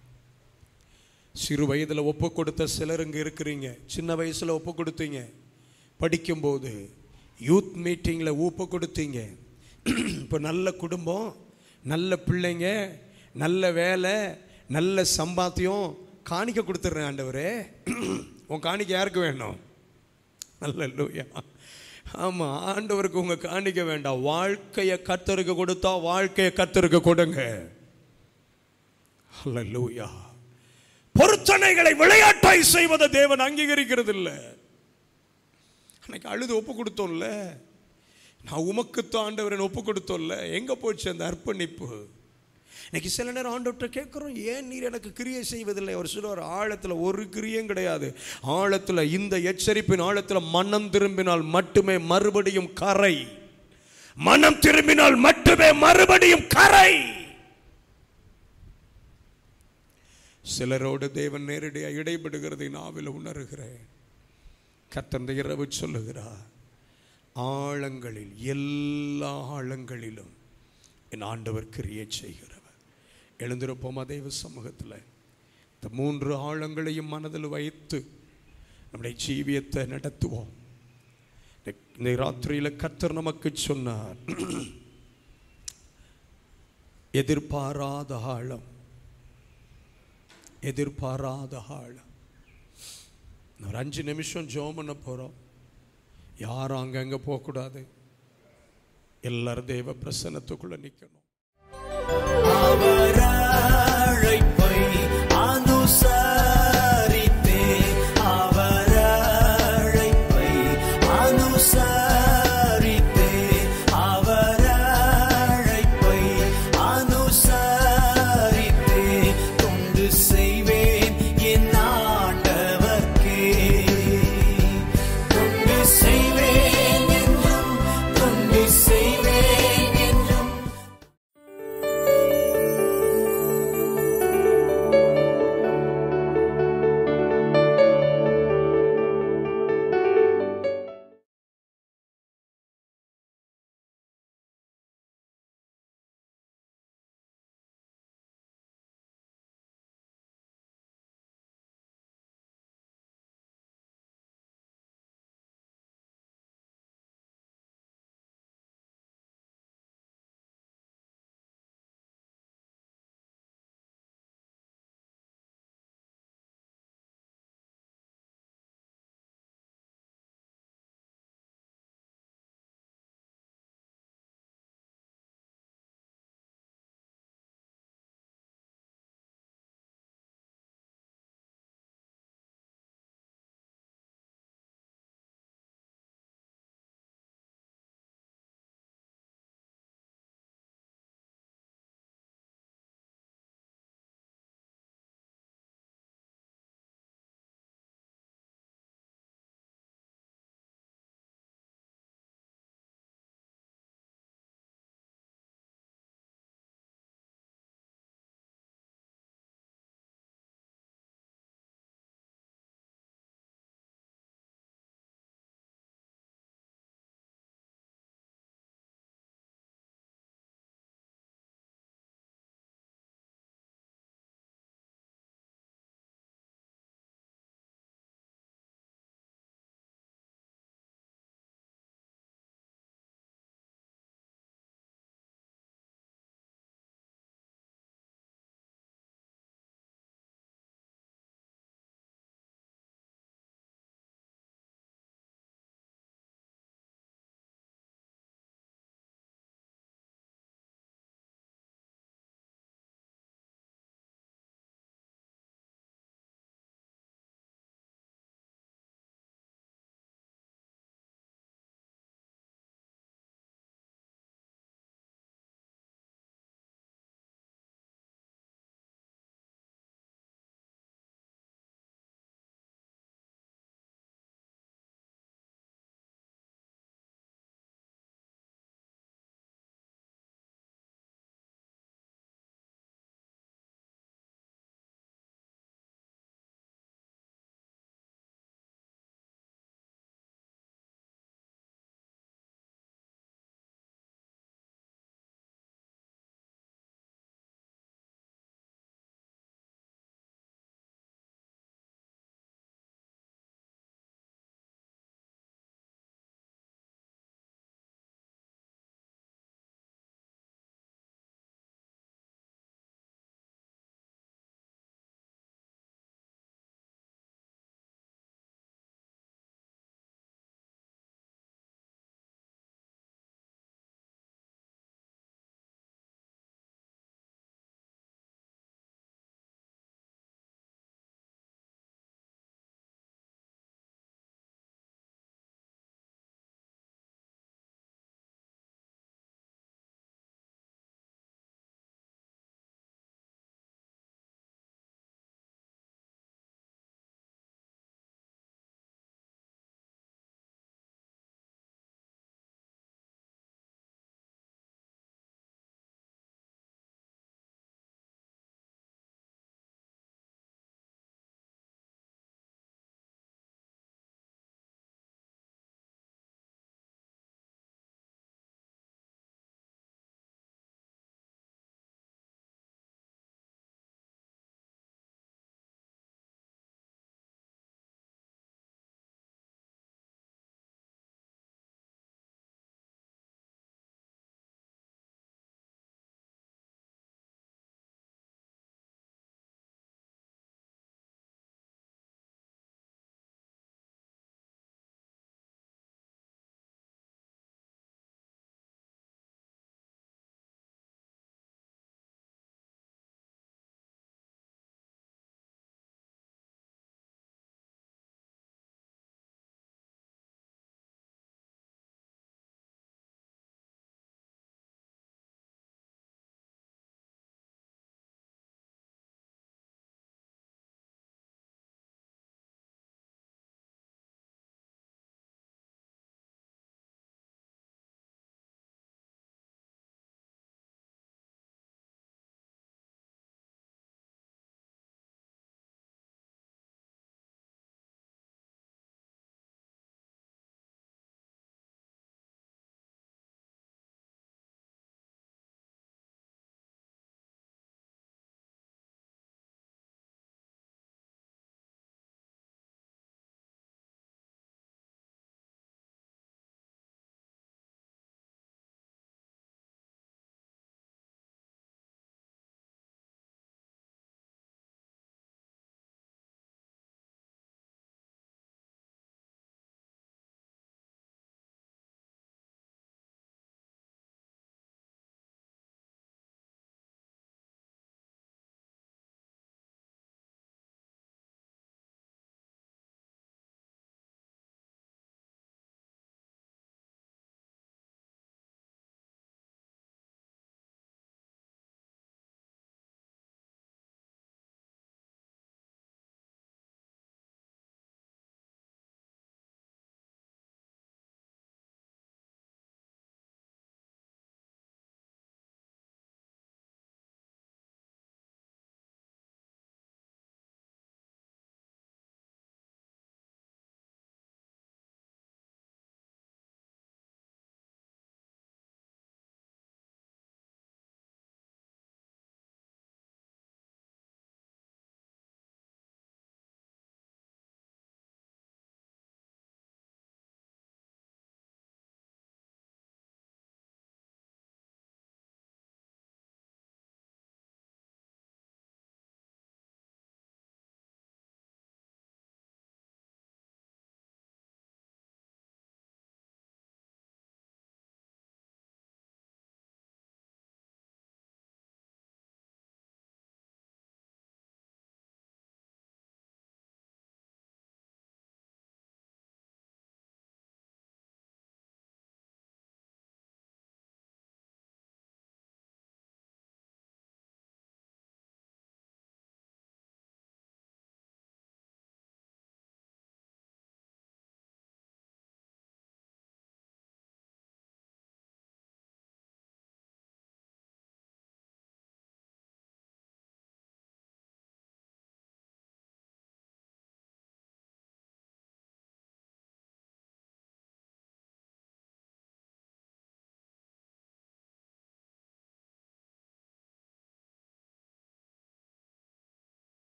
சிறு வயதில் ஒப்பு கொடுத்த சிலர் இங்கே இருக்கிறீங்க. சின்ன வயசில் ஒப்பு கொடுத்தீங்க, படிக்கும்போது யூத் மீட்டிங்கில் ஒப்பு கொடுத்தீங்க. இப்போ நல்ல குடும்பம், நல்ல பிள்ளைங்க, நல்ல வேலை, நல்ல சம்பாத்தியம், காணிக்க கொடுத்துட்றேன் ஆண்டவரே. உன் காணிக்க யாருக்கு வேணும்? அல்லேலூயா. ஆமாம், ஆண்டவருக்கு உங்கள் காணிக்க வேண்டாம். வாழ்க்கையை கர்த்தருக்கு கொடுத்தா வாழ்க்கையை கர்த்தருக்கு கொடுங்க. அல்லேலூயா. பொருத்தனைகளை விளையாட்டாய் செய்வதை தேவன் அங்கீகரிக்கிறது இல்லை. அன்னைக்கு அழுது ஒப்பு கொடுத்தோம்ல, நான் உமக்குத்தான் ஆண்டவரை ஒப்பு கொடுத்தோம்ல, எங்க போச்சு அந்த அர்ப்பணிப்பு? இன்னைக்கு சில நேரம் ஆண்டவர்கிட்ட கேட்குறோம், ஏன் நீர் எனக்கு கிரியை செய்வதில்லை? ஒரு சிலர் ஆழத்தில் ஒரு கிரியும் கிடையாது. ஆழத்தில், இந்த எச்சரிப்பின் ஆழத்தில் மனம் திரும்பினால் மட்டுமே மறுபடியும் கரை, மனம் திரும்பினால் மட்டுமே மறுபடியும் கரை. சிலரோடு தேவன் நேரடியாக இடைபடுகிறதை நாவில் உணர்கிறேன். கர்த்தர் இரவு சொல்லுகிறார், ஆழங்களில், எல்லா ஆழங்களிலும் என் ஆண்டவர் கிரியை செய்கிறவர். எழுந்திருப்போமா தேவ சமூகத்தில்? இந்த மூன்று ஆழங்களையும் மனதில் வைத்து நம்முடைய ஜீவியத்தை நடத்துவோம். இந்த ராத்திரியில் கர்த்தர் நமக்கு சொன்னார், எதிர்பாராத ஆழம், எதிர்பாராத ஆழம். ஒரு அஞ்சு நிமிஷம் ஜெபம் பண்ண போகிறோம். யாரும் அங்கங்கே போகக்கூடாது. எல்லாரும் தேவ பிரசன்னத்துக்குள்ளே நிற்கணும்.
அவரா